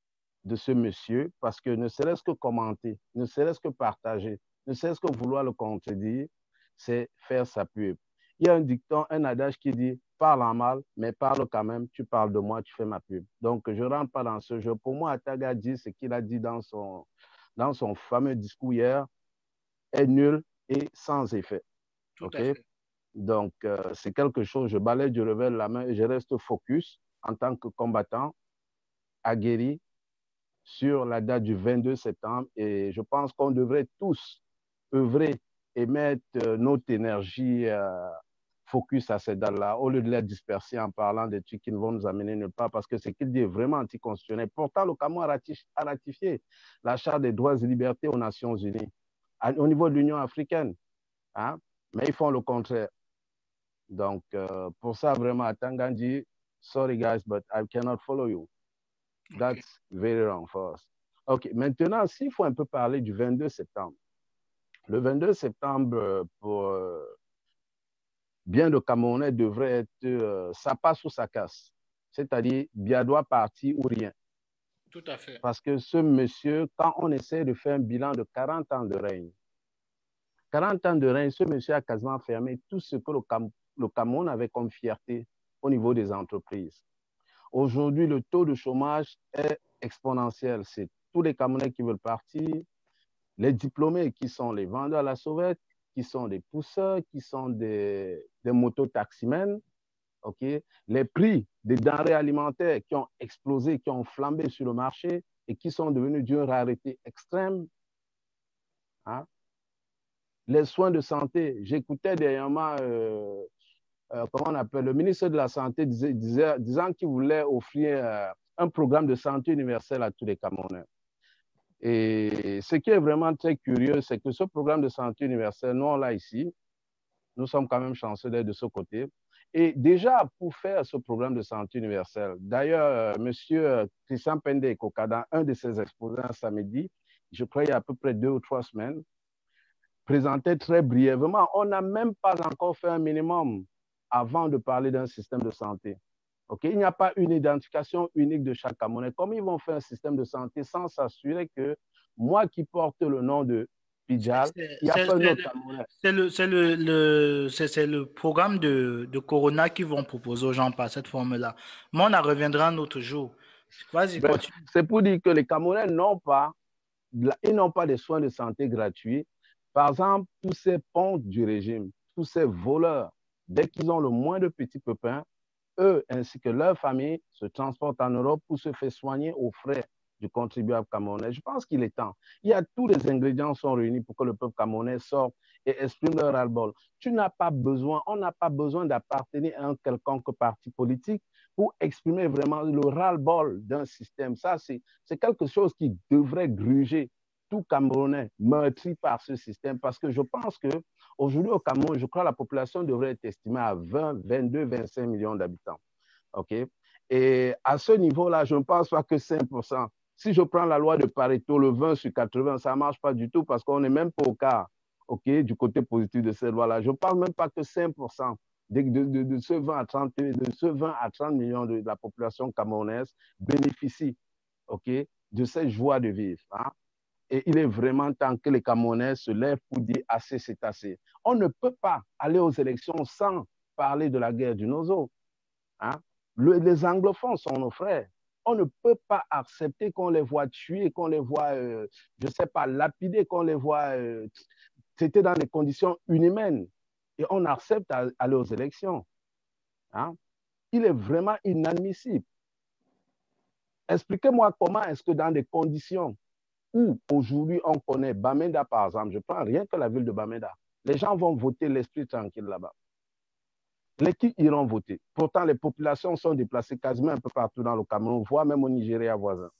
de ce monsieur parce que ne serait-ce que commenter, ne serait-ce que partager, ne serait-ce que vouloir le contredire, c'est faire sa pub. Il y a un dicton, un adage qui dit « parle en mal, mais parle quand même, tu parles de moi, tu fais ma pub ». Donc, je ne rentre pas dans ce jeu. Pour moi, Atangandi, ce qu'il a dit dans son, dans son fameux discours hier est nul et sans effet. Tout okay? Donc, euh, c'est quelque chose, je balaye, je lève la main et je reste focus en tant que combattant aguerri sur la date du vingt-deux septembre et je pense qu'on devrait tous œuvrer et mettre euh, notre énergie euh, focus à cette date-là, au lieu de la disperser en parlant des trucs qui ne vont nous amener nulle part, parce que ce qu'il dit est vraiment anticonstitutionnel. Pourtant, le Cameroun a ratifié, a ratifié la Charte des droits et libertés aux Nations Unies, à, au niveau de l'Union africaine, hein? Mais ils font le contraire. Donc, euh, pour ça, vraiment, Atangandi, sorry guys, but I cannot follow you. That's very wrong for us. OK, maintenant, s'il faut un peu parler du vingt-deux septembre. Le vingt-deux septembre, pour euh, bien de Camerounais, devrait être euh, ça passe ou ça casse. C'est-à-dire, Biadoua parti ou rien. Tout à fait. Parce que ce monsieur, quand on essaie de faire un bilan de quarante ans de règne, quarante ans de règne, ce monsieur a quasiment fermé tout ce que le, Cam le Cameroun avait comme fierté au niveau des entreprises. Aujourd'hui, le taux de chômage est exponentiel. C'est tous les Camerounais qui veulent partir, les diplômés qui sont les vendeurs à la sauvette, qui qui sont des pousseurs, qui sont des, des mototaximens, ok? Les prix des denrées alimentaires qui ont explosé, qui ont flambé sur le marché et qui sont devenus d'une rareté extrême. Hein? Les soins de santé, j'écoutais dernièrement, euh, euh, comment on appelle, le ministre de la Santé disait, disait, disant qu'il voulait offrir euh, un programme de santé universel à tous les Camerounais. Et ce qui est vraiment très curieux, c'est que ce programme de santé universelle, nous, on l'a ici. Nous sommes quand même chanceux d'être de ce côté. Et déjà, pour faire ce programme de santé universelle, d'ailleurs, M. Christian Pende Koka, dans un de ses exposés un samedi, je crois il y a à peu près deux ou trois semaines, présentait très brièvement, on n'a même pas encore fait un minimum avant de parler d'un système de santé. Okay? Il n'y a pas une identification unique de chaque Camerounais. Comment ils vont faire un système de santé sans s'assurer que moi qui porte le nom de Pidjal, il n'y a pas un autre Camerounais? C'est le, le, le, le, le programme de, de Corona qu'ils vont proposer aux gens par cette forme-là. Mais on en reviendra un autre jour. Vas-y, continue. C'est pour dire que les Camerounais n'ont pas, ils n'ont pas des soins de santé gratuits. Par exemple, tous ces pontes du régime, tous ces voleurs, dès qu'ils ont le moins de petits pépins, eux ainsi que leurs familles se transportent en Europe pour se faire soigner aux frais du contribuable camerounais. Je pense qu'il est temps. Il y a tous les ingrédients sont réunis pour que le peuple camerounais sorte et exprime leur ras-le-bol. Tu n'as pas besoin, on n'a pas besoin d'appartenir à un quelconque parti politique pour exprimer vraiment le ras-le-bol d'un système. Ça, c'est quelque chose qui devrait gruger tout Camerounais meurtri par ce système, parce que je pense qu'aujourd'hui au Cameroun, je crois que la population devrait être estimée à vingt, vingt-deux, vingt-cinq millions d'habitants. Okay? Et à ce niveau-là, je ne pense pas que cinq pour cent. Si je prends la loi de Pareto, le vingt sur quatre-vingts, ça ne marche pas du tout parce qu'on n'est même pas au cas, okay, du côté positif de cette loi-là. Je ne parle même pas que cinq pour cent de, de, de, de, ce vingt à trente, de ce vingt à trente millions de, de la population camerounaise bénéficient, okay, de cette joie de vivre. Hein? Et il est vraiment temps que les Camerounais se lèvent pour dire assez, c'est assez. On ne peut pas aller aux élections sans parler de la guerre du Nozo. Hein? Le, les anglophones sont nos frères. On ne peut pas accepter qu'on les voit tuer, qu'on les voit, euh, je ne sais pas, lapider, qu'on les voit euh, traiter dans des conditions inhumaines. Et on accepte d'aller aux élections. Hein? Il est vraiment inadmissible. Expliquez-moi comment est-ce que dans des conditions où aujourd'hui on connaît Bamenda, par exemple, je prends rien que la ville de Bamenda, les gens vont voter l'esprit tranquille là-bas. Les qui iront voter? Pourtant, les populations sont déplacées quasiment un peu partout dans le Cameroun, voire même au Nigeria voisin.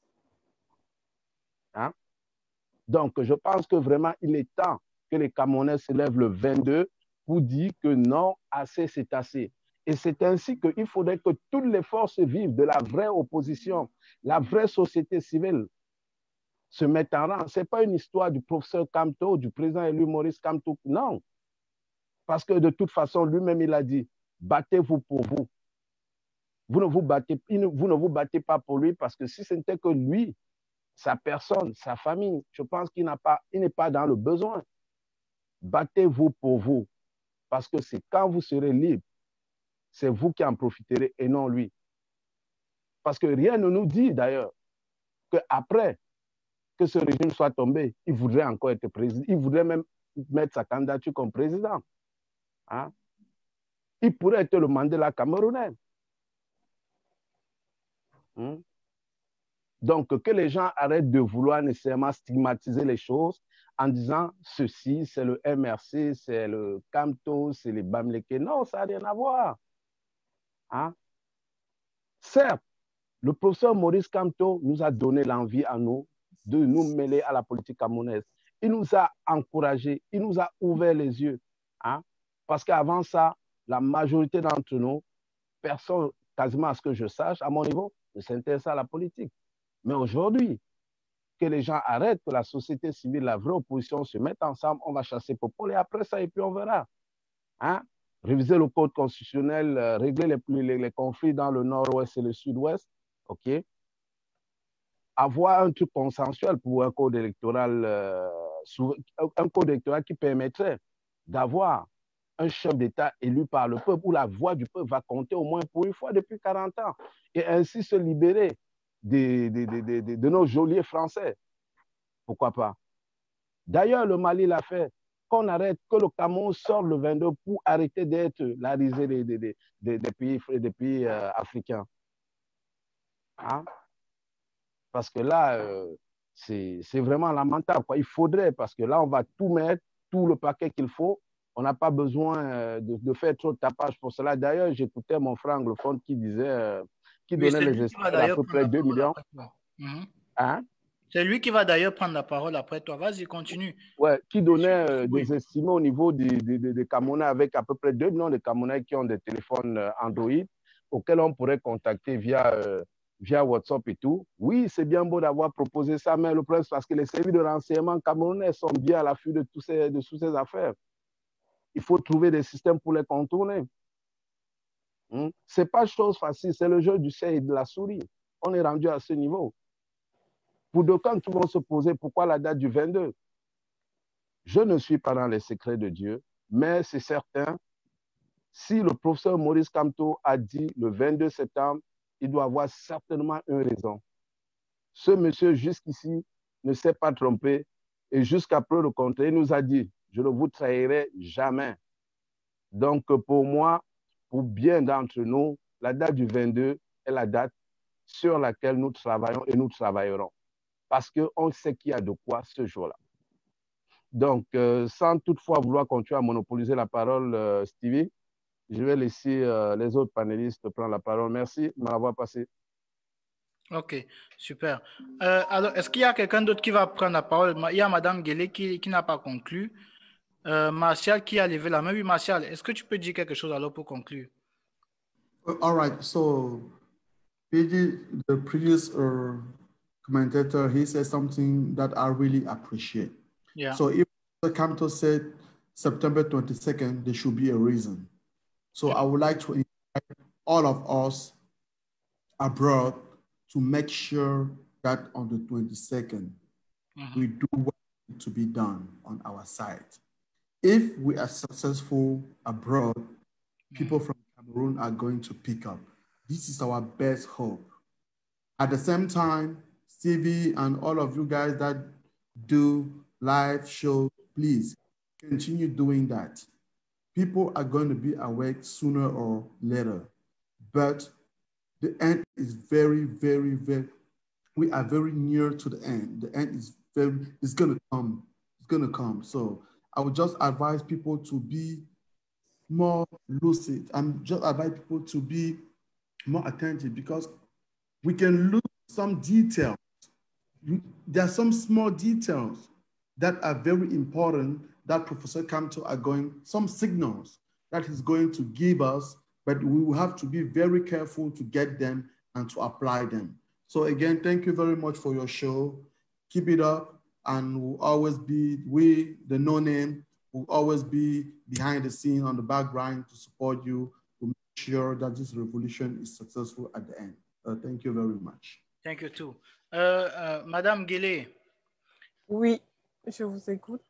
Hein? Donc, je pense que vraiment, il est temps que les Camerounais se lèvent le vingt-deux pour dire que non, assez, c'est assez. Et c'est ainsi qu'il faudrait que toutes les forces vives de la vraie opposition, la vraie société civile, se mettent en rang. Ce n'est pas une histoire du professeur Kamto, du président élu Maurice Kamto. Non. Parce que de toute façon, lui-même, il a dit, battez-vous pour vous. Vous ne vous battez, vous ne vous battez pas pour lui parce que si ce n'était que lui, sa personne, sa famille, je pense qu'il n'a pas, il n'est pas dans le besoin. Battez-vous pour vous. Parce que c'est quand vous serez libre, c'est vous qui en profiterez et non lui. Parce que rien ne nous dit d'ailleurs qu'après que ce régime soit tombé, il voudrait encore être président. Il voudrait même mettre sa candidature comme président. Hein? Il pourrait être le Mandela camerounais. Hein? Donc, que les gens arrêtent de vouloir nécessairement stigmatiser les choses en disant ceci, c'est le M R C, c'est le Kamto, c'est les Bamleke. Non, ça n'a rien à voir. Hein? Certes, le professeur Maurice Kamto nous a donné l'envie à nous de nous mêler à la politique camerounaise. Il nous a encouragés, il nous a ouvert les yeux. Hein? Parce qu'avant ça, la majorité d'entre nous, personne, quasiment à ce que je sache, à mon niveau, ne s'intéresse à la politique. Mais aujourd'hui, que les gens arrêtent, que la société civile, la vraie opposition se mette ensemble, on va chasser Popol et après ça, et puis on verra. Hein? Réviser le code constitutionnel, euh, régler les, les, les conflits dans le nord-ouest et le sud-ouest, ok? Avoir un truc consensuel pour un code électoral, euh, un code électoral qui permettrait d'avoir un chef d'État élu par le peuple, où la voix du peuple va compter au moins pour une fois depuis quarante ans, et ainsi se libérer de, de, de, de, de nos geôliers français. Pourquoi pas? D'ailleurs, le Mali l'a fait. qu'on arrête, que le Cameroun sorte le vingt-deux pour arrêter d'être la risée des, des, des, des, des pays, des pays euh, africains. Hein? Parce que là, euh, c'est vraiment lamentable, quoi. Il faudrait, parce que là, on va tout mettre, tout le paquet qu'il faut. On n'a pas besoin euh, de, de faire trop de tapage pour cela. D'ailleurs, j'écoutais mon frère anglophone qui disait, euh, qui Oui, donnait les esprits à peu près deux millions. Mm-hmm. Hein? C'est lui qui va d'ailleurs prendre la parole après toi. Vas-y, continue. Ouais, qui donnait euh, des estimés au niveau des, des, des, des Camerounais avec à peu près deux millions de Camerounais qui ont des téléphones euh, Android auxquels on pourrait contacter via, euh, via WhatsApp et tout. Oui, c'est bien beau d'avoir proposé ça, mais le problème, c'est parce que les services de renseignement camerounais sont bien à l'affût de, tous ces, de toutes ces affaires. Il faut trouver des systèmes pour les contourner. Hmm? Ce n'est pas chose facile, c'est le jeu du chat et de la souris. On est rendu à ce niveau. Pour d'aucuns qui vont se poser pourquoi la date du vingt-deux. Je ne suis pas dans les secrets de Dieu, mais c'est certain, si le professeur Maurice Kamto a dit le vingt-deux septembre, il doit avoir certainement une raison. Ce monsieur, jusqu'ici, ne s'est pas trompé et jusqu'à preuve le contraire, il nous a dit, je ne vous trahirai jamais. Donc, pour moi, pour bien d'entre nous, la date du vingt-deux est la date sur laquelle nous travaillons et nous travaillerons. Parce qu'on sait qu'il y a de quoi ce jour-là. Donc, euh, sans toutefois vouloir continuer à monopoliser la parole, euh, Stevie, je vais laisser euh, les autres panélistes prendre la parole. Merci de m'avoir passé. Ok, super. Euh, alors, est-ce qu'il y a quelqu'un d'autre qui va prendre la parole? Il y a Madame Guélé qui, qui n'a pas conclu. Euh, Martial qui a levé la main. Oui, Martial, est-ce que tu peux dire quelque chose alors pour conclure? Uh, all right, so P G, the previous uh, commentator, he said something that I really appreciate. Yeah. So if the Kamto said September twenty-second, there should be a reason. So I would like to invite all of us abroad to make sure that on the twenty-second, mm-hmm. we do what needs to be done on our side. If we are successful abroad, mm-hmm. people from Cameroon are going to pick up. This is our best hope. At the same time, Stevie and all of you guys that do live shows, please continue doing that. People are going to be awake sooner or later, but the end is very, very, very, we are very near to the end. The end is very, it's going to come. It's going to come. So I would just advise people to be more lucid and just advise people to be more attentive because we can lose some details. There are some small details that are very important that Professor Kamto are going, some signals that he's going to give us, but we will have to be very careful to get them and to apply them. So again, thank you very much for your show. Keep it up, and we'll always be, we, the No Name, will always be behind the scene on the background to support you, to make sure that this revolution is successful at the end. Uh, thank you very much. Thank you too. Euh, euh, Madame Guélé. Oui, je vous écoute.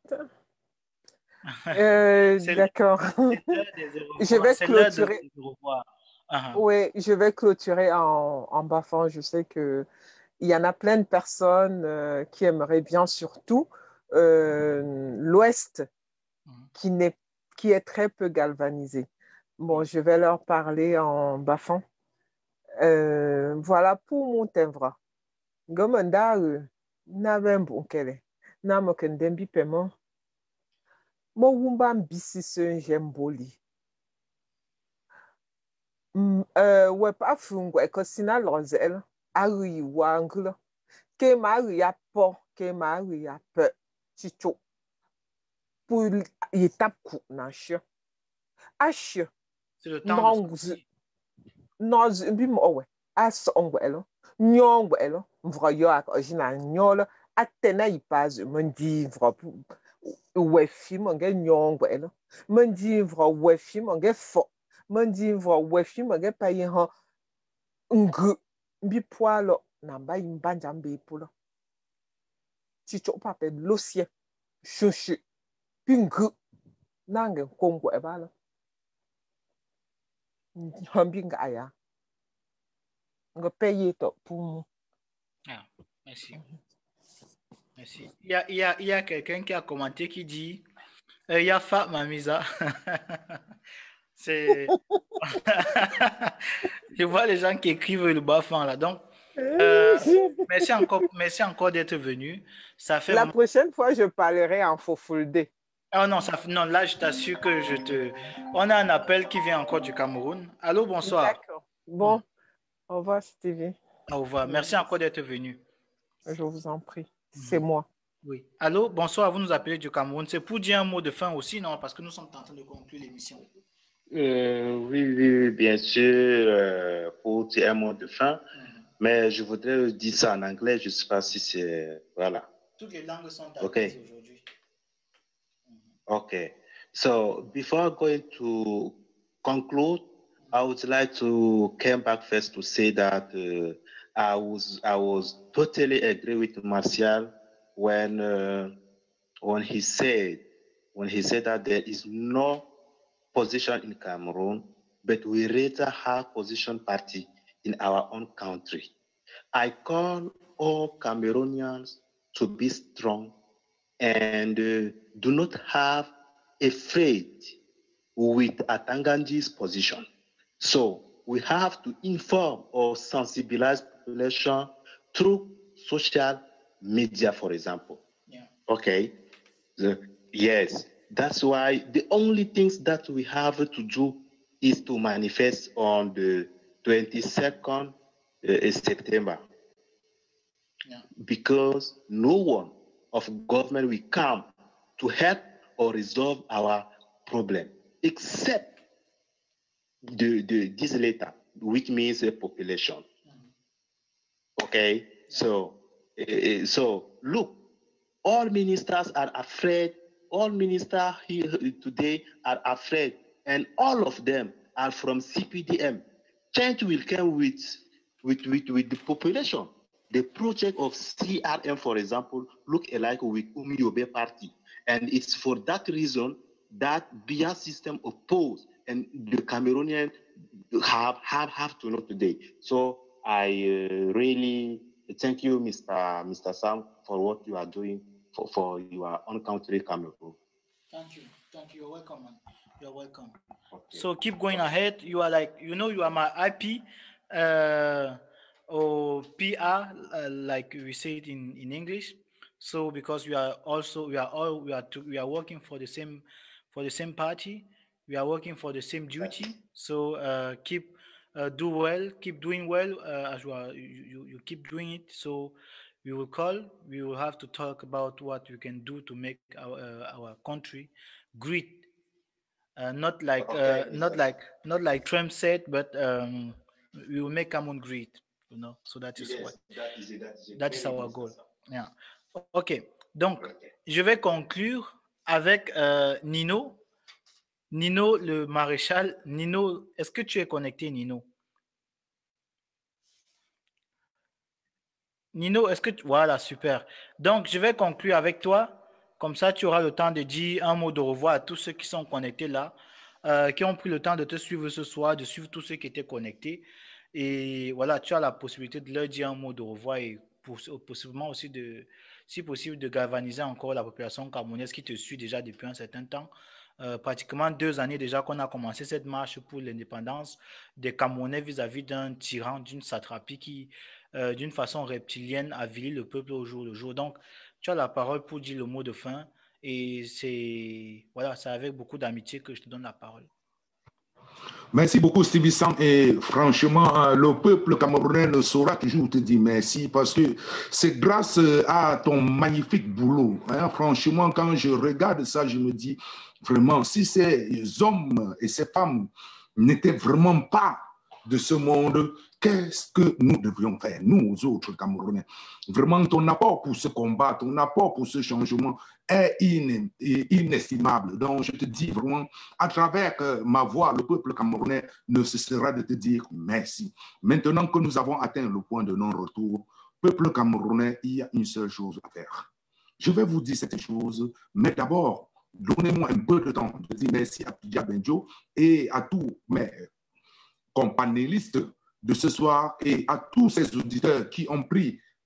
Euh, D'accord. Je vais clôturer. Uh-huh. Oui, je vais clôturer en, en baffant. Je sais qu'il y en a plein de personnes euh, qui aimeraient bien, surtout euh, l'Ouest, uh-huh. qui, n'est, qui est très peu galvanisé. Bon, je vais leur parler en baffant. Euh, voilà pour mon tèvre. Gomanda, n'avem bonkele. Namokendembi paiement. Mo wumba mbisi se njemboli. We pa fungo ekosina lozel. Ari wanglo. Ke mari ya po, ke mari ya pe. Chicho. Pour yetap ku na shio. Ashio. C'est le temps de Nós bim owe as ongwelo nyongwelo mvroyo ak ojina nyolo atena ipaz mendi vro wefi monge nyongwelo mendi vro wefi monge fo mendi vro wefi monge paye ho ngu bi poalo na ba imbanja mbe pulo chicho pape losie shushu pingu nange kongwe balo Aya. Payer pour ah, merci. Merci. Il y a, il y a, il y a quelqu'un qui a commenté qui dit Euh, Yafa Mamisa. C'est... Je vois les gens qui écrivent le bas-fond là. Donc, euh, merci encore, merci encore d'être venu. Ça fait La vraiment... prochaine fois, je parlerai en Fofulde. Ah non, ça... non, là, je t'assure que je te... On a un appel qui vient encore du Cameroun. Allô, bonsoir. D'accord. Bon, au revoir, Stevie. Au revoir. Merci encore d'être venu. Je vous en prie. C'est moi. Oui. Allô, bonsoir. Vous nous appelez du Cameroun. C'est pour dire un mot de fin aussi, non? Parce que nous sommes en train de conclure l'émission. Euh, oui, oui, bien sûr, euh, pour dire un mot de fin, mm-hmm. mais je voudrais dire ça en anglais, je ne sais pas si c'est... Voilà. Toutes les langues sont admises okay. aujourd'hui. Mm-hmm. Okay. So, before going to conclude, I would like to come back first to say that uh, I was I was totally agree with Martial when uh, when he said when he said that there is no position in Cameroon, but we rather have position party in our own country. I call all Cameroonians to be strong and uh, do not have afraid with Atanganji's position. So we have to inform or sensibilize population through social media, for example. Yeah. Okay. The, yes. That's why the only things that we have to do is to manifest on the twenty-second uh, September. Yeah. Because no one of government will come to help or resolve our problem, except the, the, this letter, which means a population. Mm-hmm. Okay, yeah. so, uh, so look, all ministers are afraid. All ministers here today are afraid, and all of them are from C P D M. Change will come with, with, with, with the population. The project of C R M, for example, look alike with Umiobe Party. And it's for that reason that B I A system opposed, and the Cameroonians have, have, have to know today. So I uh, really thank you, Mister Mister Sam, for what you are doing For, for your own country, Cameroon. Thank you. Thank you. You're welcome, man. You're welcome. Okay. So keep going ahead. You are like, you know, you are my I P uh, or P R, uh, like we say it in, in English. So because we are also, we are all, we are, to, we are working for the same, for the same party. We are working for the same duty. So uh, keep, uh, do well, keep doing well uh, as you are, you, you, you keep doing it. So we will call, we will have to talk about what we can do to make our uh, our country great. Uh, not like okay, uh, not like not like Trump said, but um, we will make Cameroon great, you know. So that is yes, what that is, it, that is, that is our goal. Yeah. Ok. Donc, okay. Je vais conclure avec euh, Nino. Nino, le maréchal. Nino, est-ce que tu es connecté, Nino? Nino, est-ce que tu... Voilà, super. Donc, je vais conclure avec toi. Comme ça, tu auras le temps de dire un mot de revoir à tous ceux qui sont connectés là, euh, qui ont pris le temps de te suivre ce soir, de suivre tous ceux qui étaient connectés. Et voilà, tu as la possibilité de leur dire un mot de revoir et pour, possiblement aussi, de, si possible, de galvaniser encore la population camerounaise qui te suit déjà depuis un certain temps. Euh, pratiquement deux années déjà qu'on a commencé cette marche pour l'indépendance des Camerounais vis-à-vis d'un tyran, d'une satrapie qui... Euh, d'une façon reptilienne, avilit le peuple au jour le jour. Donc, tu as la parole pour dire le mot de fin et c'est voilà, c'est avec beaucoup d'amitié que je te donne la parole. Merci beaucoup, Stevie Sam. Et franchement, le peuple camerounais ne saura toujours te dire merci parce que c'est grâce à ton magnifique boulot. Hein. Franchement, quand je regarde ça, je me dis vraiment, si ces hommes et ces femmes n'étaient vraiment pas de ce monde, qu'est-ce que nous devrions faire, nous autres Camerounais? Vraiment, ton apport pour ce combat, ton apport pour ce changement est inestimable. Donc, je te dis vraiment, à travers ma voix, le peuple camerounais ne cessera de te dire merci. Maintenant que nous avons atteint le point de non-retour, peuple camerounais, il y a une seule chose à faire. Je vais vous dire cette chose, mais d'abord, donnez-moi un peu de temps de dire merci à Pia Benjo et à tous mes companélistes de ce soir et à tous ces auditeurs qui ont pris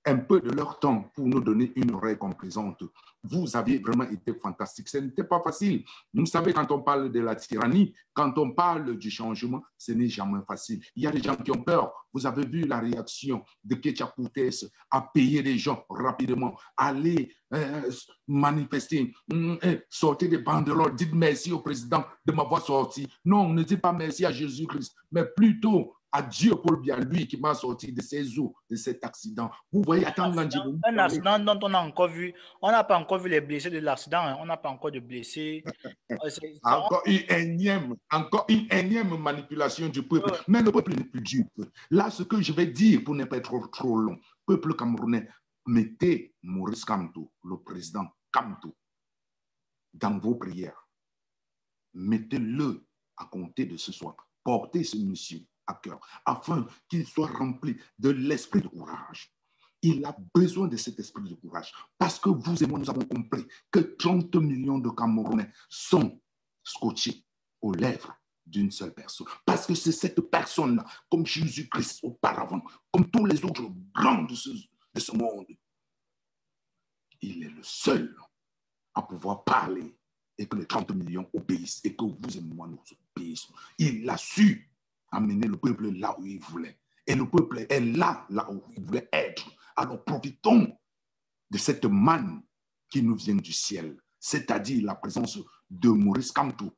un peu de leur temps pour nous donner une oreille complaisante. Vous avez vraiment été fantastique. Ce n'était pas facile. Vous savez, quand on parle de la tyrannie, quand on parle du changement, ce n'est jamais facile. Il y a des gens qui ont peur. Vous avez vu la réaction de Ketia Koutes à payer les gens rapidement, aller euh, manifester, euh, sortir des banderoles. Dites merci au président de m'avoir sorti. Non, ne dites pas merci à Jésus-Christ, mais plutôt à Dieu pour bien lui qui m'a sorti de ces eaux, de cet accident. Vous voyez, attends, un accident, un accident dont on a encore vu, on n'a pas encore vu les blessés de l'accident, hein. On n'a pas encore de blessés. C'est, c'est encore, une énième, encore une énième manipulation du peuple. Ouais. Mais le peuple n'est plus dupe. Là, ce que je vais dire pour ne pas être trop, trop long, peuple camerounais, mettez Maurice Kamto, le président Kamto, dans vos prières. Mettez-le à compter de ce soir. Portez ce monsieur à cœur, afin qu'il soit rempli de l'esprit de courage. Il a besoin de cet esprit de courage, parce que vous et moi, nous avons compris que trente millions de Camerounais sont scotchés aux lèvres d'une seule personne. Parce que c'est cette personne-là, comme Jésus-Christ auparavant, comme tous les autres grands de ce, de ce monde, il est le seul à pouvoir parler et que les trente millions obéissent et que vous et moi, nous obéissons. Il a su amener le peuple là où il voulait. Et le peuple est là, là où il voulait être. Alors profitons de cette manne qui nous vient du ciel, c'est-à-dire la présence de Maurice Kamto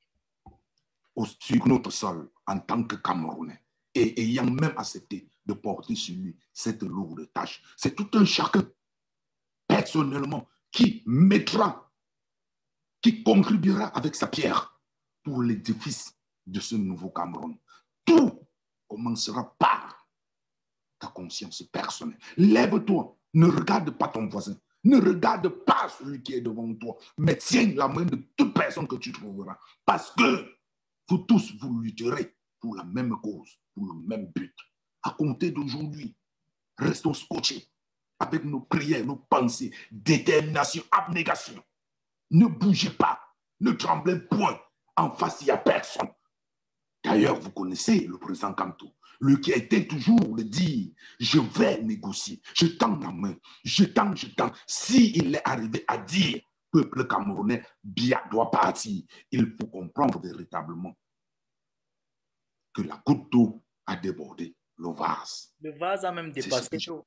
sur notre sol en tant que Camerounais et ayant même accepté de porter sur lui cette lourde tâche. C'est tout un chacun, personnellement, qui mettra, qui contribuera avec sa pierre pour l'édifice de ce nouveau Cameroun. Tout commencera par ta conscience personnelle. Lève-toi, ne regarde pas ton voisin, ne regarde pas celui qui est devant toi, mais tiens la main de toute personne que tu trouveras. Parce que vous tous, vous lutterez pour la même cause, pour le même but. À compter d'aujourd'hui, restons scotchés avec nos prières, nos pensées, détermination, abnégation. Ne bougez pas, ne tremblez point. En face, il n'y a personne. D'ailleurs, vous connaissez le président Kamto, lui qui était toujours le dire, je vais négocier, je tends la main, je tends, je tends. S'il est arrivé à dire, peuple camerounais, bien doit partir, il faut comprendre véritablement que la goutte d'eau a débordé le vase. Le vase a même dépassé tout.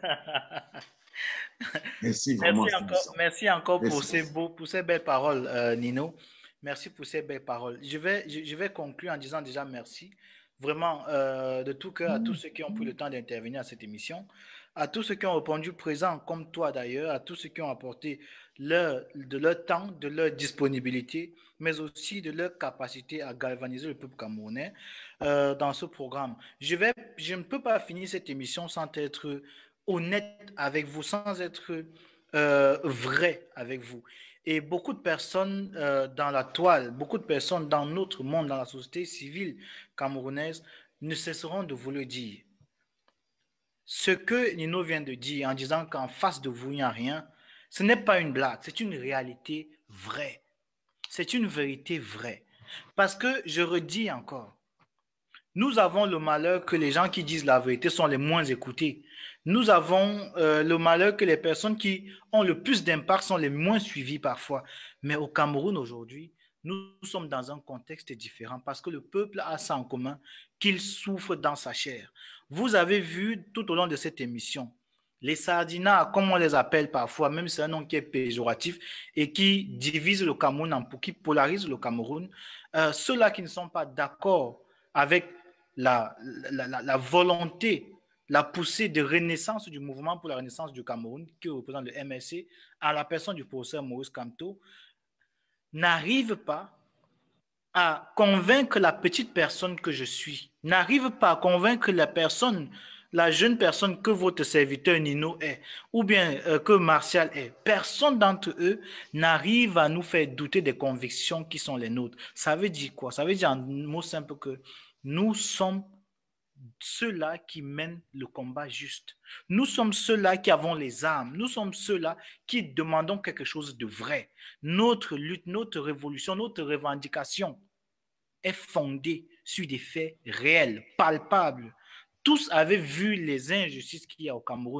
Merci vraiment. Merci encore, merci encore merci. Pour, ces beaux, pour ces belles paroles, euh, Nino. Merci pour ces belles paroles. Je vais, je, je vais conclure en disant déjà merci, vraiment euh, de tout cœur à tous ceux qui ont pris le temps d'intervenir à cette émission, à tous ceux qui ont répondu présent, comme toi d'ailleurs, à tous ceux qui ont apporté leur, de leur temps, de leur disponibilité, mais aussi de leur capacité à galvaniser le peuple camerounais euh, dans ce programme. Je, vais, je ne peux pas finir cette émission sans être honnête avec vous, sans être euh, vrai avec vous. Et beaucoup de personnes euh, dans la toile, beaucoup de personnes dans notre monde, dans la société civile camerounaise, ne cesseront de vous le dire. Ce que Nino vient de dire en disant qu'en face de vous, il n'y a rien, ce n'est pas une blague, c'est une réalité vraie. C'est une vérité vraie. Parce que, je redis encore, nous avons le malheur que les gens qui disent la vérité sont les moins écoutés. Nous avons euh, le malheur que les personnes qui ont le plus d'impact sont les moins suivies parfois. Mais au Cameroun aujourd'hui, nous sommes dans un contexte différent parce que le peuple a ça en commun, qu'il souffre dans sa chair. Vous avez vu tout au long de cette émission, les sardinats, comme on les appelle parfois, même si c'est un nom qui est péjoratif et qui divise le Cameroun, en, qui polarise le Cameroun, euh, ceux-là qui ne sont pas d'accord avec la, la, la, la volonté, la poussée de renaissance du mouvement pour la renaissance du Cameroun, qui représente le M R C, à la personne du professeur Maurice Kamto, n'arrive pas à convaincre la petite personne que je suis, n'arrive pas à convaincre la personne, la jeune personne que votre serviteur Nino est, ou bien euh, que Martial est. Personne d'entre eux n'arrive à nous faire douter des convictions qui sont les nôtres. Ça veut dire quoi? Ça veut dire en mots simples que nous sommes ceux-là qui mènent le combat juste. Nous sommes ceux-là qui avons les armes. Nous sommes ceux-là qui demandons quelque chose de vrai. Notre lutte, notre révolution, notre revendication est fondée sur des faits réels, palpables. Tous avaient vu les injustices qu'il y a au Cameroun.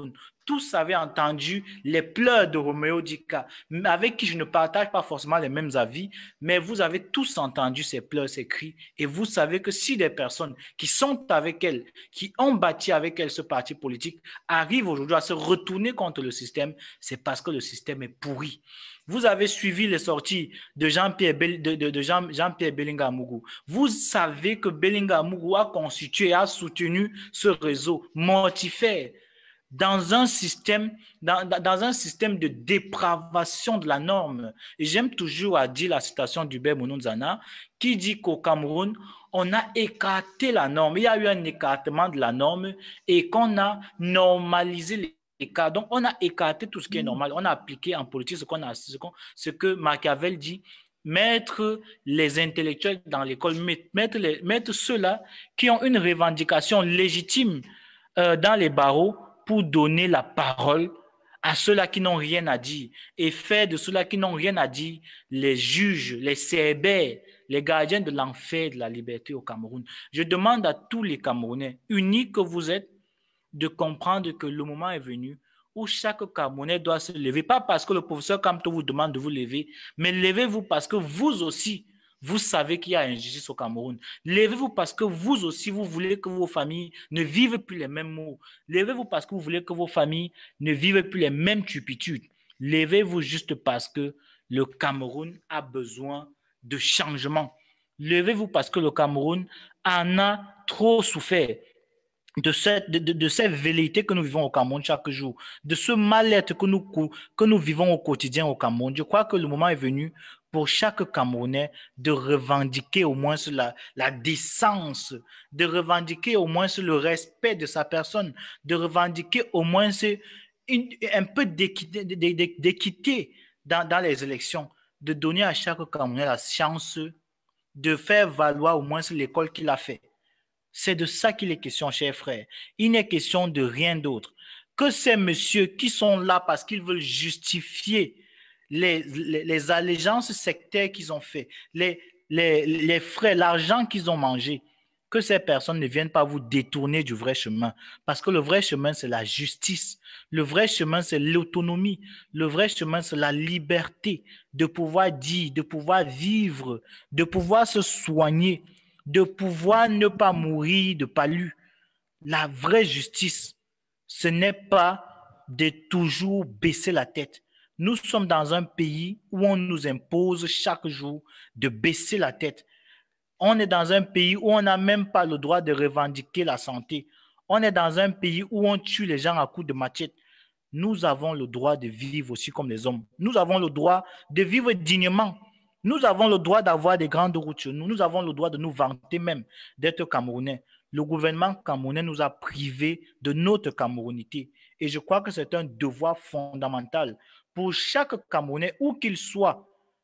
tous avez entendu les pleurs de Roméo Dika, avec qui je ne partage pas forcément les mêmes avis, mais vous avez tous entendu ces pleurs, ces cris, et vous savez que si des personnes qui sont avec elle, qui ont bâti avec elle ce parti politique, arrivent aujourd'hui à se retourner contre le système, c'est parce que le système est pourri. Vous avez suivi les sorties de Jean-Pierre de, de, de Jean, Jean-Pierre Belinga Mougou. Vous savez que Belinga Mougou a constitué, a soutenu ce réseau mortifère dans un système, dans, dans un système de dépravation de la norme. Et j'aime toujours à dire la citation d'Hubert Mounonzana qui dit qu'au Cameroun, on a écarté la norme. Il y a eu un écartement de la norme et qu'on a normalisé les écarts. Donc, on a écarté tout ce qui est normal. On a appliqué en politique ce, qu'on a, ce, qu'on, ce que Machiavel dit, mettre les intellectuels dans l'école, mettre, les, mettre ceux-là qui ont une revendication légitime euh, dans les barreaux pour donner la parole à ceux-là qui n'ont rien à dire et faire de ceux-là qui n'ont rien à dire les juges, les cerbères, les gardiens de l'enfer de la liberté au Cameroun. Je demande à tous les Camerounais, unis que vous êtes, de comprendre que le moment est venu où chaque Camerounais doit se lever, pas parce que le professeur Kamto vous demande de vous lever, mais levez-vous parce que vous aussi, vous savez qu'il y a injustice au Cameroun. Levez-vous parce que vous aussi, vous voulez que vos familles ne vivent plus les mêmes maux. Levez-vous parce que vous voulez que vos familles ne vivent plus les mêmes turpitudes. Levez-vous juste parce que le Cameroun a besoin de changement. Levez-vous parce que le Cameroun en a trop souffert. De cette, de, de, de cette velléité que nous vivons au Cameroun chaque jour, de ce mal-être que nous, que nous vivons au quotidien au Cameroun. Je crois que le moment est venu pour chaque Camerounais de revendiquer au moins la, la décence, de revendiquer au moins le respect de sa personne, de revendiquer au moins une, un peu d'équité, d'équité dans, dans les élections, de donner à chaque Camerounais la chance de faire valoir au moins l'école qu'il a fait. C'est de ça qu'il est question, chers frères. Il n'est question de rien d'autre. Que ces messieurs qui sont là parce qu'ils veulent justifier les, les, les allégeances sectaires qu'ils ont fait, les, les, les frais, l'argent qu'ils ont mangé, que ces personnes ne viennent pas vous détourner du vrai chemin. Parce que le vrai chemin, c'est la justice. Le vrai chemin, c'est l'autonomie. Le vrai chemin, c'est la liberté de pouvoir dire, de pouvoir vivre, de pouvoir se soigner, de pouvoir ne pas mourir de palu. La vraie justice, ce n'est pas de toujours baisser la tête. Nous sommes dans un pays où on nous impose chaque jour de baisser la tête. On est dans un pays où on n'a même pas le droit de revendiquer la santé. On est dans un pays où on tue les gens à coups de machette. Nous avons le droit de vivre aussi comme les hommes. Nous avons le droit de vivre dignement. Nous avons le droit d'avoir des grandes routes chez nous. Nous avons le droit de nous vanter même d'être Camerounais. Le gouvernement camerounais nous a privés de notre camerounité. Et je crois que c'est un devoir fondamental pour chaque Camerounais, où qu'il soit,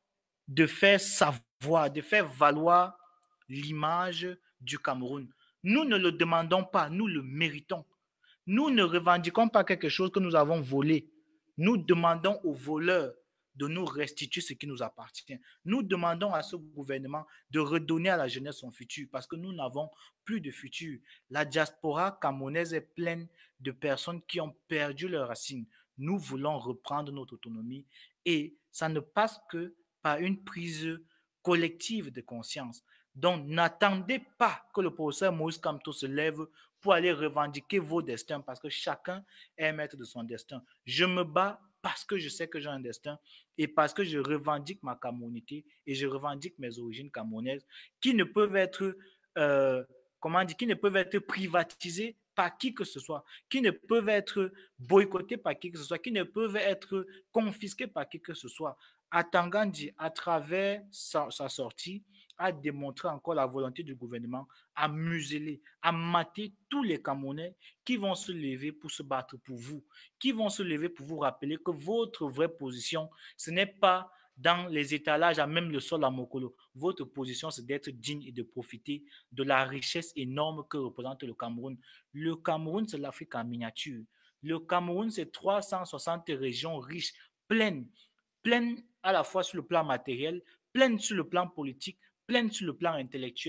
de faire savoir, de faire valoir l'image du Cameroun. Nous ne le demandons pas, nous le méritons. Nous ne revendiquons pas quelque chose que nous avons volé. Nous demandons aux voleurs de nous restituer ce qui nous appartient. Nous demandons à ce gouvernement de redonner à la jeunesse son futur parce que nous n'avons plus de futur. La diaspora camerounaise est pleine de personnes qui ont perdu leurs racines. Nous voulons reprendre notre autonomie et ça ne passe que par une prise collective de conscience. Donc, n'attendez pas que le professeur Moïse Kamto se lève pour aller revendiquer vos destins parce que chacun est maître de son destin. Je me bats parce que je sais que j'ai un destin et parce que je revendique ma camerounité et je revendique mes origines camerounaises qui ne peuvent être, euh, comment dire, qui ne peuvent être privatisées par qui que ce soit, qui ne peuvent être boycottées par qui que ce soit, qui ne peuvent être confisquées par qui que ce soit. Atangandi, à travers sa, sa sortie, a démontré encore la volonté du gouvernement à museler, à mater tous les Camerounais qui vont se lever pour se battre pour vous, qui vont se lever pour vous rappeler que votre vraie position, ce n'est pas dans les étalages à même le sol à Mokolo. Votre position, c'est d'être digne et de profiter de la richesse énorme que représente le Cameroun. Le Cameroun, c'est l'Afrique en miniature. Le Cameroun, c'est trois cent soixante régions riches, pleines, pleines à la fois sur le plan matériel, pleines sur le plan politique, pleine sur le plan intellectuel.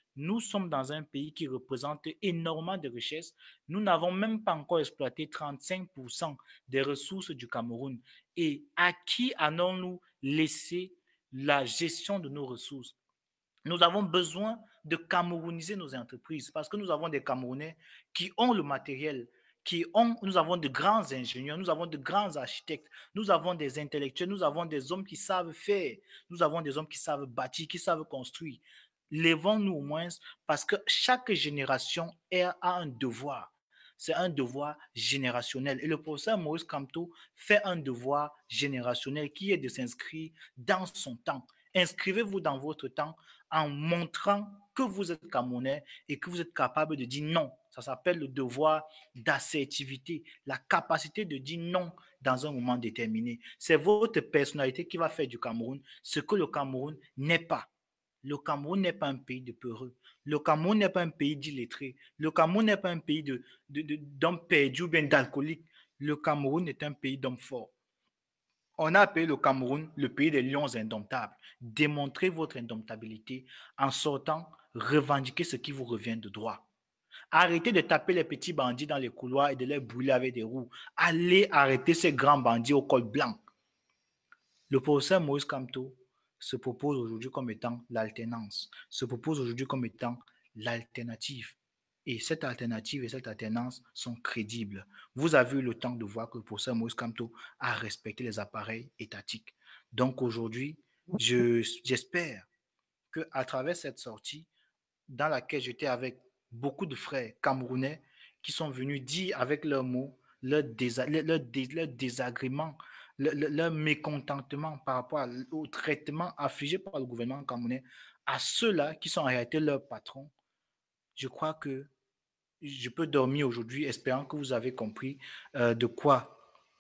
Nous sommes dans un pays qui représente énormément de richesses. Nous n'avons même pas encore exploité trente-cinq pour cent des ressources du Cameroun. Et à qui allons-nous laisser la gestion de nos ressources? Nous avons besoin de camerouniser nos entreprises parce que nous avons des Camerounais qui ont le matériel, qui ont, nous avons de grands ingénieurs, nous avons de grands architectes, nous avons des intellectuels, nous avons des hommes qui savent faire, nous avons des hommes qui savent bâtir, qui savent construire. Lèvons-nous au moins parce que chaque génération a un devoir. C'est un devoir générationnel. Et le professeur Maurice Kamto fait un devoir générationnel qui est de s'inscrire dans son temps. Inscrivez-vous dans votre temps en montrant que vous êtes Camerounais et que vous êtes capable de dire non. Ça s'appelle le devoir d'assertivité, la capacité de dire non dans un moment déterminé. C'est votre personnalité qui va faire du Cameroun ce que le Cameroun n'est pas. Le Cameroun n'est pas un pays de peureux. Le Cameroun n'est pas un pays d'illettrés. Le Cameroun n'est pas un pays de, de, de, d'hommes perdus ou bien d'alcooliques. Le Cameroun est un pays d'hommes forts. On a appelé le Cameroun le pays des lions indomptables. Démontrez votre indomptabilité en sortant, revendiquer ce qui vous revient de droit. Arrêtez de taper les petits bandits dans les couloirs et de les brûler avec des roues. Allez arrêter ces grands bandits au col blanc. Le professeur Maurice Kamto se propose aujourd'hui comme étant l'alternance, se propose aujourd'hui comme étant l'alternative. Et cette alternative et cette alternance sont crédibles. Vous avez eu le temps de voir que le professeur Maurice Kamto a respecté les appareils étatiques. Donc aujourd'hui, je, j'espère qu'à travers cette sortie, dans laquelle j'étais avec beaucoup de frères camerounais qui sont venus dire avec leurs mots leur, désa- leur, leur, leur désagrément, leur, leur mécontentement par rapport au traitement affligé par le gouvernement camerounais à ceux-là qui sont en réalité leurs patrons. Je crois que je peux dormir aujourd'hui espérant que vous avez compris euh, de quoi,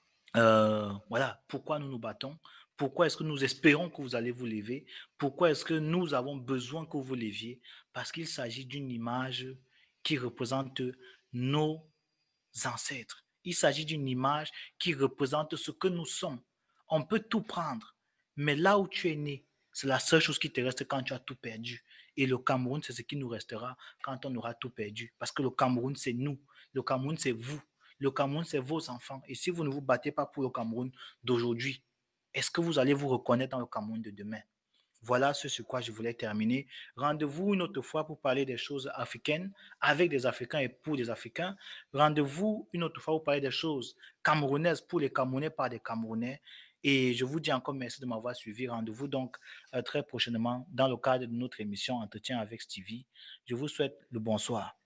euh, voilà, pourquoi nous nous battons, pourquoi est-ce que nous espérons que vous allez vous lever, pourquoi est-ce que nous avons besoin que vous vous leviez, parce qu'il s'agit d'une image qui représente nos ancêtres. Il s'agit d'une image qui représente ce que nous sommes. On peut tout prendre, mais là où tu es né, c'est la seule chose qui te reste quand tu as tout perdu. Et le Cameroun, c'est ce qui nous restera quand on aura tout perdu. Parce que le Cameroun, c'est nous. Le Cameroun, c'est vous. Le Cameroun, c'est vos enfants. Et si vous ne vous battez pas pour le Cameroun d'aujourd'hui, est-ce que vous allez vous reconnaître dans le Cameroun de demain? Voilà ce sur quoi je voulais terminer. Rendez-vous une autre fois pour parler des choses africaines avec des Africains et pour des Africains. Rendez-vous une autre fois pour parler des choses camerounaises pour les Camerounais par des Camerounais. Et je vous dis encore merci de m'avoir suivi. Rendez-vous donc euh, très prochainement dans le cadre de notre émission Entretien avec Stevie. Je vous souhaite le bonsoir.